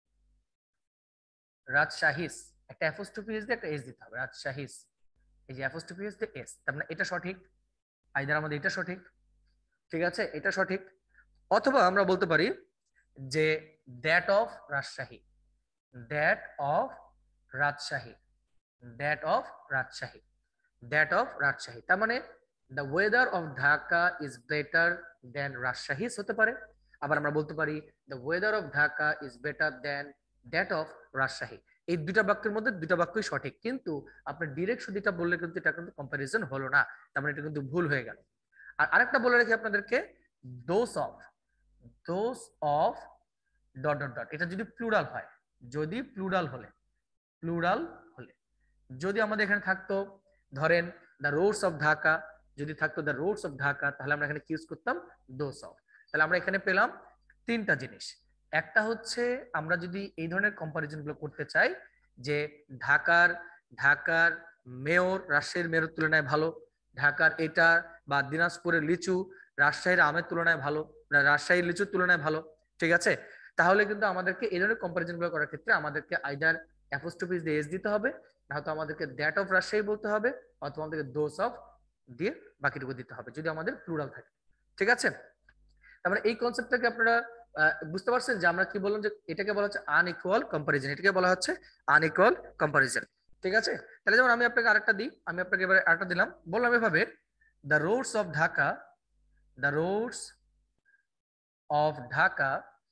রাজশাহীস, একটা অ্যাপোস্ট্রফি এস দিয়ে একটা এস দিতে হবে, রাজশাহীস। এই যে অ্যাপোস্ট্রফি এস দিয়ে এস, তার মানে এটা সঠিক। আইদার আমাদের এটা সঠিক, ঠিক আছে, এটা সঠিক। অথবা আমরা বলতে পারি যে that of Rajshahi, that of Rajshahi, that of Rajshahi, that of Rajshahi. তার মানে the weather of Dhaka is better than Rajshahi হতে পারে। আবার আমরা বলতে পারি the weather of Dhaka is better than that of Rajshahi. এই দুটা বাক্যের মধ্যে দুটা বাক্যই সঠিক, কিন্তু আপনি ডিরেক্ট শুধু এটা বললে কিন্তু এটা কিন্তু কম্পারিজন হলো না, তার মানে এটা কিন্তু ভুল হয়ে গেল। আর আরেকটা বলে রাখি আপনাদেরকে, those of, those of dot dot dot, এটা যদি প্লুরাল হয়, যদি প্লুরাল হলে, প্লুরাল হলে, যদি আমাদের এখানে থাকতো ধরেন দ্য রোডস অফ ঢাকা, যদি থাকতো দ্য রোডস অফ ঢাকা, তাহলে আমরা এখানে কি ইউজ করতাম? Those of. তাহলে আমরা এখানে পেলাম তিনটা জিনিস। একটা হচ্ছে আমরা যদি এই ধরনের কম্পারিজন গুলো করতে চাই যে ঢাকার ঢাকার মেয়র রাজশাহীর মেয়রের তুলনায় ভালো, ঢাকার এটা বা দিনাজপুরের লিচু রাজশাহীর আমের তুলনায় ভালো, রাজশাহীর লিচুর তুলনায় ভালো, ঠিক আছে, তাহলে কিন্তু আমাদেরকে এই ধরনের কম্পারিজন গুলো করার ক্ষেত্রে আমাদেরকে আইদার অ্যাপোস্ট্রফি দিয়ে এস দিতে হবে, নয়তো আমাদেরকে দ্যাট অফ রাজশাহী বলতে হবে, অথবা আমাদেরকে দোস অফ দিয়ে বাকিটুকু দিতে হবে যদি আমাদের প্লুরাল থাকে। ঠিক আছে, তারপরে এই কনসেপ্টটাকে আপনারা বুঝতে পারছেন যে আমরা কি বললাম, যে এটাকে বলা হচ্ছে আনইকুয়াল কম্পারিজন, এটাকে বলা হচ্ছে আনইকুয়াল কম্পারিজন। ঠিক আছে, তাহলে যেমন আমি আপনাকে আরেকটা দিই, আমি আপনাকে এবারে আরেকটা দিলাম, বললাম এভাবে the roads of Dhaka, the roads of Dhaka,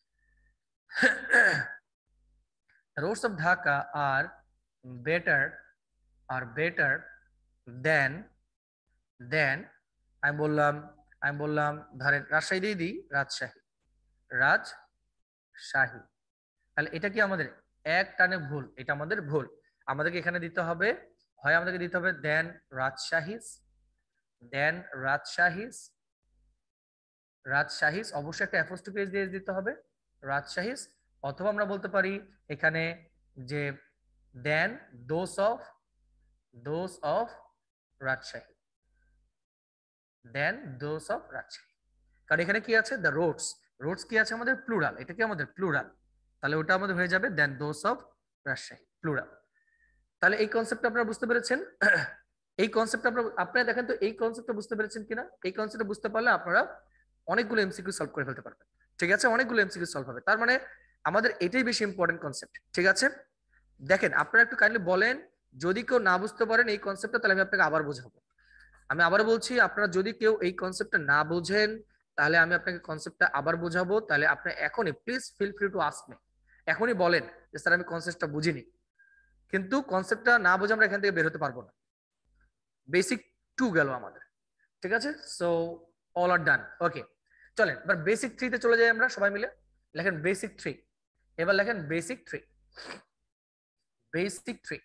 the roads of Dhaka are better, are better than than আমি বললাম আমি বললাম ধরেন রাজশাহী দিয়ে দিই, রাজশাহী, রাজশাহী। তাহলে এটা কি আমাদের এক টানে ভুল, এটা আমাদের ভুল। আমাদেরকে এখানে দিতে হবে, হয় আমাদেরকে দিতে হবে দেন রাজশাহীস, দেন রাজশাহীস, রাজশাহীস, অবশ্যই একটা অ্যাপোস্ট্রফি এস দিয়ে দিতে হবে, রাজশাহীস। অথবা আমরা বলতে পারি এখানে যে than those of, those of Rajshahi, than those of Rajshahi. কারণ এখানে কি আছে? দ্য রোডস, রোডস কি আছে আমাদের? প্লুরাল, এটা কি আমাদের প্লুরাল, তাহলে ওটা আমাদের হয়ে যাবে than those of Rajshahi, plural. তাহলে এই কনসেপ্টটা আপনারা বুঝতে পেরেছেন? এই কনসেপ্টটা আপনারা আপনারা দেখেন তো এই কনসেপ্টটা বুঝতে পেরেছেন কিনা? এই কনসেপ্টটা বুঝতে পারলে আপনারা অনেকগুলো এমসিকিউ সলভ করে ফেলতে পারবেন। ঠিক আছে, অনেকগুলো এমসিকিউ সলভ হবে, তার মানে আমাদের এটাই বেশি ইম্পর্টেন্ট কনসেপ্ট। ঠিক আছে, দেখেন আপনারা একটু কাইন্ডলি বলেন যদি কেউ না বুঝতে পারেন এই কনসেপ্টটা, তাহলে আমি আপনাকে আবার বোঝাবো। আমি আবার বলছি, আপনারা যদি কেউ এই কনসেপ্টটা না বোঝেন, তাহলে আমি আপনাকে কনসেপ্টটা আবার বোঝাবো। তাহলে আপনি এখনই please feel free to ask me, এখনই বলেন যে স্যার আমি কনসেপ্টটা বুঝিনি। কিন্তু কনসেপ্টটা না বুঝে আমরা এখান থেকে বের হতে পারবো না। বেসিক টু গেল আমাদের, ঠিক আছে? So all are done, okay. চলেন এবার বেসিক থ্রিতে চলে যাই আমরা সবাই মিলে। লেখেন বেসিক থ্রি, এবার লেখেন বেসিক থ্রি, বেসিক থ্রি।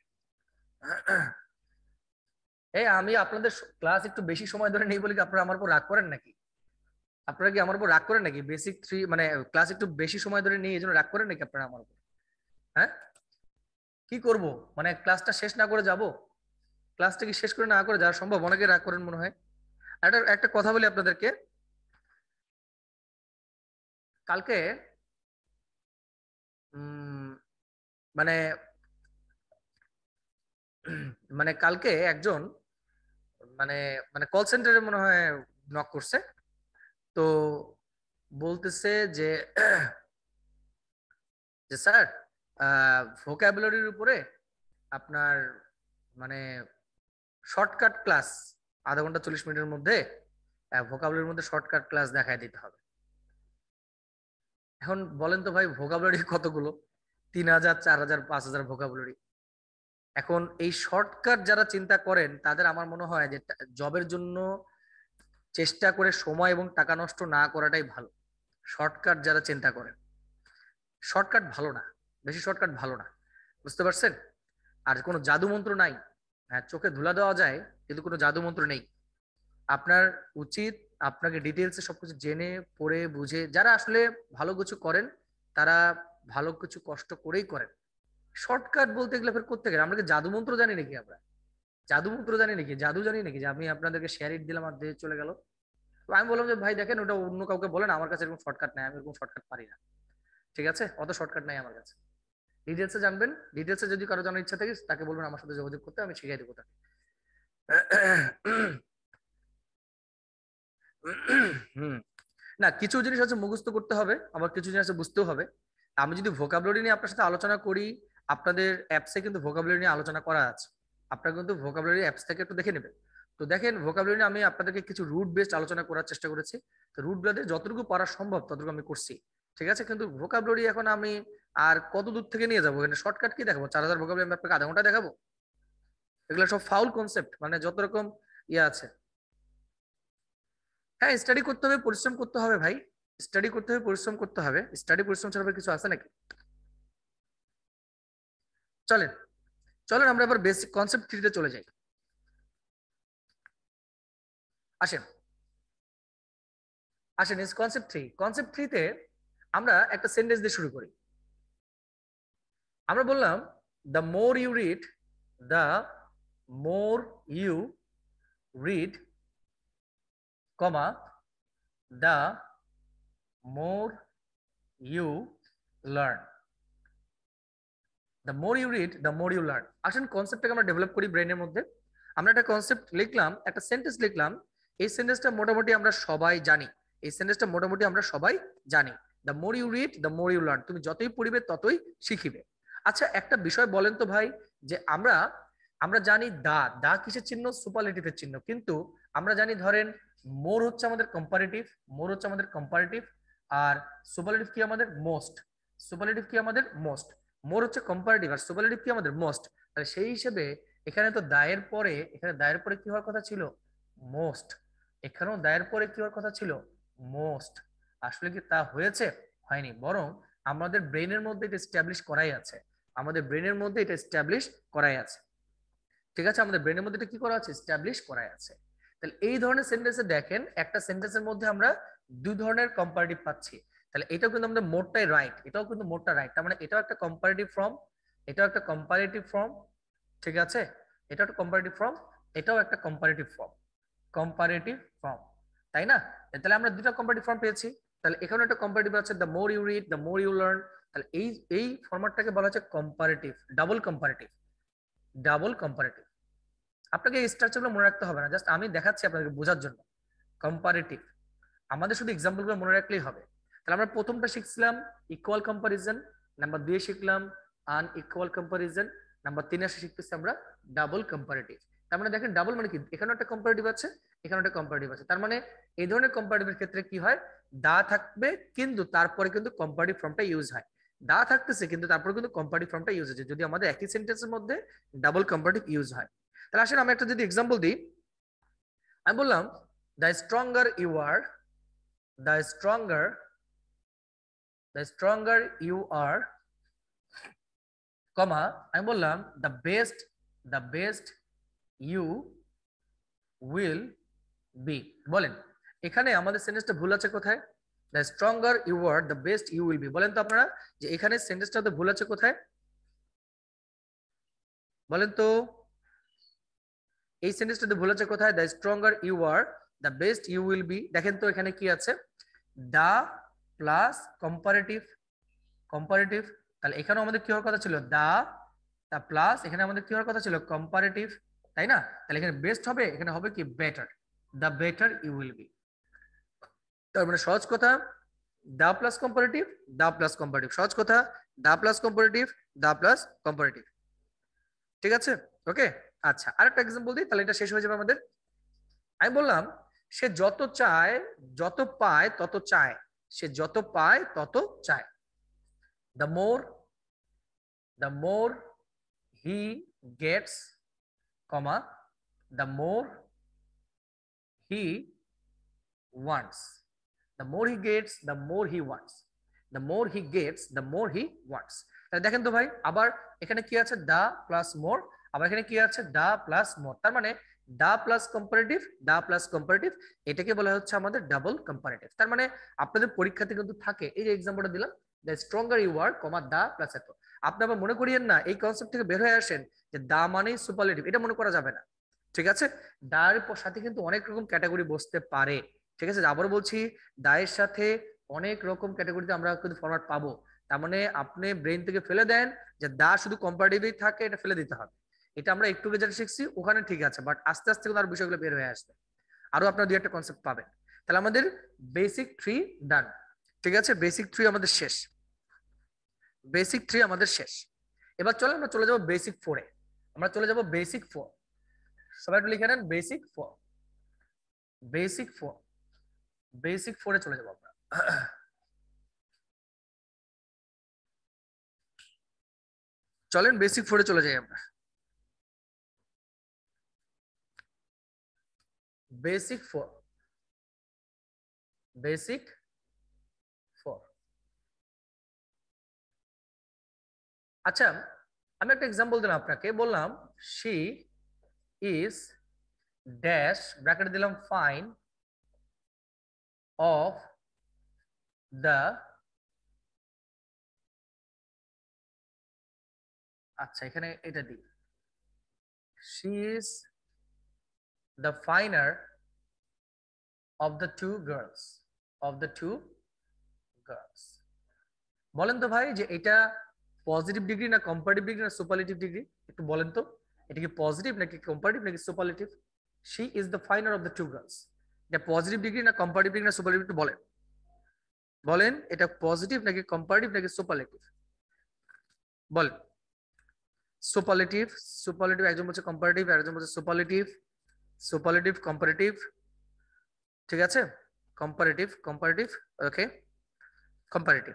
এই আমি আপনাদের ক্লাস একটু বেশি সময় ধরে নেই বলে কি আপনারা আমার উপর রাগ করেন নাকি? আপনারা কি আমার উপর রাগ করেন নাকি? বেসিক থ্রি মানে ক্লাস একটু বেশি সময় ধরে নিই এই জন্য রাগ করেন নাকি আপনারা আমার উপর? হ্যাঁ, কি করব, মানে ক্লাসটা শেষ না করে যাব? ক্লাসটা কি শেষ করে না করে যাওয়া সম্ভব? অনেকে রাগ করেন মনে হয়। একটা একটা কথা বলি আপনাদেরকে, কালকে উম মানে মানে কালকে একজন মানে মানে কল সেন্টারে মনে হয় নক করছে। তো বলতেছে যে যে স্যার ভোকাবুলারির উপরে আপনার মানে শর্টকাট ক্লাস আধা ঘন্টা চল্লিশ মিনিটের মধ্যে ভোকাবুলারির মধ্যে শর্টকাট ক্লাস দেখায় দিতে হবে। এখন বলেন তো ভাই, ভোকাবুলারি কতগুলো? তিন হাজার, চার হাজার, পাঁচ হাজার ভোকাবুলারি। এখন এই শর্টকাট যারা চিন্তা করেন তাদের আমার মনে হয় যে জবের জন্য চেষ্টা করে সময় এবং টাকা নষ্ট না করাটাই ভালো। শর্টকাট যারা চিন্তা করেন, শর্টকাট ভালো না, বেশি শর্টকাট ভালো না, বুঝতে পারছেন? আর কোনো জাদু মন্ত্র নাই। হ্যাঁ, চোখে ধুলা দেওয়া যায় কিন্তু কোনো জাদু মন্ত্র নেই। আপনার উচিত আপনাকে ডিটেলসে সবকিছু জেনে পড়ে বুঝে, যারা আসলে ভালো কিছু করেন তারা ভালো কিছু কষ্ট করেই করেন। শর্টকাট বলতে গেলে ফের করতে গেলে আমরা কি জাদু মন্ত্র জানি নাকি? আমরা জাদু মন্ত্র জানি নাকি? জাদু জানি নাকি যে আমি আপনাদেরকে শেয়ার ইট দিলাম আর দিয়ে চলে গেল? তো আমি বললাম যে ভাই দেখেন ওটা অন্য কাউকে বলেন, আমার কাছে এরকম শর্টকাট নাই, আমি এরকম শর্টকাট পারি না। ঠিক আছে, অত শর্টকাট নাই আমার কাছে। ডিটেলসে জানবেন, ডিটেলসে যদি কারো জানার ইচ্ছা থাকে তাকে বলবেন আমার সাথে যোগাযোগ করতে, আমি শিখিয়ে দেবো তাকে। হুম, না কিছু জিনিস আছে মুখস্থ করতে হবে, আবার কিছু জিনিস আছে বুঝতেও হবে। আমি যদি ভোকাবুলারি নিয়ে আপনার সাথে আলোচনা করি, আপনাদের অ্যাপসে কিন্তু ভোকাবুলারি নিয়ে আলোচনা করা আছে। আপনারা কিন্তু ভোকাবুলারি অ্যাপস থেকে একটু দেখে নেবেন। তো দেখেন ভোকাবুলারি নিয়ে আমি আপনাদেরকে কিছু রুট বেসড আলোচনা করার চেষ্টা করেছি। তো রুট বেসে যতটুকু পারা সম্ভব ততটুকু আমি করছি, ঠিক আছে? কিন্তু ভোকাবুলারি এখন আমি আর কত দূর থেকে নিয়ে যাবো? এখানে শর্টকাট কি দেখাবো? চার হাজার ভোকাবুলারি আমি আপনাকে আধা ঘন্টা দেখাবো? এগুলো সব ফাউল কনসেপ্ট, মানে যত রকম ইয়ে আছে। হ্যাঁ, স্টাডি করতে হবে, পরিশ্রম করতে হবে ভাই। স্টাডি করতে হবে, পরিশ্রম করতে হবে। স্টাডি পরিশ্রম ছাড়া কিছু আছে নাকি? চলেন, চলেন আমরা এবার বেসিক কনসেপ্ট থ্রিতে চলে যাই। আসেন, আসেন কনসেপ্ট থ্রি। কনসেপ্ট থ্রিতে আমরা একটা সেন্টেন্স দিয়ে শুরু করি। আমরা বললাম the more you read, the more you read, comma the more you learn. The more you read, the more you learn. আসেন কনসেপ্টটাকে আমরা ডেভেলপ করি ব্রেনের মধ্যে। আমরা একটা কনসেপ্ট লিখলাম, একটা সেন্টেন্স লিখলাম। এই সেন্টেন্সটা মোটামুটি আমরা সবাই জানি। এই সেন্টেন্সটা মোটামুটি আমরা সবাই জানি। The more you read, the more you learn. তুমি যতই পড়িবে ততই শিখিবে। আচ্ছা একটা বিষয় বলেন তো ভাই, যে আমরা আমরা জানি দা, দা কিসের চিহ্ন? সুপারলেটিভের চিহ্ন। কিন্তু আমরা জানি ধরেন মোর হচ্ছে আমাদের কম্পারেটিভ, মোর হচ্ছে আমাদের কম্পারেটিভ, আর সুপারলেটিভ কি আমাদের? মোস্ট। সুপারলেটিভ কি আমাদের? মোস্ট। মোর হচ্ছে কম্পারেটিভ আর সুপারলেটিভ কি আমাদের? মোস্ট। তাহলে সেই হিসেবে এখানে তো দায়ের পরে, এখানে দায়ের পরে কি হওয়ার কথা ছিল? মোস্ট। এখানেও দায়ের পরে কি হওয়ার কথা ছিল? মোস্ট। আসলে কি তা হয়েছে? হয়নি, বরং আমাদের ব্রেনের মধ্যে এটা এস্টাবলিশ করাই আছে। আমাদের ব্রেনের মধ্যে এটা এস্টাবলিশ করাই আছে, ঠিক আছে? আমাদের ব্রেনের মধ্যে এটা কি করা আছে? এস্টাবলিশ করাই আছে। তাহলে এই ধরনের সেন্টেন্সে দেখেন একটা সেন্টেন্সের মধ্যে আমরা দুই ধরনের কম্পারেটিভ পাচ্ছি। তাহলে এটাও কিন্তু আমাদের মোটটাই রাইট, এটাও কিন্তু মোটটা রাইট। তার মানে এটাও একটা কম্পারেটিভ ফর্ম, এটাও একটা কম্পারেটিভ ফর্ম, ঠিক আছে? এটাও একটা কম্পারেটিভ ফর্ম, এটাও একটা কম্পারেটিভ ফর্ম, কম্পারেটিভ ফর্ম, তাই না? তাহলে আমরা দুটো কম্পারেটিভ ফর্ম পেয়েছি। তাহলে এখানে একটা কম্পারেটিভ আছে, the more you read, the more you learn. তাহলে এই এই ফরম্যাটটাকে বলা হচ্ছে comparative, double comparative, double comparative. আপনাকে এই স্ট্রাকচারগুলো মনে রাখতে হবে না, জাস্ট আমি দেখাচ্ছি আপনাকে বোঝার জন্য। কম্পারেটিভ, আমাদের শুধু এক্সাম্পলগুলো মনে রাখলেই হবে। তাহলে আমরা প্রথমটা শিখছিলাম ইকুয়াল কম্পারিজন, নাম্বার দুই শিখলাম আনইকুয়াল কম্পারিজন, নাম্বার তিন এসে শিখতেছি আমরা ডাবল কম্পারেটিভ। তার মানে দেখেন ডাবল মানে কি, এখানে একটা কম্পারেটিভ আছে, এখানে একটা কম্পারেটিভ আছে। তার মানে এই ধরনের কম্পারেটিভের ক্ষেত্রে কি হয়, দা থাকবে কিন্তু তারপরে কিন্তু কম্পারেটিভ ফর্মটা ইউজ হয়। দা থাকতেছে কিন্তু তারপরে কিন্তু কম্পারেটিভ ফর্মটা ইউজ হচ্ছে যদি আমাদের একই সেন্টেন্সের মধ্যে ডাবল কম্পারেটিভ ইউজ হয়। তাহলে আসলে আমি একটা যদি এক্সাম্পল দিই, আমি বললাম the stronger you are, the stronger the stronger you are, comma আমি বললাম the best the best you will be. বলেন এখানে আমাদের সেন্টেন্সটা ভুল আছে কোথায়? The stronger you are the best you will be. বলেন তো আপনারা যে এখানে সেন্টেন্সটাতে ভুল আছে কোথায়? বলেন তো এই সেন্টেন্সটাতে ভুল আছে কোথায়? The stronger you are the best you will be. দেখেন তো এখানে কি আছে, দা প্লাস কম্পারেটিভ, কম্পারেটিভ। তাহলে এখানেও আমাদের কি হওয়ার কথা ছিল, দা তা প্লাস এখানে আমাদের কি হওয়ার কথা ছিল, কম্পারেটিভ, তাই না? তাহলে এখানে বেস্ট হবে, এখানে হবে কি better, the better you will be. তার মানে সহজ কথা the plus comparative, the plus comparative, সহজ কথা the plus comparative, the plus comparative. ঠিক আছে, ওকে। আচ্ছা আরেকটা এক্সাম্পল দিই, তাহলে এটা শেষ হয়ে যাবে আমাদের। আমি বললাম সে যত চায়, যত পায় তত চায়, সে যত পায় তত চায়। The more the more he gets, comma the more he wants, the more he gets the more he wants, the more he gets the more he wants. তাহলে দেখেন তো ভাই আবার এখানে কি আছে, দা প্লাস মোর, আবার এখানে কি আছে, দা প্লাস মোর। তার মানে the plus comparative, the plus comparative, এটাকে বলা হচ্ছে আমাদের ডাবল কম্পারেটিভ। তার মানে আপনাদের পরীক্ষাতে কিন্তু থাকে, এই যে এক্সাম্পলটা দিলাম, the stronger you are, comma the plus এত। আপনি আবার মনে করিয়েন না, এই কনসেপ্ট থেকে বের হয়ে আসেন যে দা মানেই সুপারলেটিভ, এটা মনে করা যাবে না। ঠিক আছে, দার সাথে কিন্তু অনেক রকম ক্যাটাগরি বসতে পারে। ঠিক আছে, আবারও বলছি দায়ের সাথে অনেক রকম ক্যাটাগরিতে আমরা কিন্তু ফরম্যাট পাবো। তার মানে আপনি ব্রেন থেকে ফেলে দেন যে দা শুধু কম্পারেটিভই থাকে, এটা ফেলে দিতে হবে। এটা আমরা একটু যেটা শিখছি ওখানে ঠিক আছে, বাট আস্তে আস্তে কিন্তু আর বিষয়গুলো বের হয়ে আসবে, আরো আপনার দুই একটা কনসেপ্ট পাবেন। তাহলে আমাদের বেসিক থ্রি ডান। ঠিক আছে, বেসিক থ্রি আমাদের শেষ, বেসিক থ্রি আমাদের শেষ। এবার চলো আমরা চলে যাবো বেসিক ফোরে, আমরা চলে যাবো বেসিক ফোর। সবাই একটু লিখে নেন basic four, basic four, basic ফোরে চলে যাবো আমরা। চলেন বেসিক ফোরে চলে যাই আমরা। Basic four, basic four. আচ্ছা আমি একটা এক্সাম্পল দিলাম আপনাকে, বললাম শি ইজ ড্যাশ, ব্র্যাকেট দিলাম ফাইন অফ দ্য, আচ্ছা এখানে এটা দিই, she is the finer of the two girls, of the two girls. বলেন তো ভাই যে এটা পজিটিভ ডিগ্রি না কম্পারেটিভ ডিগ্রি না সুপারলেটিভ ডিগ্রি, একটু বলেন তো এটা কি পজিটিভ নাকি কম্পারেটিভ নাকি superlative? She is the finer of the two girls, এটা পজিটিভ ডিগ্রি না কম্পারেটিভ ডিগ্রি না সুপারলেটিভ, একটু বলেন, বলেন এটা পজিটিভ নাকি কম্পারেটিভ নাকি সুপারলেটিভ, বলেন। সুপারলেটিভ, সুপারলেটিভ, একজন বলছে কম্পারেটিভ আর একজন বলছে সুপারলেটিভ, সুপারলেটিভ কম্পারেটিভ, ঠিক আছে, comparative comparative, okay comparative,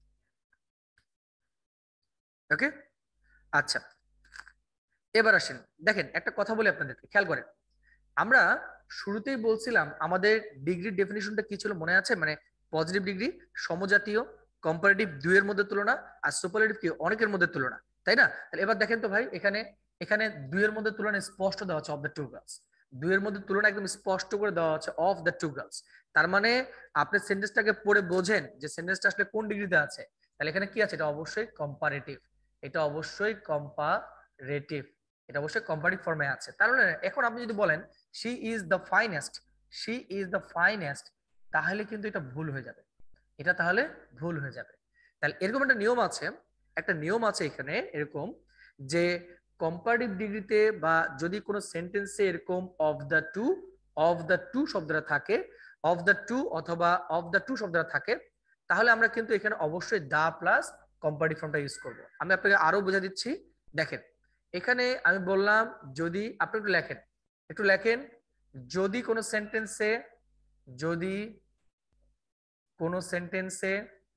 okay. আচ্ছা এবার আসেন, দেখেন একটা কথা বলি আপনাদেরকে, খেয়াল করেন। আমরা শুরুতেই বলছিলাম আমাদের ডিগ্রির ডেফিনিশনটা কি ছিল মনে আছে, মানে পজিটিভ ডিগ্রি সমজাতীয়, কম্পারেটিভ দুইয়ের মধ্যে তুলনা, আর সুপারলেটিভ কি অনেকের মধ্যে তুলনা, তাই না? তাহলে এবার দেখেন তো ভাই এখানে, এখানে দুইয়ের মধ্যে তুলনা স্পষ্ট দেওয়া আছে অফ দ্য টু গার্লস, দুইয়ের মধ্যে তুলনা একদম স্পষ্ট করে দেওয়া আছে অফ দ্য টু গার্লস। তার মানে আপনি সেন্টেন্সটাকে পড়ে বোঝেন যে সেন্টেন্সটা আসলে কোন ডিগ্রিতে আছে। তাহলে এখানে কি আছে, এটা অবশ্যই কম্পারেটিভ, এটা অবশ্যই কম্পারেটিভ, এটা অবশ্যই কম্পারেটিভ ফর্মে আছে। তাহলে এখন আপনি যদি বলেন she is the finest, she is the finest, তাহলে কিন্তু এটা ভুল হয়ে যাবে, এটা তাহলে ভুল হয়ে যাবে। তাহলে এরকম একটা নিয়ম আছে, একটা নিয়ম আছে এখানে এরকম যে কম্পারেটিভ ডিগ্রিতে বা যদি কোনো সেন্টেন্সে এরকম of the two, of the two শব্দটা থাকে, অফ দ্য টু অথবা অফ দ্য টু শব্দটা থাকে, তাহলে আমরা কিন্তু এখানে অবশ্যই দা প্লাস কম্পারেটিভ ফর্মটা ইউজ করব। আমি আপনাকে আরো বুঝা দিচ্ছি, দেখেন এখানে আমি বললাম যদি আপনি একটু লেখেন একটু লেখেন যদি কোনো সেন্টেন্সে যদি কোনো সেন্টেন্সে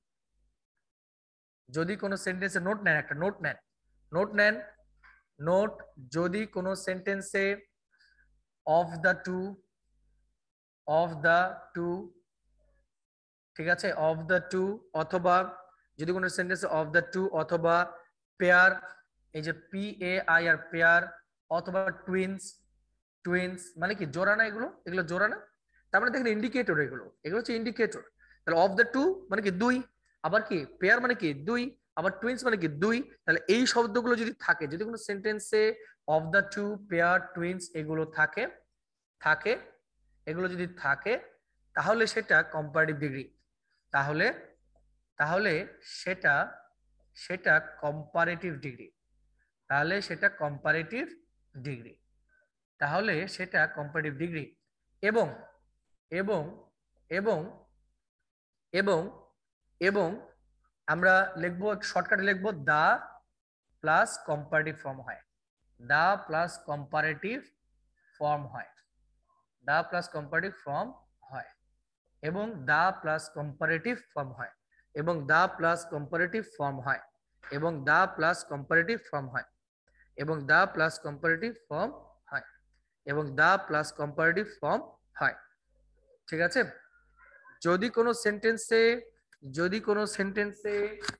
যদি কোনো সেন্টেন্সে নোট নেন একটা নোট নেন নোট নেন নোট যদি কোনো সেন্টেন্সে of the two of the two ঠিক আছে অফ দ্য টু অথবা যদি কোনো সেন্টেন্সে অফ দ্য টু অথবা পেয়ার এই যে P A I R pair অথবা টুইন্স টুইন্স মানে কি জোড়া না এগুলো এগুলো জোড়া না তার মানে দেখেন ইন্ডিকেটর এগুলো এগুলো হচ্ছে ইন্ডিকেটর তাহলে অফ দ্য টু মানে কি দুই আবার কি পেয়ার মানে কি দুই আবার টুইন্স মানে কি দুই তাহলে এই শব্দগুলো যদি থাকে যদি কোনো সেন্টেন্সে of the two pair twins এগুলো থাকে থাকে এগুলো যদি থাকে তাহলে সেটা কম্পারেটিভ ডিগ্রি তাহলে তাহলে সেটা সেটা কম্পারেটিভ ডিগ্রি তাহলে সেটা কম্পারেটিভ ডিগ্রি তাহলে সেটা কম্পারেটিভ ডিগ্রি এবং এবং এবং এবং এবং আমরা লিখবো শর্টকাটে লিখবো দা প্লাস কম্পারেটিভ ফর্ম হয় দা প্লাস কম্পারেটিভ ফর্ম হয় দা প্লাস কম্পারেটিভ ফর্ম হয় এবং দা প্লাস কম্পারেটিভ ফর্ম হয় এবং দা প্লাস কম্পারেটিভ ফর্ম হয় এবং দা প্লাস কম্পারেটিভ ফর্ম হয় এবং দা প্লাস কম্পারেটিভ ফর্ম হয় এবং দা প্লাস কম্পারেটিভ ফর্ম হয় ঠিক আছে যদি কোনো সেন্টেন্সে যদি কোনো সেন্টেন্সে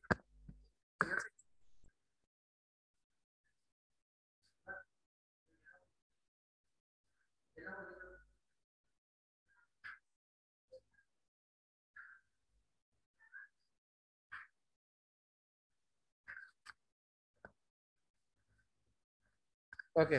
ওকে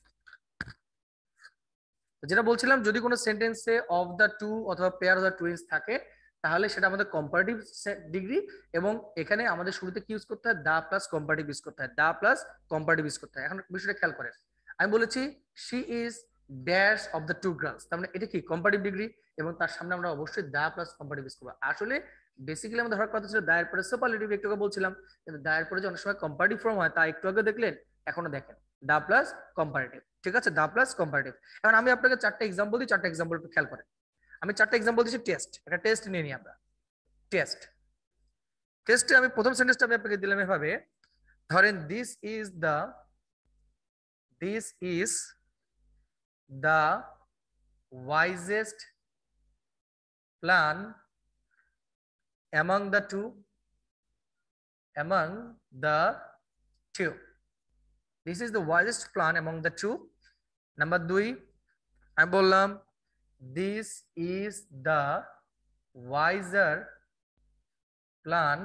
যেটা বলছিলাম যদি কোনো সেন্টেন্সে অফ দ্য টু অথবা পেয়ার অফ দ্য টুইন্স থাকে তাহলে সেটা আমাদের কম্পারেটিভ ডিগ্রি এবং এখানে আমাদের শুরুতে কি ইউজ করতে হয় দা প্লাস কম্পারেটিভ ইউজ করতে হয় দা প্লাস কম্পারেটিভ ইউজ করতে হয় এখন বিষয়টা খেয়াল করেন আমি বলেছি she is dash of the two girls তার মানে এটা কি কম্পারেটিভ ডিগ্রি এবং তার সামনে আমরা অবশ্যই দা প্লাস কম্পারেটিভ ইউজ করবো আসলে বেসিক্যালি আমাদের ধরার কথা ছিল দায়ের পরে সুপারলেটিভ একটু আগে বলছিলাম কিন্তু দায়ের পরে যে অনেক সময় কম্পারেটিভ ফর্ম হয় তা একটু আগে দেখলেন এখনো দেখেন দা প্লাস কম্পারেটিভ ঠিক আছে দা প্লাস কম্পারেটিভ এখন আমি আপনাকে চারটা এক্সাম্পল দিই চারটা এক্সাম্পল একটু খেয়াল করেন আমি চারটা এক্সাম্পল দিচ্ছি টেস্ট একটা টেস্ট নিয়ে নিই আমরা টেস্ট টেস্টে আমি প্রথম সেন্টেন্সটা আমি আপনাকে দিলাম এভাবে ধরেন this is the this is the wisest plan among the two among the two this is the wisest plan among the two number দুই আমি বললাম this is the wiser plan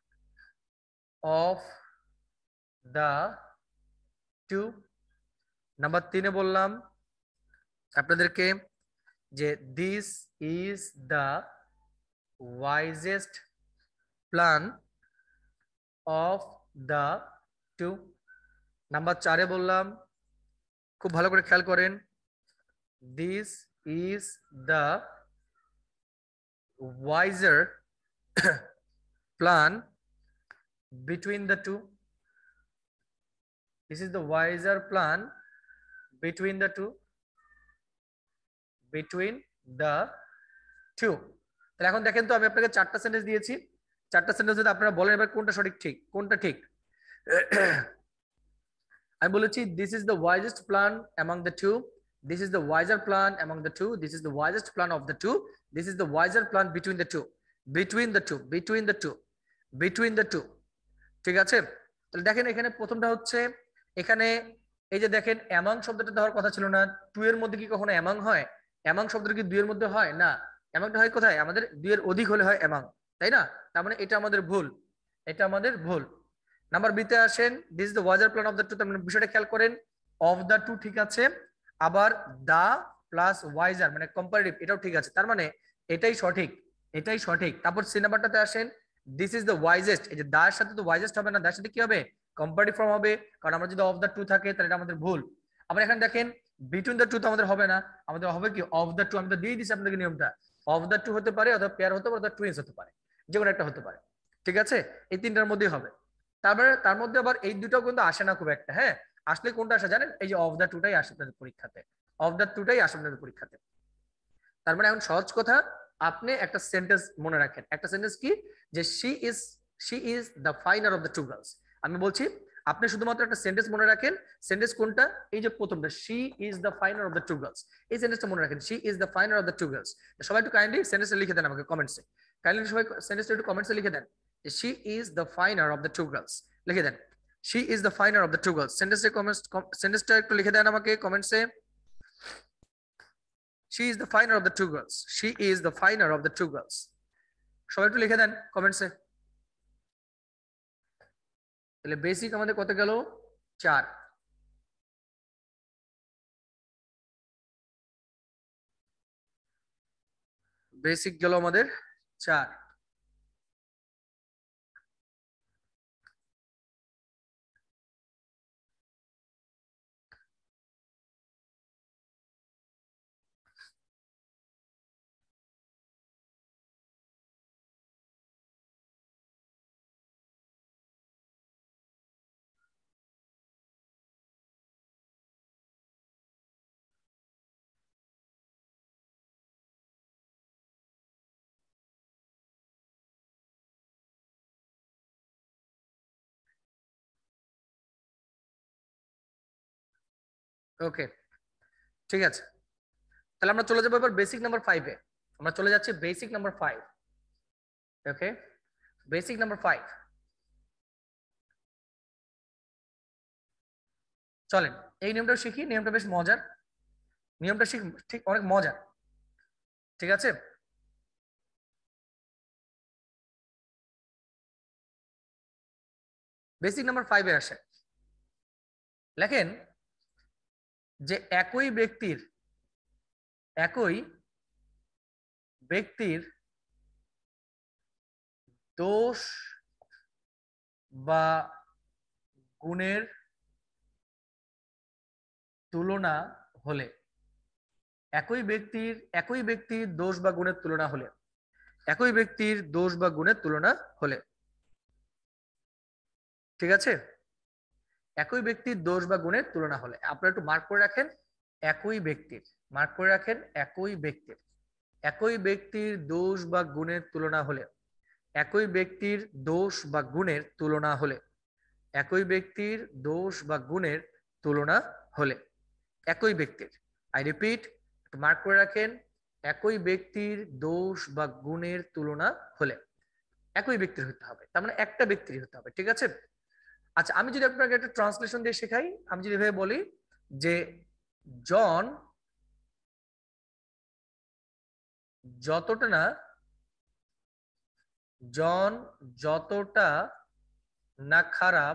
of the two number তিনে বললাম আপনাদেরকে যে this is the wisest plan of the two number চারে বললাম খুব ভালো করে খেয়াল করেন this is the wiser plan between the two this is the wiser plan between the two between the two তাহলে এখন দেখেন তো আমি আপনাকে চারটা সেন্টেন্স দিয়েছি চারটা সেন্টেন্স যদি আপনারা বলেন এবার কোনটা সঠিক ঠিক কোনটা ঠিক আমি বলেছি this is the wisest plan among the two this is the wiser plan among the two this is the wisest plan of the two this is the wiser plan between the two between the two between the two between the two ঠিক আছে তাহলে দেখেন এখানে প্রথমটা হচ্ছে এখানে এই যে দেখেন among শব্দটা দেওয়ার কথা ছিল না টু এর মধ্যে কি কখনো among হয় among শব্দটা কি দুই এর মধ্যে হয় না amongটা হয় কোথায় আমাদের দুই এর অধিক হলে হয় among তাই না তার মানে এটা আমাদের ভুল এটা আমাদের ভুল নাম্বার বিতে আসেন this is the wiser plan of the two তার মানে বিষয়টা খেয়াল করেন অফ দ্য টু ঠিক আছে আবার দা প্লাস ওয়াইজার মানে কম্পারেটিভ এটাও ঠিক আছে তার মানে এটাই সঠিক এটাই সঠিক তারপর সি নাম্বারটাতে আসেন দিস ইজ দ্য ওয়াইজেস্ট এই যে দা এর সাথে তো ওয়াইজেস্ট হবে না দার সাথে কি হবে কম্পারেটিভ ফর্ম হবে কারণ আমরা যদি অফ দ্য টু থাকে তাহলে এটা আমাদের ভুল আবার এখানে দেখেন বিটুইন দ্য টু তো আমাদের হবে না আমাদের হবে কি অফ দ্য টু আমি তো দিয়ে দিচ্ছি আপনাদেরকে নিয়মটা অফ দ্য টু হতে পারে অথবা পেয়ার হতে পারে অথবা টুইন্স হতে পারে যে কোনো একটা হতে পারে ঠিক আছে এই তিনটার মধ্যেই হবে তারপরে তার মধ্যে আবার এই দুটো কিন্তু আসে না খুব একটা হ্যাঁ আসলে কোনটা আসে জানেন? এই যে অফ দ্য টুটাই আসে আপনাদের পরীক্ষাতে, অফ দ্য টুটাই আসে আপনাদের পরীক্ষাতে। তার মানে এখন সহজ কথা, আপনি একটা সেন্টেন্স মনে রাখেন। একটা সেন্টেন্স কি? যে she is she is the finer of the two girls. আমি বলছি আপনি শুধুমাত্র একটা সেন্টেন্স মনে রাখেন। সেন্টেন্স কোনটা? এই যে প্রথমটা, she is the finer of the two girls. এই সেন্টেন্সটা মনে রাখেন, she is the finer of the two girls. সবাই একটু কাইন্ডলি সেন্টেন্সটা লিখে দেন আমাকে কমেন্টসে। কাইন্ডলি সবাই সেন্টেন্সটা একটু কমেন্টসে লিখে দেন যে she is the finer of the two girls. লিখে দেন she is the finer of the two girls. সেন্টেন্সটা কমেন্টস সেন্টেন্সটা একটু লিখে দেন আমাকে কমেন্টসে। She is the finer of the two girls. She is the finer of the two girls. সবাই একটু লিখে দেন কমেন্টসে। তাহলে বেসিক আমাদের কত গেল? চার। বেসিক গেল আমাদের চার। ওকে, ঠিক আছে। তাহলে আমরা চলে যাবো এবার বেসিক নাম্বার ফাইভে। আমরা চলে যাচ্ছি basic number five. Okay, basic number five. চলেন এই নিয়মটা শিখি। নিয়মটা বেশ মজার, নিয়মটা শিখ ঠিক অনেক মজার। ঠিক আছে, বেসিক নাম্বার ফাইভে আসে। লেখেন যে একই ব্যক্তির একই ব্যক্তির দোষ বা গুণের তুলনা হলে, একই ব্যক্তির একই ব্যক্তির দোষ বা গুণের তুলনা হলে একই ব্যক্তির দোষ বা গুণের তুলনা হলে ঠিক আছে, একই ব্যক্তির দোষ বা গুণের তুলনা হলে আপনারা একটু মার্ক করে রাখেন। একই ব্যক্তির, মার্ক করে রাখেন, একই ব্যক্তির একই ব্যক্তির দোষ বা গুণের তুলনা হলে একই ব্যক্তির দোষ বা গুণের তুলনা হলে একই ব্যক্তির দোষ বা গুণের তুলনা হলে একই ব্যক্তির, আই রিপিট, মার্ক করে রাখেন, একই ব্যক্তির দোষ বা গুণের তুলনা হলে একই ব্যক্তির হতে হবে, তার মানে একটা ব্যক্তির হতে হবে। ঠিক আছে, আচ্ছা আমি যদি আপনাকে একটা ট্রান্সলেশন দিয়ে শেখাই, আমি যদি এভাবে বলি যে জন যতটা না জন যতটা না খারাপ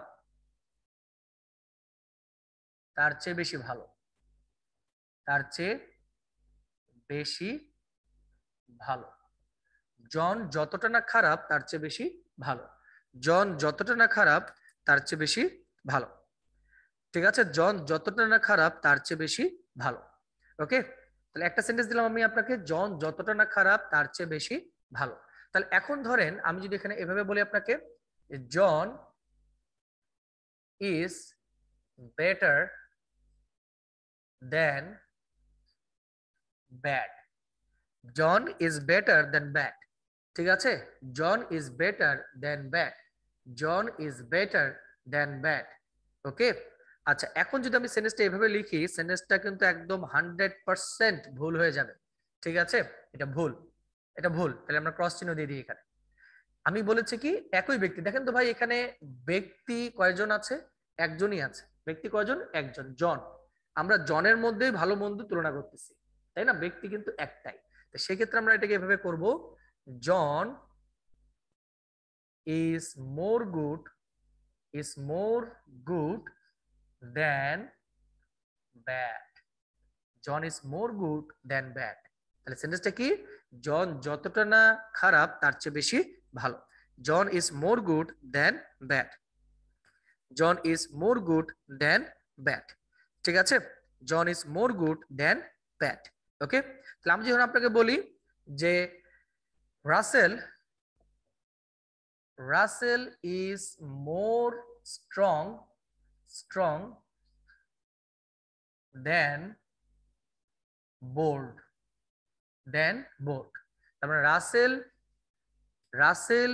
তার চেয়ে বেশি ভালো, তার চেয়ে বেশি ভালো। জন যতটা না খারাপ তার চেয়ে বেশি ভালো। জন যতটা না খারাপ তার চেয়ে বেশি ভালো। ঠিক আছে, জন যতটা না খারাপ তার চেয়ে বেশি ভালো। ওকে, তাহলে একটা সেন্টেন্স দিলাম আমি আপনাকে, জন যতটা না খারাপ তার চেয়ে বেশি ভালো। তাহলে এখন ধরেন আমি যদি এখানে এভাবে বলি আপনাকে, John is better than bad. John is better than bad. ঠিক আছে, John is better than bad. John is better than bad. Okay, আচ্ছা এখন যদি আমি সেন্টেন্সটা এভাবে লিখি, সেন্টেন্সটা কিন্তু একদম হান্ড্রেড পার্সেন্ট ভুল হয়ে যাবে। ঠিক আছে, এটা ভুল, এটা ভুল। তাহলে আমরা ক্রস চিহ্ন দিয়ে দিই এখানে। আমি বলেছি কি একই ব্যক্তি, দেখেন তো ভাই এখানে ব্যক্তি কয়জন আছে? একজনই আছে। ব্যক্তি কয়জন? একজন, জন। আমরা জনের মধ্যেই ভালো মন্দ তুলনা করতেছি, তাই না? ব্যক্তি কিন্তু একটাই। তো সেক্ষেত্রে আমরা এটাকে এভাবে করব, John is more good is more good than bad. John is more good than bad. তাহলে সেন্টেন্সটা কি? জন যতটা না খারাপ তার চেয়ে বেশি ভালো। John is more good than bad. John is more good than bad. ঠিক আছে, John is more good than bad. Okay, তাহলে আমি যখন আপনাকে বলি যে Rasel Rasel is more strong strong than bold, than bold. তার মানে রাসেল রাসেল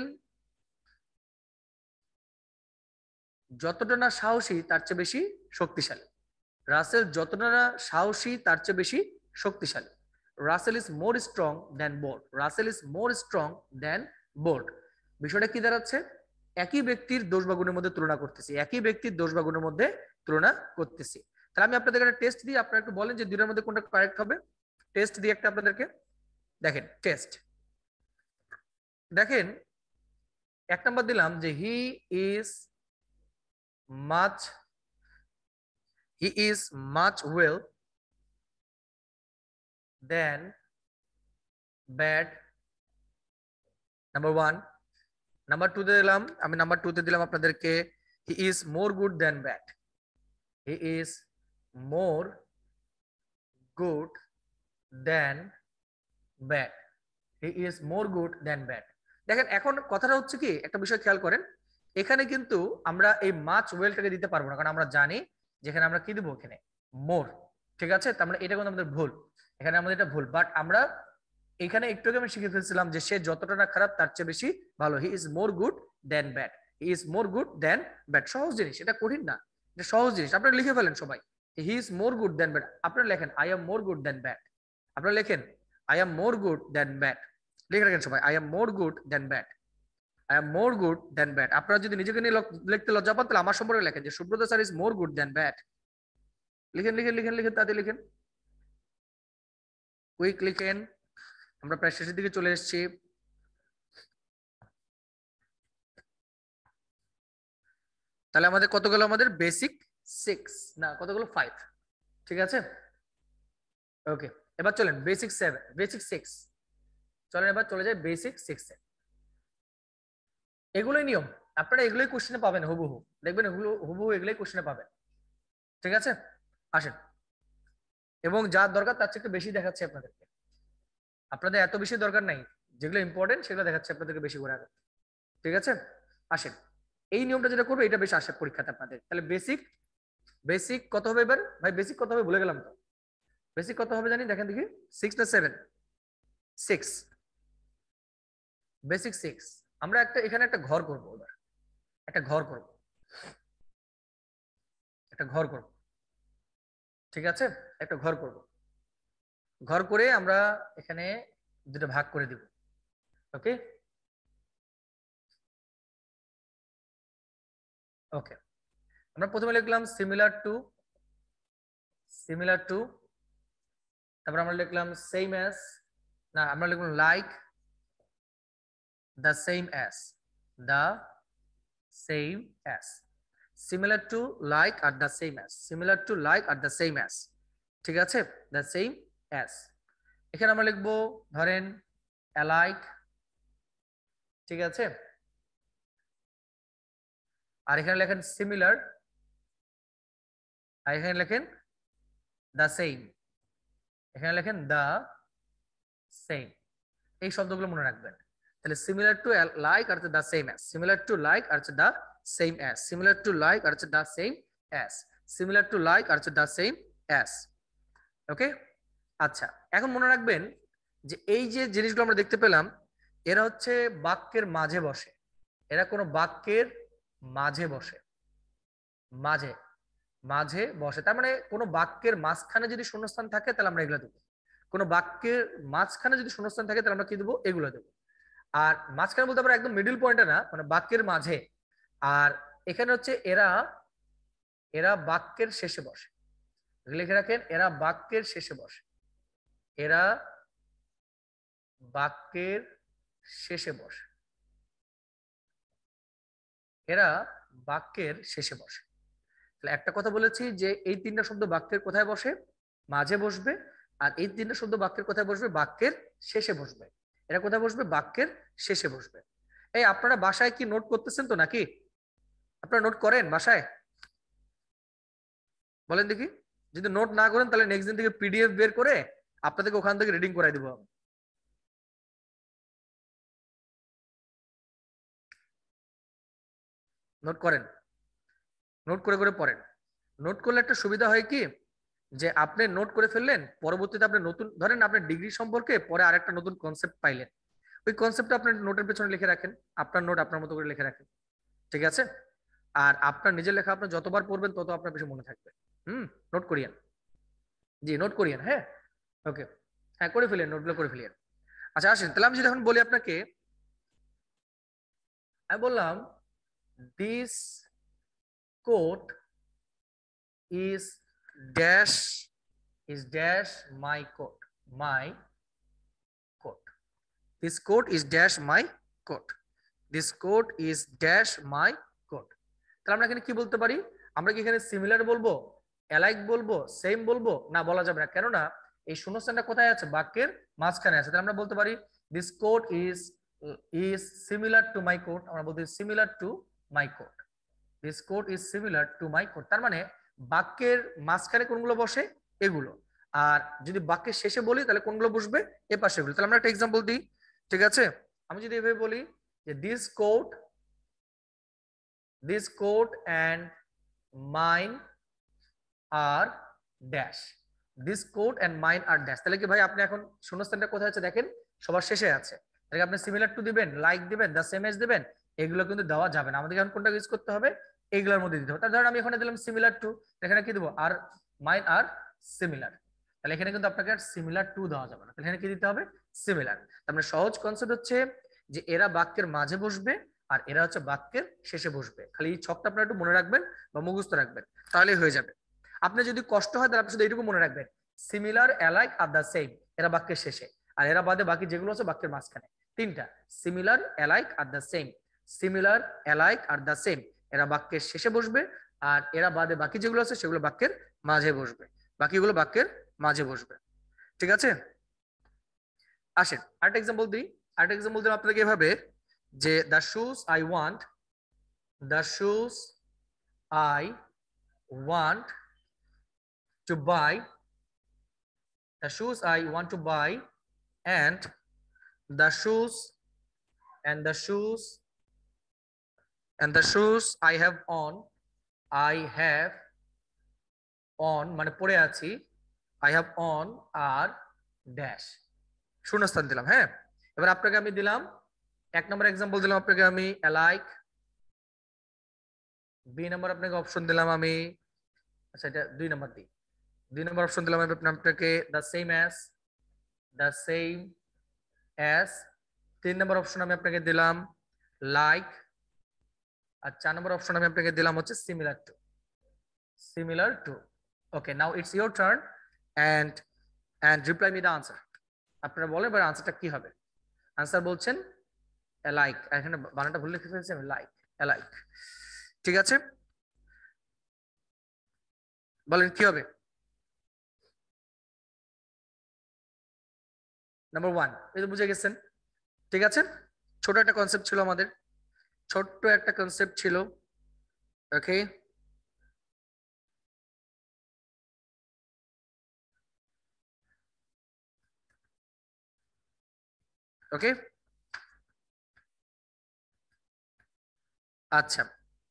যতটা না সাহসী তার চেয়ে বেশি শক্তিশালী। রাসেল যতটা না সাহসী তার চেয়ে বেশি শক্তিশালী। Russell is more strong than bold, Russell is more strong than bold. বিষয়টা কি দাঁড়াচ্ছে? একই ব্যক্তির দোষ বা গুণের মধ্যে তুলনা করতেছি, একই ব্যক্তির দোষ বা গুণের মধ্যে তুলনা করতেছি। তাহলে আমি আপনাদের একটা টেস্ট দিই, আপনারা একটু বলেন যে দুইটার মধ্যে কোনটা কারেক্ট হবে। টেস্ট দিই একটা আপনাদেরকে, দেখেন টেস্ট। দেখেন এক নাম্বার দিলাম যে he is much he is much well than bad, number one. Number two তে দিলাম, আমি নাম্বার টু তে দিলাম আপনাদেরকে he is more good than bad, he is more good than bad, he is more good than bad. দেখেন এখন কথাটা হচ্ছে কি, একটা বিষয় খেয়াল করেন, এখানে কিন্তু আমরা এই মাছ ওয়েলটাকে দিতে পারবো না, কারণ আমরা জানি যেখানে আমরা কি দেবো, এখানে মোর। ঠিক আছে, তার মানে এটা কিন্তু আমাদের ভুল, এখানে আমাদের এটা ভুল। বাট আমরা এখানে একটু আগে আমি শিখে ফেলছিলাম যে সে যতটা না খারাপ তার চেয়ে বেশি ভালো, he is more good than bad, he is more good than bad. সহজ জিনিস, এটা কঠিন না, এটা সহজ জিনিস। আপনারা লিখে ফেলেন সবাই, he is more good than bad. আপনারা লেখেন I am more good than bad, আপনারা লেখেন I am more good than bad, লিখে রাখেন সবাই I am more good than bad, I am more good than bad. আপনারা যদি নিজেকে নিয়ে লিখতে লজ্জা পান তাহলে আমার সম্পর্কে লেখেন যে Subrata sir is more good than bad. লিখেন লিখেন লিখেন লিখেন তাতে লিখেন, কুইক লিখেন। আমরা প্রায় শেষের দিকে চলে এসেছি। তাহলে আমাদের কত গেল, আমাদের বেসিক সিক্স না কত গেল, ফাইভ। ঠিক আছে, ওকে। এবার চলেন বেসিক সেভেন, বেসিক সিক্স। চলেন এবার চলে যাই বেসিক সিক্সে। এগুলোই নিয়ম, আপনারা এগুলোই কোশ্চেনে পাবেন হুবহু, দেখবেন এগুলো হুবহু এগুলোই কোশ্চেনে পাবেন। ঠিক আছে, আসেন। এবং যার দরকার তার চেয়ে একটু বেশি দেখাচ্ছে আপনাদেরকে, আপনাদের এত বেশি দরকার নাই, যেগুলো ইম্পর্টেন্ট সেগুলো দেখাচ্ছে আপনাদেরকে বেশি করে আগে। ঠিক আছে, আসেন। এই নিয়মটা যেটা করবো এটা বেশ আসে পরীক্ষাতে আপনাদের। তাহলে বেসিক বেসিক কত হবে এবার ভাই, বেসিক কত হবে ভুলে গেলাম তো, বেসিক কত হবে জানি, দেখেন দেখি, সিক্স না সেভেন, সিক্স, বেসিক সিক্স। আমরা একটা এখানে একটা ঘর করবো, এবার একটা ঘর করব, একটা ঘর করব। ঠিক আছে, একটা ঘর করব, ঘর করে আমরা এখানে দুটো ভাগ করে দিব। ওকে ওকে, আমরা প্রথমে লিখলাম সিমিলার টু, সিমিলার টু, তারপর আমরা লিখলাম সেম অ্যাজ, না আমরা লিখলাম like, the same as, the same as, similar to, like আর the same as, similar to, like আর the same as। ঠিক আছে, the same as। এখানে আমরা লিখবো ধরেন alike, ঠিক আছে, আর এখানে লেখেন সিমিলার, আর এখানে লেখেন the same, এখানে লেখেন the same। এই শব্দগুলো মনে রাখবেন। তাহলে সিমিলার টু লাইক আর the same as, similar to like আর the same as, similar to like আর the same as, similar to like আর দা সেম অ্যাজ। ওকে, আচ্ছা এখন মনে রাখবেন যে এই যে জিনিসগুলো আমরা দেখতে পেলাম এরা হচ্ছে বাক্যের মাঝে বসে, এরা কোনো বাক্যের মাঝে বসে, মাঝে মাঝে বসে। তার মানে কোনো বাক্যের মাঝখানে যদি শূন্যস্থান থাকে তাহলে আমরা এগুলো দেবো, কোনো বাক্যের মাঝখানে যদি শূন্যস্থান থাকে তাহলে আমরা কি দেবো, এগুলো দেবো। আর মাঝখানে বলতে আমরা একদম মিডল পয়েন্টে না, মানে বাক্যের মাঝে। আর এখানে হচ্ছে এরা এরা বাক্যের শেষে বসে, লিখে রাখেন এরা বাক্যের শেষে বসে, এরা বাক্যের শেষে বসে, এরা বাক্যের শেষে বসে। তাহলে একটা কথা বলেছি যে এই তিনটা শব্দ বাক্যের কোথায় বসে, মাঝে বসবে। আর এই তিনটা শব্দ বাক্যের কোথায় বসবে, বাক্যের শেষে বসবে। এরা কোথায় বসবে, বাক্যের শেষে বসবে। এই আপনারা বাসায় কি নোট করতেছেন তো নাকি, আপনারা নোট করেন বাসায়, বলেন দেখি। যদি নোট না করেন তাহলে নেক্সট দিন থেকে পিডিএফ বের করে আপনাদেরকে ওখান থেকে রিডিং করাই দিব। নোট করেন, নোট করে করে পড়েন। নোট করলে একটা সুবিধা হয় কি, যে আপনি নোট করে ফেললেন, পরবর্তীতে আপনি নতুন ধরেন আপনার ডিগ্রি সম্পর্কে পরে আরেকটা নতুন কনসেপ্ট পাইলেন, ওই কনসেপ্টটা আপনার নোটের পেছনে লিখে রাখেন, আপনার নোট আপনার মতো করে লিখে রাখেন, ঠিক আছে? আর আপনার নিজের লেখা আপনি যতবার পড়বেন তত আপনার বেশি মনে থাকবে। হুম, নোট করিয়েন, জি নোট করিয়েন, হ্যাঁ ওকে, হ্যাঁ করে ফেলেন, নোটগুলো করে ফেলিয়েন। আচ্ছা আসেন তাহলে আমি যদি এখন বলি আপনাকে, আমি বললাম this coat is dash is dash my coat, my coat, this coat is dash my coat, this coat is dash my coat. তাহলে আমরা এখানে কি বলতে পারি? আমরা কি এখানে সিমিলার বলবো, অ্যালাইক বলবো, সেম বলবো? না, বলা যাবে না, কেননা এই শূন্যস্থানটা কোথায় আছে? বাক্যের মাঝখানে আছে। তাহলে আমরা বলতে পারি this coat is is similar to my coat, আমরা বলতে similar to my coat, this coat is similar to my coat. তার মানে বাক্যের মাঝখানে কোনগুলো বসে? এগুলো। আর যদি বাক্যের শেষে বলি তাহলে কোনগুলো বসবে? এ পাশে এগুলো। তাহলে আমরা একটা এক্সাম্পল দিই, ঠিক আছে? আমি যদি এভাবে বলি যে this coat this coat and mine are dash, this coat and mine are dash। তাহলে কি ভাই আপনি এখন শূন্যস্থানটা কোথায় আছে দেখেন, সবার শেষে আছে। তাহলে আপনি সিমিলার টু দিবেন, লাইক দিবেন, দ্য সেম এজ দিবেন, এগুলো কিন্তু দেওয়া যাবে না। আমাদের এখন কোনটা ইউজ করতে হবে? এগুলোর মধ্যে দিতে হবে। তাহলে ধরেন আমি এখানে দিলাম সিমিলার টু, এখানে কি দেবো? আর মাইন আর সিমিলার। তাহলে এখানে কিন্তু আপনাকে আর সিমিলার টু দেওয়া যাবে না, তাহলে এখানে কি দিতে হবে? সিমিলার। তার মানে সহজ কনসেপ্ট হচ্ছে যে এরা বাক্যের মাঝে বসবে আর এরা হচ্ছে বাক্যের শেষে বসবে। খালি এই ছকটা আপনারা একটু মনে রাখবেন বা মুখস্থ রাখবেন, তাহলেই হয়ে যাবে। আপনার যদি কষ্ট হয় তাহলে আপনি শুধু এইটুকু মনে রাখবেন, সিমিলার, অ্যালাইক আর দ্য সেম, এরা বাক্যের শেষে, আর এরা বাদে বাকি যেগুলো আছে বাক্যের মাঝখানে। তিনটা, সিমিলার, অ্যালাইক আর দ্য সেম, সিমিলার, অ্যালাইক আর দ্য সেম, এরা বাক্যের শেষে বসবে, আর এরা বাদে বাকি যেগুলো আছে সেগুলো বাক্যের মাঝে বসবে, বাকিগুলো বাক্যের মাঝে বসবে, ঠিক আছে? আসেন আরেকটা এক্সাম্পল দিই। আরেকটা এক্সাম্পল দিই আপনাদেরকে এভাবে যে the shoes I want, the shoes I want to buy, the shoes I want to buy, and the shoes and the shoes and the shoes I have on, I have on মানে পরে আছি, I have on আর dash, শূন্যস্থান দিলাম। হ্যাঁ, এবার আপনাকে আমি দিলাম এক নম্বর এক্সাম্পল দিলাম আপনাকে আমি অ্যালাইক, বি নাম্বার আপনাকে অপশন দিলাম আমি, আচ্ছা এটা দুই নাম্বার দিই, দুই নম্বর অপশন দিলাম আপনাকে the same as, the same as. তিন নম্বর অপশন আমি আপনাকে দিলাম লাইক, আর চার নম্বর অপশন আমি আপনাকে দিলাম হচ্ছে similar to, similar to. Okay, now it's your turn and and reply me the answer. আপনারা বলেন এবার আনসারটা কি হবে। আনসার বলছেন লাইক, এখানে বানানটা ভুল লিখে ফেলেছি আমি, লাইক, লাইক, ঠিক আছে? বলেন কি হবে? নাম্বার ওয়ান, এই তো বুঝে গেছেন, ঠিক আছে? ছোট একটা কনসেপ্ট ছিল আমাদের, ছোট্ট একটা কনসেপ্ট ছিল, ওকে? ওকে, আচ্ছা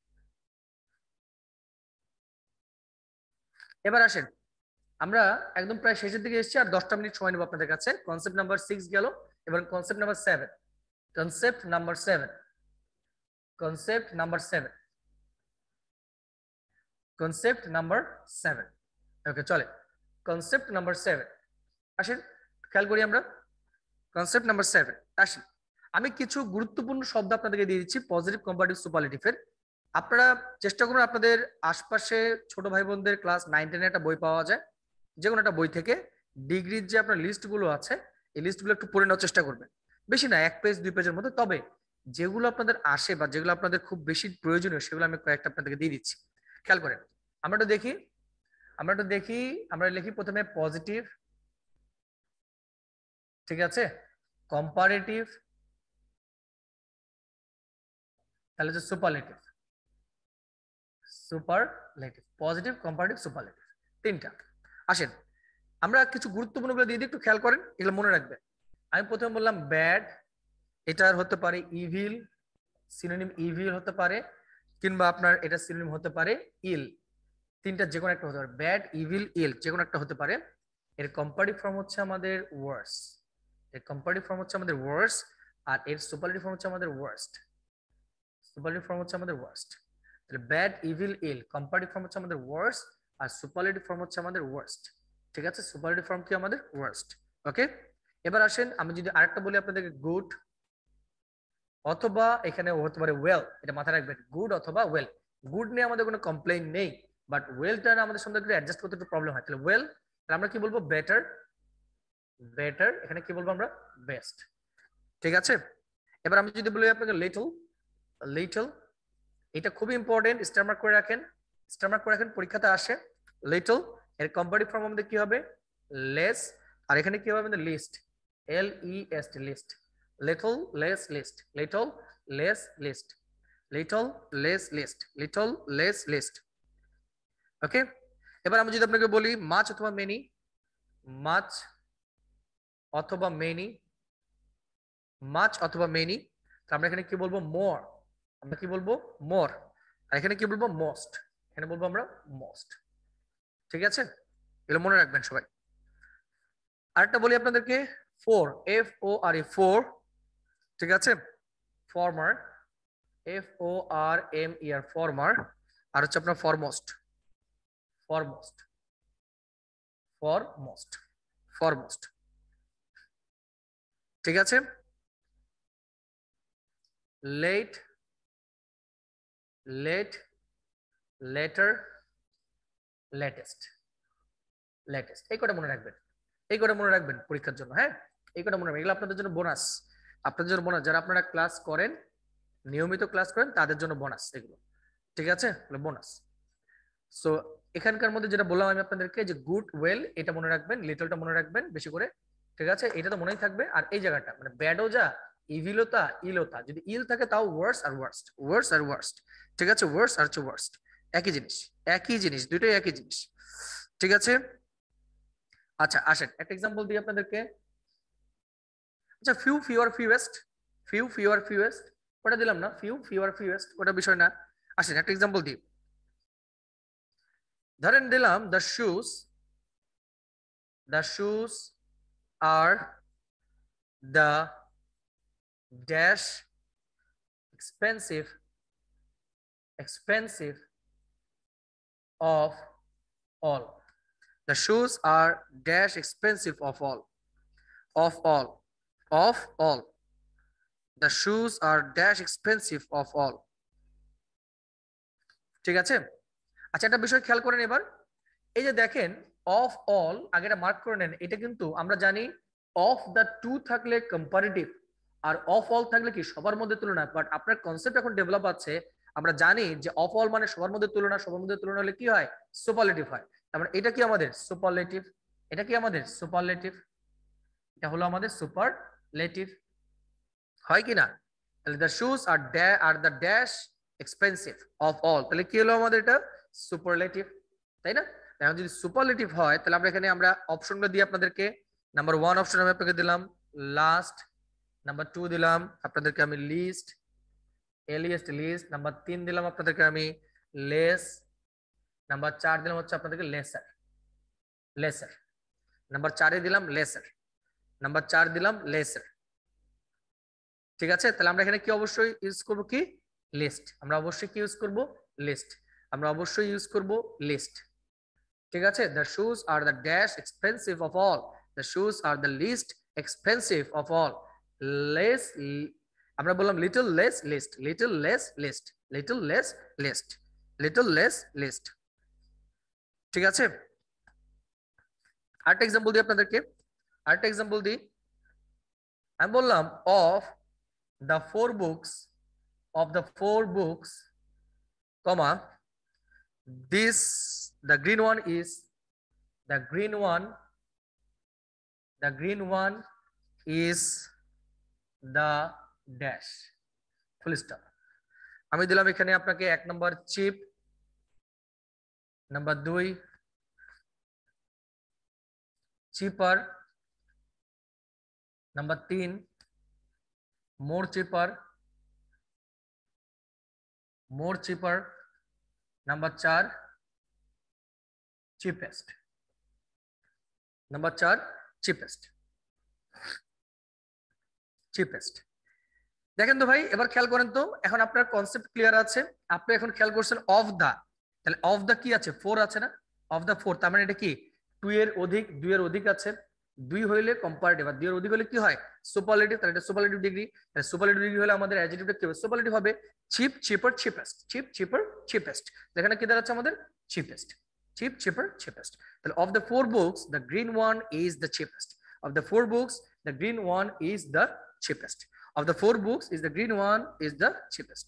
এবার আসেন, আমরা একদম প্রায় শেষের দিকে এসেছি, আর দশটা মিনিট সময় নেবো আপনাদের কাছে। কনসেপ্ট নাম্বার সিক্স গেল, এবার concept number seven, concept number seven, concept number seven, concept number seven. Okay চলে, কনসেপ্ট নাম্বার সেভেন আসেন, খেয়াল করি আমরা কনসেপ্ট নাম্বার সেভেন আসি। আমি কিছু গুরুত্বপূর্ণ শব্দ আপনাদেরকে দিয়ে দিচ্ছি পজিটিভ, কম্পারেটিভ, সুপারলেটিভের। আপনারা চেষ্টা করুন আপনাদের আশপাশে ছোট ভাই বোনদের ক্লাস নাইন টেনে একটা বই পাওয়া যায়, যে কোনো একটা বই থেকে ডিগ্রির যে আপনার লিস্টগুলো আছে এই লিস্টগুলো একটু পড়ে নেওয়ার চেষ্টা করবেন। বেশি না, এক পেজ দুই পেজের মধ্যে, তবে যেগুলো আপনাদের আসে বা যেগুলো আপনাদের খুব বেশি প্রয়োজনীয় সেগুলো আমি কয়েকটা আপনাদেরকে দিয়ে দিচ্ছি, খেয়াল করেন। আমরা একটু দেখি, আমরা একটু দেখি, আমরা লিখি প্রথমে পজিটিভ, ঠিক আছে, কম্পারেটিভ, তাহলে হচ্ছে superlative, superlative, positive, comparative, superlative, তিনটা। আসেন আমরা কিছু গুরুত্বপূর্ণ গুলো দিয়ে দিই, একটু খেয়াল করেন, এগুলো মনে রাখবেন। আমি প্রথমে বললাম ব্যাড, এটার হতে পারে ইভিল, সিনোনিম ইভিল হতে পারে, কিংবা আপনার এটা সিনোনিম হতে পারে ইল, তিনটা যে কোনো একটা হতে পারে, ব্যাড, ইভিল, ইল, যে কোনো একটা হতে পারে। এর কম্পারেটিভ ফর্ম হচ্ছে আমাদের ওয়ার্স, এর কম্পারেটিভ ফর্ম হচ্ছে আমাদের ওয়ার্স, আর এর সুপারলেটিভ ফর্ম হচ্ছে আমাদের ওয়ার্স্ট। সুপারলেটিভ ফর্ম হচ্ছে আমাদের ওয়ার্স্ট। তাহলে bad, evil, ill, comparative form হচ্ছে আমাদের ওয়ার্স, আর সুপারলেটিভ ফর্ম হচ্ছে আমাদের ওয়ার্স্ট। ঠিক আছে, সুপারলেটিভ ফর্ম কি আমাদের ওয়ার্স্ট। ওকে, এবার আসেন আমি যদি আরেকটা বলি আপনাদেরকে, গুড অথবা এখানে হতে পারে ওয়েল, এটা মাথায় রাখবেন, গুড অথবা ওয়েল। গুড নিয়ে আমাদের কোনো কমপ্লেইন নেই, বাট ওয়েলটা আমাদের সঙ্গে একটু অ্যাডজাস্ট করতে একটু প্রবলেম হয়। তাহলে ওয়েল, তাহলে আমরা কি বলবো, বেটার, বেটার, এখানে কি বলবো আমরা, বেস্ট। ঠিক আছে, এবার আমি যদি বলি আপনাকে লিটল, লিটল, এটা খুবই ইম্পর্টেন্ট, স্টার মার্ক করে রাখেন, স্টার মার্ক করে রাখেন, পরীক্ষাতে আসে। লিটল এর কম্পারেটিভ ফর্ম আমাদের কি হবে, লেস, আর এখানে কি হবে আমাদের least, L E S T, least. Little less least, little less least, little less least, little less least. Okay, এবার আমি যদি আপনাকে বলি মাছ অথবা মেনি, মাছ অথবা মেনি, মাছ অথবা মেনি, আমরা এখানে কি বলবো, মোর, আমরা কি বলবো, মোর, আর এখানে কি বলবো, মোস্ট, এখানে বলবো আমরা মোস্ট। ঠিক আছে, এগুলো মনে রাখবেন সবাই। আরেকটা বলি আপনাদেরকে, fore, F O R E, fore, ঠিক আছে, former, F O R M E R, former, আর হচ্ছে আপনার ফরমোস্ট, ফরমোস্ট, ফরমোস্ট, ফরমোস্ট। ঠিক আছে, late, late, later, latest, latest, এই কটা মনে রাখবেন, এই কটা মনে রাখবেন পরীক্ষার জন্য। হ্যাঁ, এই কটা মনে রাখবেন, এগুলো আপনাদের জন্য বোনাস, আপনাদের জন্য বোনাস, যারা আপনারা ক্লাস করেন, নিয়মিত ক্লাস করেন, তাদের জন্য বোনাস এগুলো। ঠিক আছে, বোনাস। সো এখানকার মধ্যে যেটা বললাম আমি আপনাদেরকে, যে গুড, ওয়েল, এটা মনে রাখবেন, লিটলটা মনে রাখবেন বেশি করে। ঠিক আছে, এটা তো মনেই থাকবে। আর এই জায়গাটা মানে ব্যাডও যা, ইভিলতা, ইলতা, যদি ইল থাকে তাও ওয়ার্স আর ওয়ার্স্ট, ওয়ার্স আর ওয়ার্স্ট। ঠিক আছে, ওয়ার্স আর ওয়ার্স্ট একই জিনিস, একই জিনিস, দুটোই একই জিনিস। ঠিক আছে, আচ্ছা আসেন একটা এক্সাম্পল দিই আপনাদেরকে। আচ্ছা, few, fewer, fewest, few, fewer, fewest, ওটা দিলাম না, ফিউ, ফিউয়ার, ফিউয়েস্ট, ওটা বিষয় না। আসেন একটা এক্সাম্পল দিই, ধরেন দিলাম the shoes, the shoes are the dash expensive, expensive of all. The shoes are dash expensive of all, of all, of all. The shoes are dash expensive of all. ঠিক আছে, আচ্ছা একটা বিষয় খেয়াল করেন এবার, এই যে দেখেন অফ অল, আগে এটা মার্ক করে নেন, এটা কিন্তু আমরা জানি অফ দ্য টু থাকলে কম্পারেটিভ, আর অফ অল থাকলে কি সবার মধ্যে তুলনা। বাট আপনার কনসেপ্ট এখন ডেভেলপ আছে, আমরা জানি যে অফ অল মানে সবার মধ্যে তুলনা, সবার মধ্যে তুলনা হলে কি হয়, সুপারলেটিভ হয়। তার মানে এটা কি আমাদের সুপারলেটিভ, এটা কি আমাদের সুপারলেটিভ, এটা হলো আমাদের সুপারলেটিভ, হয় কি না। তাহলে the shoes are are the dash expensive of all, তাহলে কি হলো আমাদের এটা সুপারলেটিভ, তাই না। এখন যদি সুপারলেটিভ হয় তাহলে আমরা এখানে আমরা অপশনগুলো দিই আপনাদেরকে। নাম্বার ওয়ান অপশন আমি আপনাকে দিলাম লাস্ট, নাম্বার টু দিলাম আপনাদেরকে আমি লিস্ট, এলিয়েস্ট, লিস্ট, নাম্বার তিন দিলাম আপনাদেরকে আমি লেস, নাম্বার চার দিলাম হচ্ছে আপনাদেরকে লেসার, লেসার, নাম্বার চারে দিলাম লেসার, নাম্বার চার দিলাম লেসার। ঠিক আছে, তাহলে আমরা এখানে কি অবশ্যই ইউজ করব, কি লিস্ট, আমরা অবশ্যই কি ইউজ করব, লিস্ট, আমরা অবশ্যই ইউজ করব লিস্ট। ঠিক আছে, the shoes are the dash expensive of all, the shoes are the least expensive of all, less, আমরা বললাম little less list, little less list, little less list, little less list। ঠিক আছে, আরেকটা example দিই আপনাদেরকে, আরেকটা এক্সাম্পল দিই, আমি বললাম of the four books, of the four books, comma, this, the green one is, the green one, the green one is the dash, full stop। আমি দিলাম এখানে আপনাকে এক নম্বর চিপ, নাম্বার দুই চিপার, নাম্বার তিন more cheaper, more cheaper, number চার cheapest. Number চার cheapest. Cheapest দেখেন তো ভাই, এবার খেয়াল করেন তো, এখন আপনার কনসেপ্ট ক্লিয়ার আছে। আপনি এখন খেয়াল করছেন অফ দা, তাহলে অফ দা কি আছে, ফোর আছে না, অফ দা ফোর, তার মানে এটা কি টু এর অধিক, দুই এর অধিক আছে, দুই হইলে কম্পারেটিভ, আর দুই এর অধিক হলে কি হয় সুপারলেটিভ, তাহলে এটা সুপারলেটিভ ডিগ্রি। তাহলে সুপারলেটিভ ডিগ্রি হলে আমাদের অ্যাডজেক্টিভটা কি হবে, সুপারলেটিভ হবে। Cheap, cheaper, cheapest, cheap, cheaper, cheapest, এখানে কি দাঁড়াচ্ছে আমাদের চিপেস্ট, চিপ, চিপার, চিপেস্ট। তাহলে of the four books the green one is the cheapest, of the four books the green one is the cheapest, of the four books is the green one is the cheapest।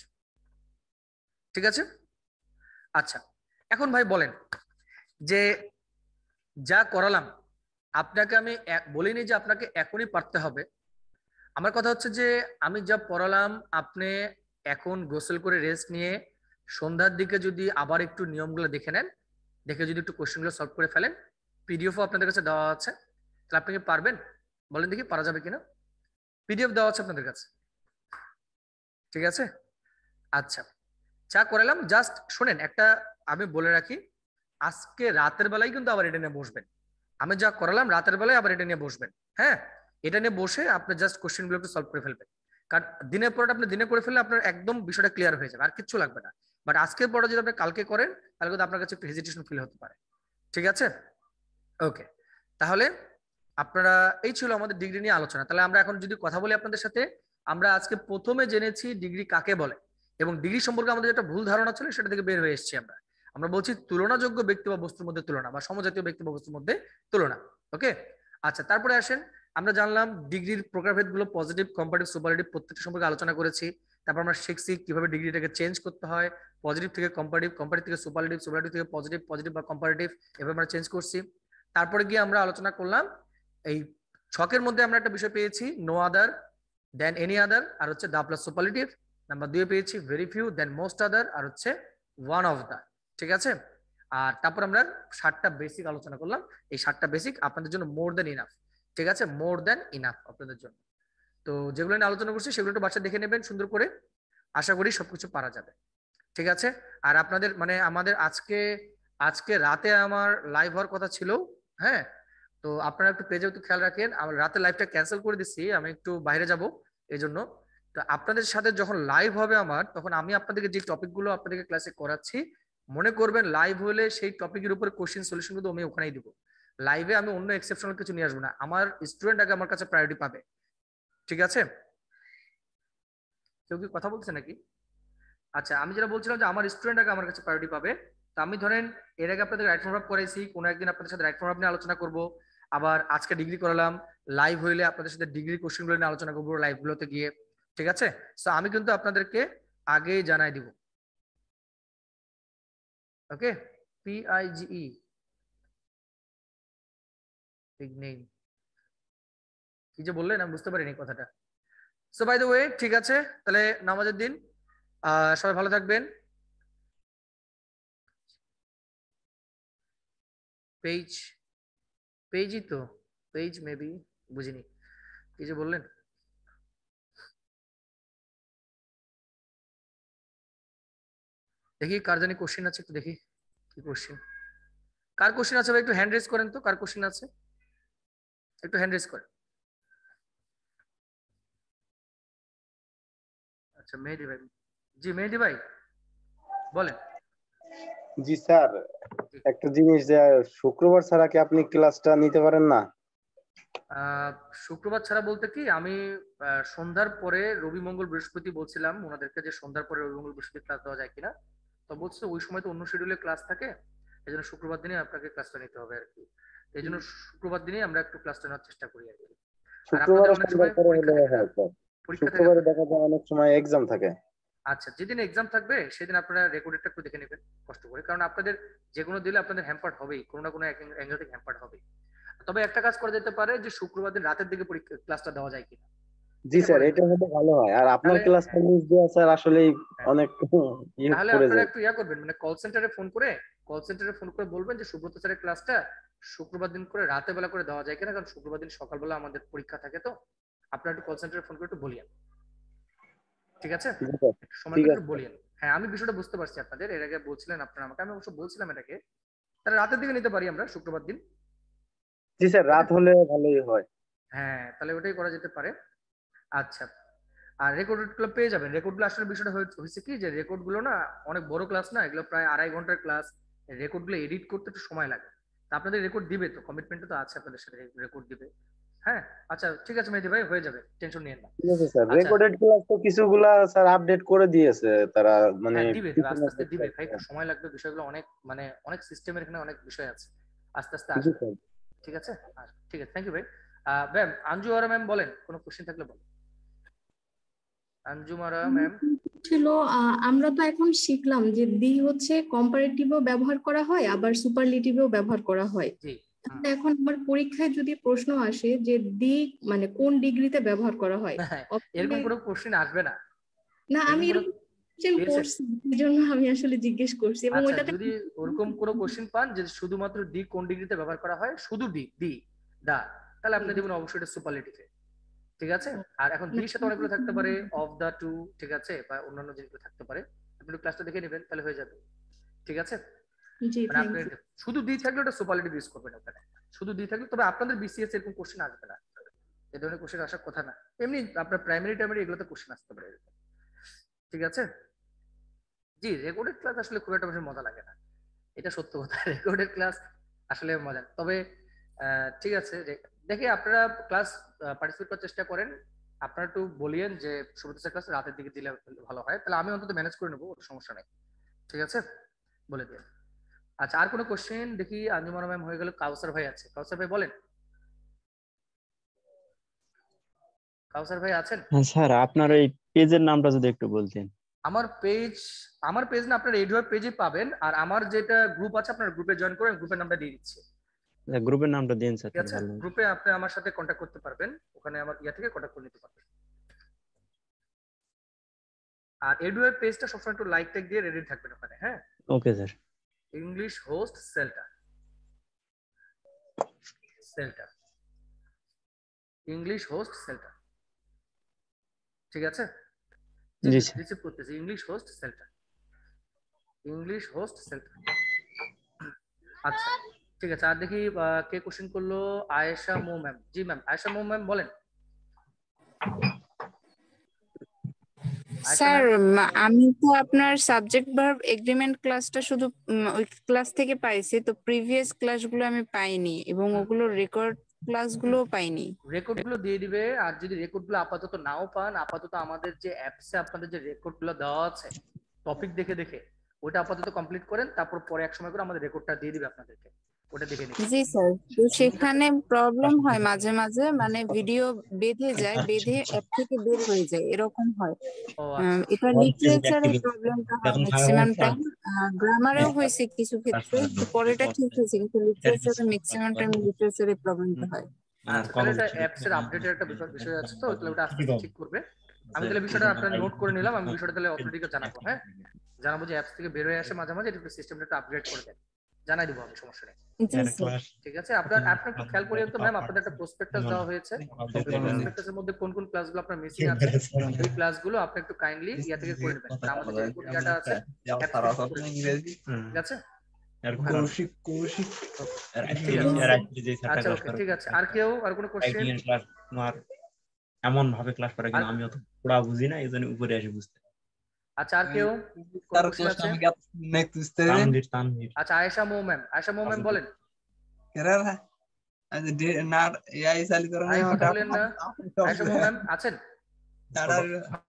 ঠিক আছে, আচ্ছা এখন ভাই বলেন যে যা করালাম আপনাকে, আমি বলিনি যে আপনাকে এখনই পারতে হবে। আমার কথা হচ্ছে যে আমি যা পড়ালাম আপনি এখন গোসল করে রেস্ট নিয়ে সন্ধ্যার দিকে যদি আবার একটু নিয়মগুলো দেখে নেন, দেখে যদি একটু কোশ্চেনগুলো সলভ করে ফেলেন, পিডিএফও আপনাদের কাছে দেওয়া আছে, তাহলে আপনি কি পারবেন, বলেন দেখি পারা যাবে কিনা। পিডিএফ দেওয়া আছে আপনাদের কাছে, ঠিক আছে। আচ্ছা যা করালাম জাস্ট শোনেন, একটা আমি বলে রাখি, আজকে রাতের বেলায় কিন্তু আবার এটা নিয়ে বসবেন। আমি যা করালাম রাতের বেলায় আবার এটা নিয়ে বসবেন, হ্যাঁ, এটা নিয়ে বসে আপনি জাস্ট কোশ্চেন গুলো একটু সলভ করে ফেলবেন। কারণ দিনের পড়াটা আপনি দিনে করে ফেললে আপনার একদম বিষয়টা ক্লিয়ার হয়ে যাবে, আর কিচ্ছু লাগবে না। বাট আজকের পড়া যদি আপনি কালকে করেন তাহলে কিন্তু আপনার কাছে একটু হেজিটেশন ফিল হতে পারে, ঠিক আছে। ওকে, তাহলে আপনারা, এই ছিল আমাদের ডিগ্রি নিয়ে আলোচনা। তাহলে আমরা এখন যদি কথা বলি আপনাদের সাথে, আমরা আজকে প্রথমে জেনেছি ডিগ্রি কাকে বলে, এবং ডিগ্রি সম্পর্কে আমাদের যেটা ভুল ধারণা ছিল সেটা থেকে বের হয়ে এসেছি আমরা। আমরা বলছি তুলনাযোগ্য ব্যক্তি বা বস্তুর মধ্যে তুলনা, বা সমজাতীয় ব্যক্তি বা বস্তুর মধ্যে তুলনা। ওকে, আচ্ছা তারপরে আসেন, আমরা জানলাম ডিগ্রির প্রকারভেদ গুলো, পজিটিভ, কম্পারেটিভ, সুপারলেটিভ, প্রত্যেকটা সম্পর্কে আলোচনা করেছি। তারপর আমরা শিখছি কিভাবে ডিগ্রিটাকে চেঞ্জ করতে হয়, পজিটিভ থেকে কম্পারেটিভ, কম্পারেটিভ থেকে সুপারলেটিভ, সুপারলেটিভ থেকে পজিটিভ, পজিটিভ বা কম্পারেটিভ, এভাবে আমরা চেঞ্জ করছি। তারপরে গিয়ে আমরা আলোচনা করলাম এই ছকের মধ্যে আমরা একটা বিষয় পেয়েছি no other than any other, আর হচ্ছে দা প্লাস সুপারলেটিভ। নাম্বার দুই পেয়েছি very few than most other, আর হচ্ছে ওয়ান অফ দা, ঠিক আছে। আর তারপর আমরা সাতটা বেসিক আলোচনা করলাম, এই সাতটা বেসিক আপনাদের জন্য মোর দেন ইনাফ, ঠিক আছে, মোর দেন ইনাফ আপনাদের জন্য। তো যেগুলো নিয়ে আলোচনা করছি সেগুলো একটু বাসা দেখে নেবেন সুন্দর করে, আশা করি সবকিছু পারা যাবে, ঠিক আছে। আর আপনাদের মানে আমাদের আজকে আজকে রাতে আমার লাইভ হওয়ার কথা ছিল, হ্যাঁ, তো আপনারা একটু পেজে একটু খেয়াল রাখেন। আমার রাতে লাইভটা ক্যান্সেল করে দিচ্ছি, আমি একটু বাইরে যাব এই জন্য। তো আপনাদের সাথে যখন লাইভ হবে আমার, তখন আমি আপনাদেরকে যে টপিকগুলো আপনাদেরকে ক্লাসে করাচ্ছি, মনে করবেন লাইভ হলে সেই টপিকের উপর কোশ্চেন সলিউশন কিন্তু আমি ওখানেই দিব। লাইভে আমি অন্য এক্সেপশনাল কিছু নিয়ে আসবো না, আমার স্টুডেন্ট আগে আমার কাছে প্রায়োরিটি পাবে, ঠিক আছে। কেউ কি কথা বলছে নাকি? আচ্ছা আমি যেটা বলছিলাম যে আমার স্টুডেন্ট আগে আমার কাছে প্রায়োরিটি পাবে। তো আমি ধরেন এর আগে আপনাদের রাইট ফর্ম আপ করাইছি, কোনো একদিন আপনাদের সাথে রাইট ফর্ম আপ নিয়ে আলোচনা করব। আবার আজকে ডিগ্রি করালাম, লাইভ হইলে আপনাদের সাথে ডিগ্রি কোশ্চেন গুলো নিয়ে আলোচনা করবো লাইভ গুলোতে গিয়ে, ঠিক আছে। তো আমি কিন্তু আপনাদেরকে আগেই জানাই দিব, ওকে। পিআইজিই বিগ নেম, কি যে বললেন আমি বুঝতে পারিনি কথাটা। সো বাই দ্য ওয়ে, ঠিক আছে, তাহলে নামাজের দিন, আহ সবাই ভালো থাকবেন। পেজ পেজই তো, পেজ মেবি, বুঝিনি কি যে বললেন। দেখি কার জানি কোশ্চেন আছে, একটু দেখি কি কোশ্চেন, কার কোশ্চেন আছে ভাই, একটু হ্যান্ড রেজ করেন তো, কার কোশ্চেন আছে একটু হ্যান্ড রেজ করেন। আচ্ছা মেহেদি ভাই, জি মেহেদি ভাই বলেন। জি স্যার, একটা জিনিস, যে শুক্রবার ছাড়া কি আপনি ক্লাসটা নিতে পারেন না? আহ শুক্রবার ছাড়া বলতে কি, আমি আহ, সন্ধ্যার পরে রবি মঙ্গল বৃহস্পতি বলছিলাম ওনাদেরকে যে সন্ধ্যার পরে রবি মঙ্গল বৃহস্পতি ক্লাস দেওয়া যায় কিনা, তো বলছে ওই সময় তো অন্য শিডিউলে ক্লাস থাকে, এই জন্য শুক্রবার দিনে আপনাকে ক্লাসটা নিতে হবে আর কি। এই জন্য শুক্রবার দিনে আমরা একটু ক্লাসটা নেওয়ার চেষ্টা করি আর কি। আর আপনাদের শুক্রবারে অনেক সন্ধ্যার সময় পরে পরীক্ষা হলে থাকে না, হয় স্যার। পরীক্ষা থাকে শুক্রবারে আপনাদের। দেখা যায় অনেক সময় এক্সাম থাকে। আচ্ছা যেদিন এক্সাম থাকবে সেদিন আপনারা রেকর্ডেডটা একটু দেখে নেবেন কষ্ট করে, কারণ আপনাদের যে কোনো দিলে আপনাদের হ্যাম্পার্ড হবেই, কোনো না কোনো অ্যাঙ্গেল থেকে হ্যাম্পার্ড হবে। তবে একটা কাজ করা যেতে পারে যে শুক্রবার দিন রাতের দিকে পরীক্ষা ক্লাসটা দেওয়া যায় কিনা, জি এটা স্যার, করা যেতে এটা পারে। হলে ভালো হয়। আর আপনার তাহলে ক্লাসটা হ্যাঁ, মিস দেওয়া স্যার আসলেই হ্যাঁ, অনেক ইয়ে তাহলে পড়ে আপনারা যায়। একটু ইয়া করবেন, মানে কল সেন্টারে ফোন করে, কল সেন্টারে ফোন করে বলবেন যে সুব্রত স্যারের ক্লাসটা শুক্রবার দিন করে রাতে বেলা করে দেওয়া যায় কিনা, কারণ শুক্রবার দিন সকালবেলা আমাদের পরীক্ষা থাকে, তো আপনারা একটু কল সেন্টারে ফোন করে একটু বলিয়েন, ঠিক আছে, জি স্যার, একটু সময় ঠিক করে একটু আছে। বলিয়েন। হ্যাঁ আমি বিষয়টা বুঝতে পারছি আপনাদের, এর আগে বলছিলেন আপনারা আমাকে, আমি অবশ্য বলছিলাম এটাকে, তাহলে রাতের দিকে নিতে পারি আমরা শুক্রবার দিন। জি স্যার, রাত হলে ভালোই হয়। হ্যাঁ, তাহলে ওটাই করা যেতে পারে। আচ্ছা, আর রেকর্ড গুলো পেয়ে যাবেন। রেকর্ড গুলো আসলে বিষয়টা হয়েছে কি যে রেকর্ড গুলো না অনেক বড় ক্লাস না, এগুলো প্রায় আড়াই ঘন্টার ক্লাস। রেকর্ড গুলো এডিট করতে একটু সময় লাগে। তা আপনাদের রেকর্ড দিবে তো, কমিটমেন্ট তো আছে আপনাদের সাথে, রেকর্ড দিবে। হ্যাঁ, আচ্ছা ঠিক আছে মেহেদী ভাই, হয়ে যাবে, টেনশন নিয়েন না। ঠিক আছে স্যার, আচ্ছা, রেকর্ডেড ক্লাস তো কিছুগুলা স্যার আপডেট করে দিয়েছে তারা, মানে হ্যাঁ দিবে দিবে আস্তে আস্তে দিবে ভাই, একটু জি সময় লাগবে, বিষয়গুলো অনেক মানে অনেক সিস্টেমের এখানে অনেক বিষয় আছে, আস্তে আস্তে আসবে। স্যার। ঠিক আছে, আচ্ছা, ঠিক আছে, থ্যাংক ইউ ভাই। ম্যাম আঞ্জু আরা ম্যাম বলেন, কোনো কোশ্চেন থাকলে বলেন। আঞ্জুম আরা ম্যাম। ছিল আহ, আমরা তো এখন শিখলাম যে দি হচ্ছে কম্পারেটিভও ব্যবহার করা হয়, আবার সুপারলেটিভও ব্যবহার করা হয়। জি। তাহলে এখন আমার পরীক্ষায় যদি প্রশ্ন আসে যে দি মানে কোন ডিগ্রিতে ব্যবহার করা হয়, এরকম কোনো কোশ্চেন আসবে না। না আমি এরকম কোশ্চেন করছি, এই জন্য আমি আসলে জিজ্ঞেস করছি। এবং আচ্ছা, ওইটাতে যদি ওরকম কোনো কোশ্চেন পান যে শুধুমাত্র ডি কোন ডিগ্রিতে ব্যবহার করা হয়, শুধু ডি ডি দা, তাহলে আপনি দেবেন অবশ্যই এটা সুপারলেটিভে। ঠিক আছে, আর এখন ডির সাথে অনেকগুলো থাকতে পারে, অফ দা টু, ঠিক আছে, বা অন্যান্য জিনিসগুলো থাকতে পারে, আপনি ক্লাসটা দেখে নেবেন তাহলে হয়ে যাবে। ঠিক আছে, জি মানে থ্যাংক আপনি ইউ। শুধু ডি থাকলে ওটা সুপারলেটিভ ইউজ করবেন ওখানে, শুধু ডি থাকলে। তবে আপনাদের বিসিএস এরকম কোশ্চেন আসবে না, এই ধরনের কোশ্চেন আসার কথা না। এমনি আপনার প্রাইমারি টাইমারি এগুলোতে কোশ্চেন আসতে পারে। ঠিক আছে, জি রেকর্ডেড ক্লাস আসলে খুব একটা বেশি মজা লাগে না, এটা সত্য কথা। রেকর্ডেড ক্লাস আসলে মজা, তবে ঠিক আছে, দেখে আপনারা ক্লাস পার্টিসিপেট করার চেষ্টা করেন। আপনারা একটু বলিয়েন যে সুব্রত ক্লাস রাতের দিকে দিলে ভালো হয়, তাহলে আমি অন্তত ম্যানেজ করে নেবো, সমস্যা নেই। ঠিক আছে, বলে দিন। আচ্ছা, আর কোনো কোশ্চেন? দেখি আঞ্জুমানা ম্যাম হয়ে গেল, কাউসার ভাই আছে, কাউসার ভাই বলেন। কাউসার ভাই আছেন? হ্যাঁ স্যার, আপনার এই পেজের নামটা যদি একটু বলতেন। আমার পেজ, আমার পেজ না, আপনার রেডিও পেজে পাবেন, আর আমার যেটা গ্রুপ আছে আপনার গ্রুপে জয়েন করেন, গ্রুপের নামটা দিয়ে দিচ্ছি। গ্রুপের নামটা দিন স্যার। ঠিক আছে, গ্রুপে আপনি আমার সাথে কন্ট্যাক্ট করতে পারবেন, ওখানে আমার ইয়া থেকে কন্ট্যাক্ট করে নিতে পারবেন। আর এডুয়ের পেজটা সবসময় একটু লাইক ট্যাগ দিয়ে রেডি থাকবেন ওখানে। হ্যাঁ, okay sir. English host shelter, shelter, English host shelter. ঠিক আছে, জি স্যার। রিসিভ করতেছি, English host shelter, English host shelter. আচ্ছা ঠিক আছে, আর দেখি কে কোশ্চেন করলো? আয়েশা মো ম্যাম। জি ম্যাম, আয়েশা মো ম্যাম বলেন। স্যার আমি তো আপনার সাবজেক্ট ভার্ব এগ্রিমেন্ট ক্লাসটা শুধু ওই ক্লাস থেকে পাইছি, তো প্রিভিয়াস ক্লাসগুলো আমি পাইনি এবং ওগুলো রেকর্ড ক্লাসগুলো পাইনি। রেকর্ড গুলো দিয়ে দিবে, আর যদি রেকর্ড গুলো আপাতত নাও পান, আপাতত আমাদের যে অ্যাপসে আপনাদের যে রেকর্ড গুলো দেওয়া আছে টপিক দেখে দেখে, ওটা আপাতত কমপ্লিট করেন, তারপর পরে এক সময় করে আমাদের রেকর্ডটা দিয়ে দিবে আপনাদেরকে, ওটা দেখে নিন। জি স্যার, তো সেখানে প্রবলেম হয় মাঝে মাঝে, মানে ভিডিও বেঁধে যায়, বেঁধে অ্যাপ থেকে বের হয়ে যায়, এরকম হয়। এটা লিটারেচারের প্রবলেমটা হয় ম্যাক্সিমাম টাইম, গ্রামারেও হয়েছে কিছু ক্ষেত্রে, তো পরেটা ঠিক হয়েছে, কিন্তু লিটারেচারে ম্যাক্সিমাম টাইম লিটারেচারের প্রবলেমটা হয়। আচ্ছা, তাহলে এটা অ্যাপস এর আপডেটের একটা বিষয় আছে, তো তাহলে ওটা আস্তে আস্তে ঠিক করবে। আমি তাহলে বিষয়টা আপনার নোট করে নিলাম, আমি বিষয়টা তাহলে অথরিটিকে জানাবো। হ্যাঁ, জানাবো যে অ্যাপস থেকে বের হয়ে আসে মাঝে মাঝে, এটা সিস্টেমটা একটু আপগ্রেড করে দেন, জানাই দিব আমি, সমস্যা নেই। ঠিক আছে, আপনার আপনি একটু খেয়াল করিয়েন তো ম্যাম, আপনাদের একটা প্রসপেক্টাস দেওয়া হয়েছে, প্রসপেক্টাসের মধ্যে কোন কোন ক্লাসগুলো আপনার মিসিং আছে, ওই ক্লাসগুলো আপনি একটু কাইন্ডলি ইয়া থেকে করে নেবেন, আমাদের যে রিপোর্ট ইয়াটা আছে। ঠিক আছে, আচ্ছা ওকে, ঠিক আছে। আর কেউ আর কোনো কোশ্চেন? এমন ভাবে ক্লাস করা কিনা আমি অত পুরো বুঝি না, এইজন্য উপরে এসে বুঝতে। আচ্ছা, আর কেউ কোন কোশ্চেন আছে? আচ্ছা, আয়েশা মো ম্যাম, আয়েশা মো ম্যাম বলেন। কেরালা আজ ডে না এআই চালু করো না, ওটা বলেন না। আয়েশা মো ম্যাম আছেন? তারার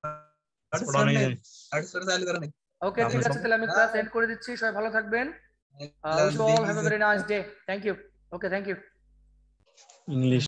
আটশো চালু করো না। ওকে, ঠিক আছে, তাহলে আমি ক্লাস এন্ড করে দিচ্ছি, সবাই ভালো থাকবেন। Wish you all have a very nice day. Thank you. Okay, thank you. English